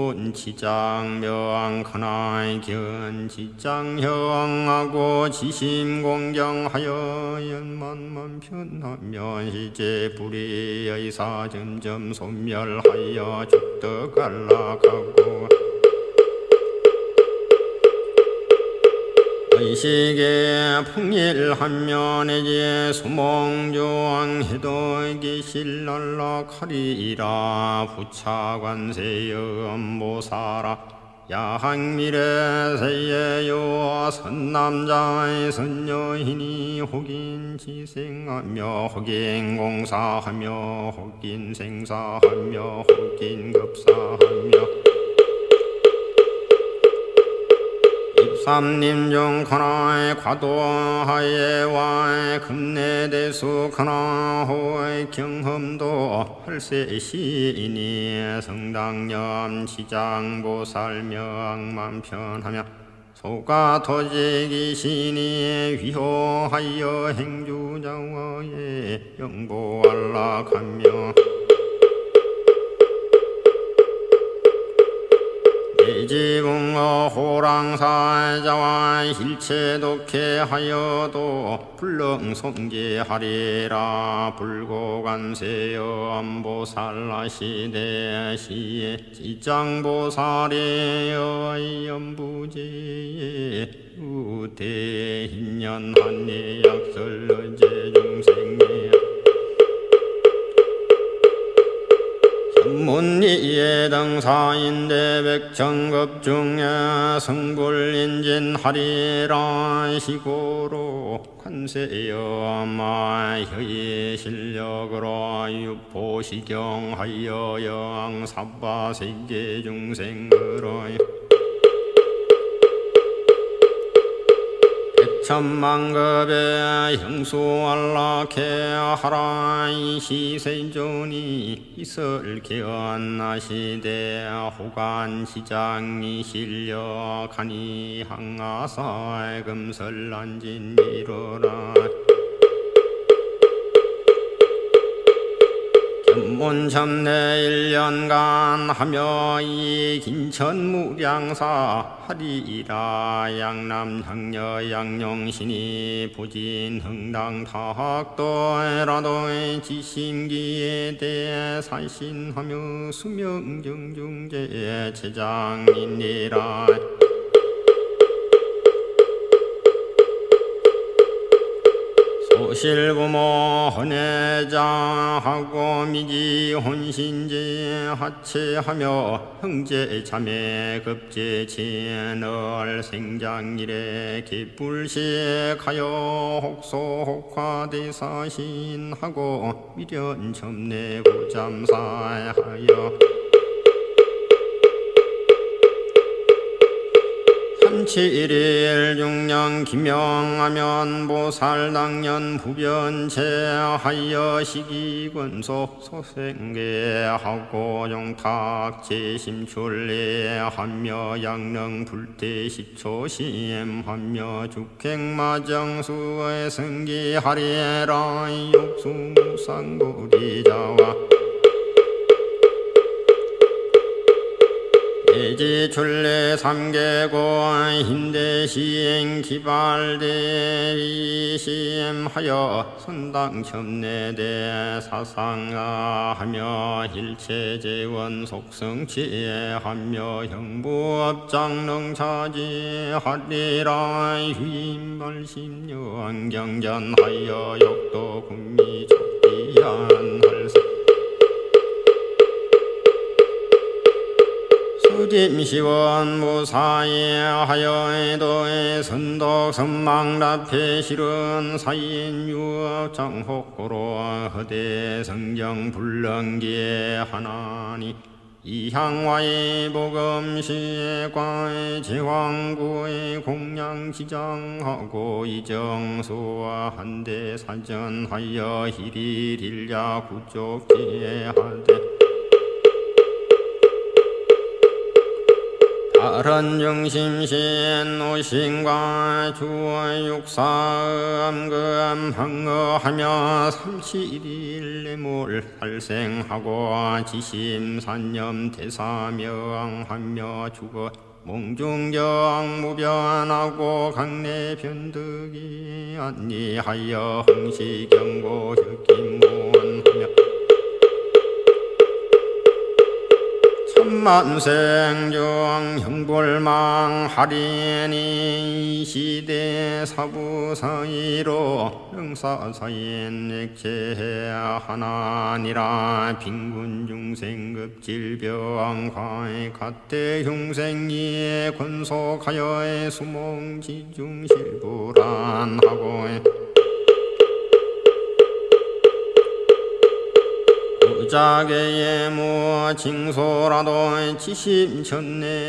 문치장명 큰아이 견지장형하고 지심공경하여 연만만 편하면 시제 불의의 사 점점 소멸하여 죽덕 안락하고 의식에 풍일한면에 수몽조왕해도 계실날락하리라 부차관세음보살아 야학미래세예요 선남자의 선여인이 혹인지생하며 혹인공사하며 혹인생사하며 혹인급사하며 삼림중 하나의 과도하예와 금내대수 하나호의 경험도 할세시이니 성당념 지장보살명만 편하며 소가토지기신이 위호하여 행주자와의 영보안락하며 지붕어 호랑사자와 일체독해하여도 불능송계하리라 불고관세음보살라시대 시에 지장보살의 연부제에 우대인연한예 약설제중생에 문리예 등사인대 백정급 중에 성불인진하리라 시고로 관세여마혀의 실력으로 유포시경하여 영사바세계 중생으로 천만급의 형수안락해 하라 이 시세존이 있을 기언나시되 호관시장이 실력하니 항아사의 금설난진 이루라 견문참내 일년간 하며 이 긴천무량사 하리이라 양남 향녀 양용신이 부진 흥당 타학도라도 지심기에 대해 산신하며 수명정중제 제장이니라 소실부모 헌해장하고 미지 혼신제 하체하며 형제 자매 급제 진을 생장일에 기불시하여 혹소 혹화대사신하고 미련 점내고 잠사하여 칠일 중령 기명하면 보살당년 부변체하여 시기권속 소생계하고 종탁 제심출례하며 양릉 불대십초심 하며 죽행마정수의 승기하리라 육수무상부리자와 예지출례 삼계고 힘대시행 기발대리심하여 선당첨내대 사상하하며 일체재원 속성치하며 형부업장릉차지하리라 유인발심여왕경전하여 역도 군미족비한할세 수짐시원 무사에 하여에도에 선덕 선망답해 실은 사인 유업 정혹고로 허대 성경 불렁기에 하나니 이향와의 복음시에 과의 제왕구의 공양지장하고 이정수와 한대 사전하여 희리릴야 구족지에 하되 다른 중심신 오신과 주육사음금 항어하며 삼십일내물 발생하고 지심산념 대사명하며 죽어 몽중정 무변하고 강내 변득이 안니하여 흥시경고 혁김무원하며 천만생중 형불망하리니 이시대 사부사이로 응사사인 액체 하나니라 빈군중생급질병화의 갓대흉생이에 권속하여의 수몽지중실불안하고 부자계의 무징소라도 지심천내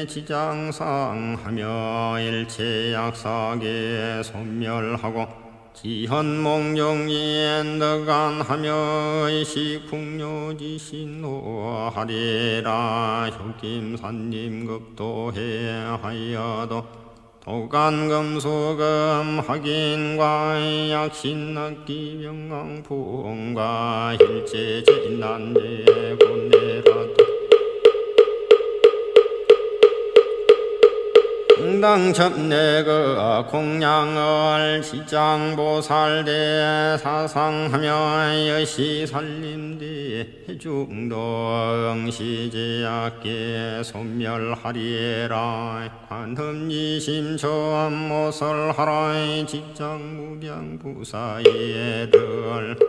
지장상하며 일체약사계 소멸하고 지현몽종이엔덕안하며 의식풍요지신노하리라 효김산림급도해 하여도 도간금수금 확인과 약신악기병강풍과 일체재난제 고내라도 응당첩내그 공양을 지장보살대 사상하며 여시살림대 해중도 응시제약계 소멸하리라 관음이심처음 모설하라 직장무병부사예를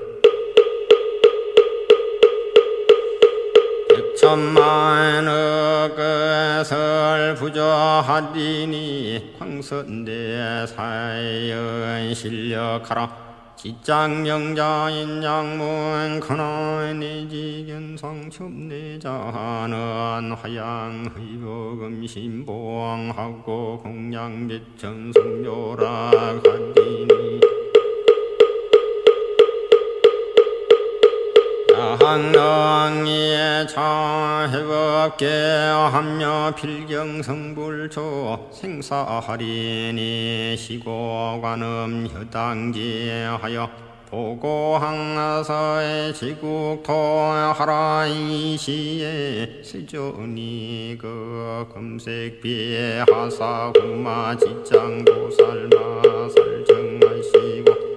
천만억 것을 부조하리니 광선대 사연 실력하라 지장영자인 양문 가나니지견상 첩내자는 화양 의복음 신봉하고 공양빛전 성묘락하리니 항능이에 차해법계 하며 필경성불초 생사하리니 시고관음 여당지하여 보고항나서의 지국토하라 이시에 세존이 그 금색비에 하사구마 지장보살마살 정하시고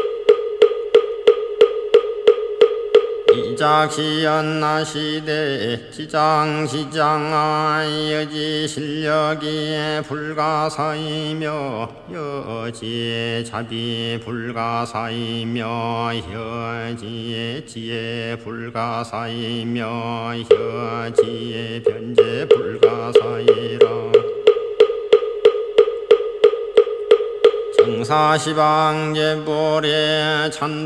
이작시연나시대 지장시장아 여지실력이 불가사이며 여지의 자비 불가사이며 여지의 지혜 불가사이며 여지의 변제 불가사이라 정사시방제불에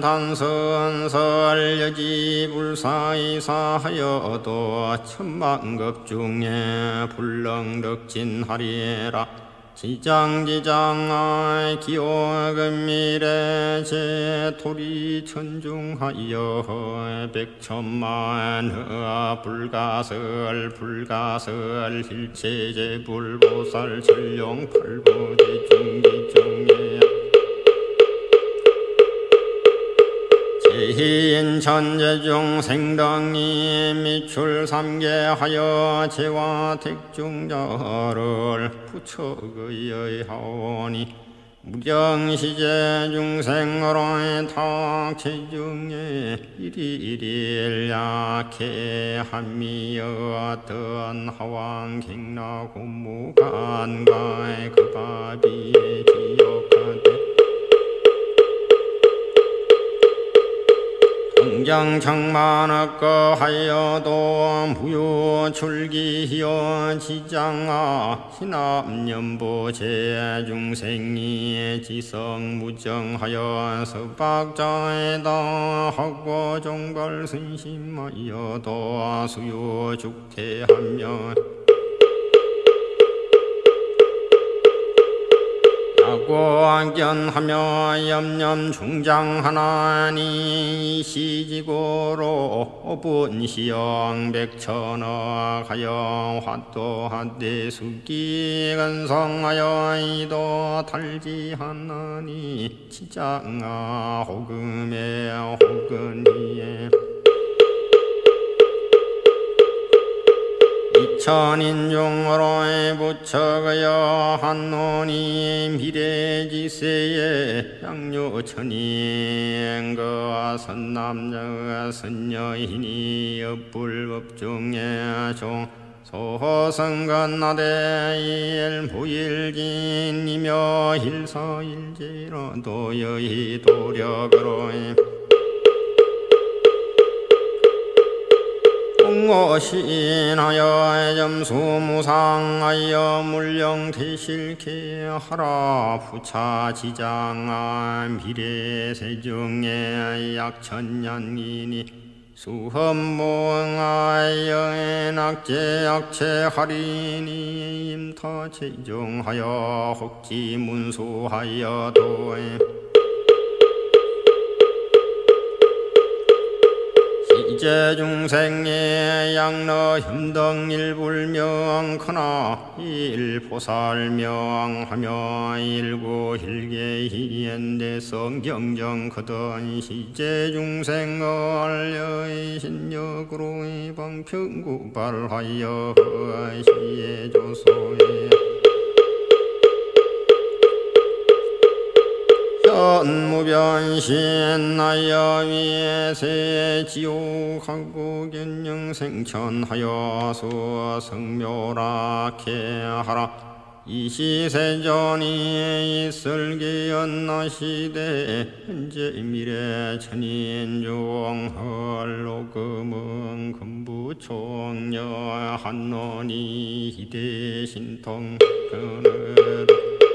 찬탄선설 여지불사이사하여도 천만급 중에 불렁덕진하리라 지장지장아 기호금미래 제토리 천중하여 백천만 허 불가설 불가설 일체제 불보살 전령 팔보대 중기정예 제인 천재중 생당이 미출 삼계하여 제와 택중자를 부처의하오니 무량시제 중생어로의 탁체중에 일일일 약해 한미여던 하왕 갱나 곤무간가의 그바비의 지역하되 동장청만학거 하여도 무효출기히여 지장아 신암연보 제중생이 지성무정하여 서박자에다 하고 종발순심하여도 수요죽태하며 야고견하며 염염중장하나니 시지고로 오분시영 백천억 하여 화도하대 수기건성하여 이도 탈지하나니 지장아 호금에 호근이에 천인중으로의 부처가여 한노니 미래지세에 양요천인과 선남자가 선여인이 엇불법중에 종 소성건나대 일무일진이며 일서일지로 여의 도력으로 공고신하여 점수무상하여 물령대실케 하라 부차지장아 미래세중에 약천년이니 수험무응하여 낙제약체하리니 임타체중하여 혹지문수하여 도에 이제중생의 양너 힘덩일불명커나 일보살명하며 일구일계희엔대 성경정거던 시제중생을 여의신역으로 방평구발하여 시에조소에 현무변신하여 위에세 지옥하고 견영생천하여 수성묘락해 하라 이시세전이 있을기연나시대 현재 미래 천인중 헐로금은 금부총녀 한노니 희대신통 그늘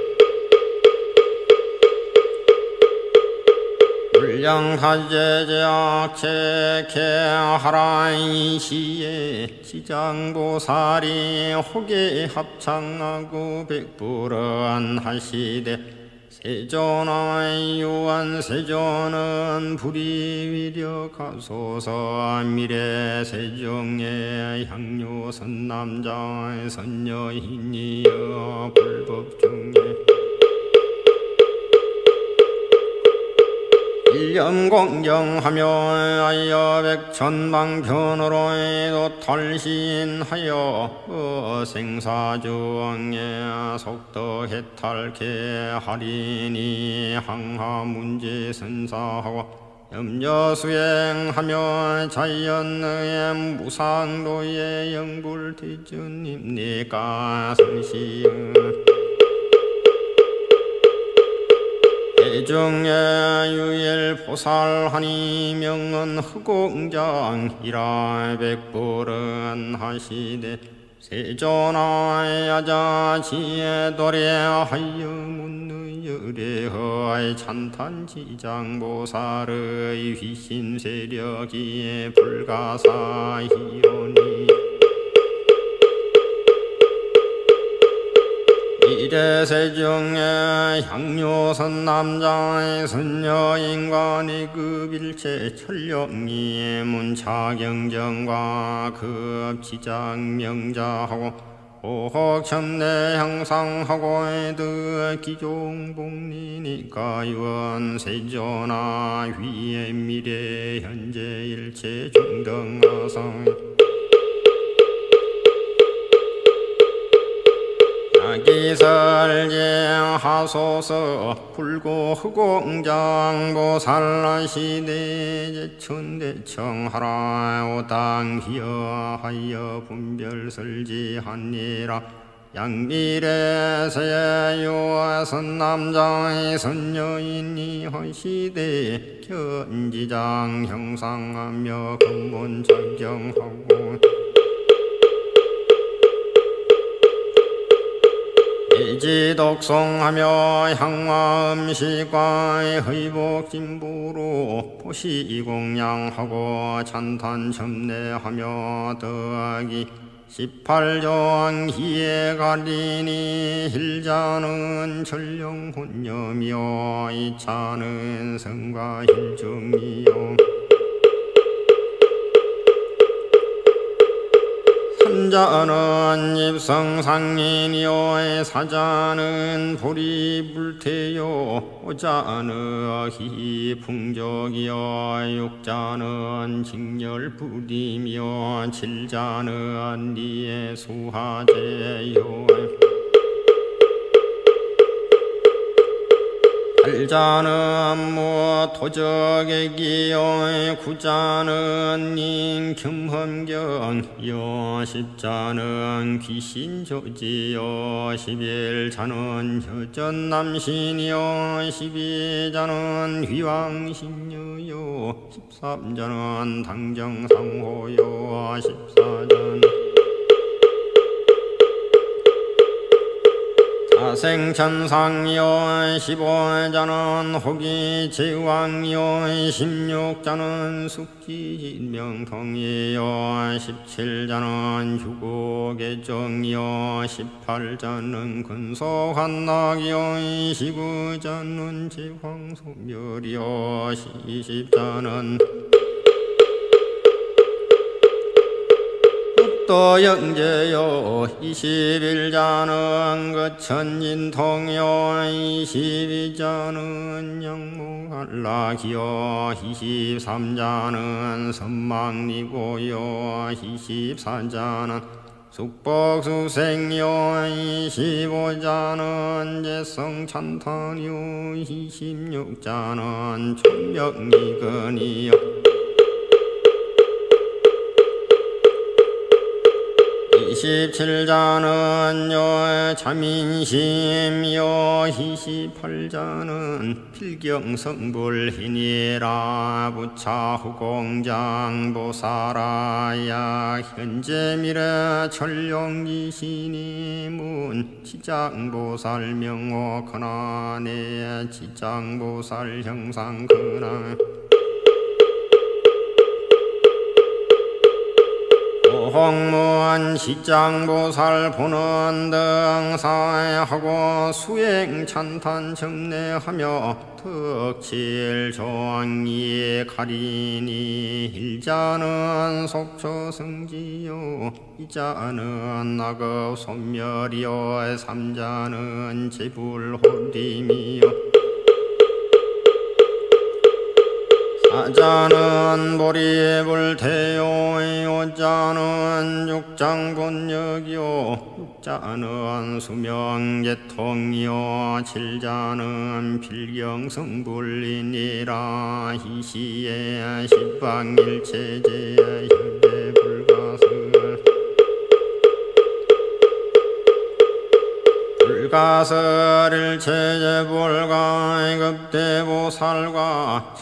불량사제제악체케하라이시에 지장보살이 혹에 합창하고 백불은 하시되 세존의 요한 세존은 불이위력하소서 미래세종의 향료선남자 선여인이여 불법중에 일념공경하며 아여 백천방편으로 도탈신하여 생사중에 속도해탈케 하리니 항하문제 선사하고 염려수행하며 자연의 무상도의 영불대주님니까 성시응 대중의 유일보살하니 명은 흑공장이라 백불은 하시되 세존아 야자지에 도래하여 문의열애허의 찬탄지장보살의 휘신세력이 불가사히오니 이래세중에 향료선 남자의 선녀인간의 급일체 천령이 문차경정과 급지장명자하고 호학첨내 향상하고 드 기종복리니까 유언세존하 위의 미래 현재 일체 중등하상 야기설제 하소서 불고 흑공장보살라시대 제천대청하라 오당휘여하여 분별설지하니라 양미래세요 선남자의 선여인이 헌시대 견지장 형상하며 근본작경하고 이지독송하며 향화음식과의 의복진부로 보시공양하고 찬탄첨내하며 덕이 십팔조항희에 가리니 힐자는 전령혼념이요 이차는 성과 힐중이요 삼자는 입성상인이요 사자는 보리불태요 오자는 희풍적이요 육자는 직렬부림이요 칠자는 니의 수하제요 팔자는 무토적애기요 구자는 인겸험경이요 십자는 귀신조지요 십일자는 혀전남신이요 십이자는 휘왕신녀요 십삼자는 당정상호요 십사자는 사생천상이요 십오자는 호기제왕이요 십육자는 숙지명통이요 십칠자는 휴고계정이요 십팔자는 근소한낙이요 십구자는 제황소멸이요 이십자는 또영제요 이십일자는 거천인통요 이십이자는 영무한락이요 이십삼자는 선망리고요 이십사자는 숙복수생요 이십오자는 제성찬탄요 이십육자는 천명이근이요 이십칠자는 요 자민심요 이십팔자는 필경성불희니라 부차후공장보살아야 현재미래 천룡기신이문 지장보살 명호근하네 지장보살 형상근하 홍무한 시장보살 보는 등사하고 수행 찬탄 정례하며 덕칠조항이 가리니 일자는 속초성지요 이자는 낙업 소멸이요 삼자는 제불홀림이요 사자는 보리불태요 오자는 육장본역이요 육자는 수명계통이요 칠자는 필경성불이니라 이시에 십방일체제 혈대불가설 불가설일체제불가 급대보살과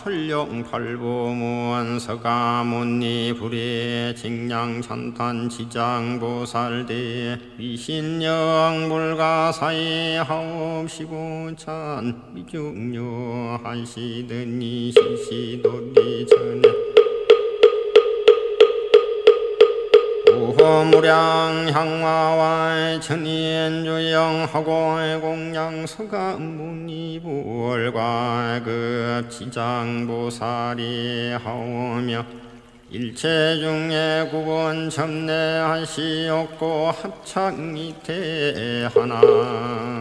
천룡팔부무원서가문니 불의 직량찬탄 지장보살대 위신영불가사의 하옵시고찬 위중요 하시더니 시시도리 전에 무량 향화와 천인주영하고 공양서가 무니불과 그 지장보살이 하오며 일체 중에 구분 첨내하시옵고 합창이 대하나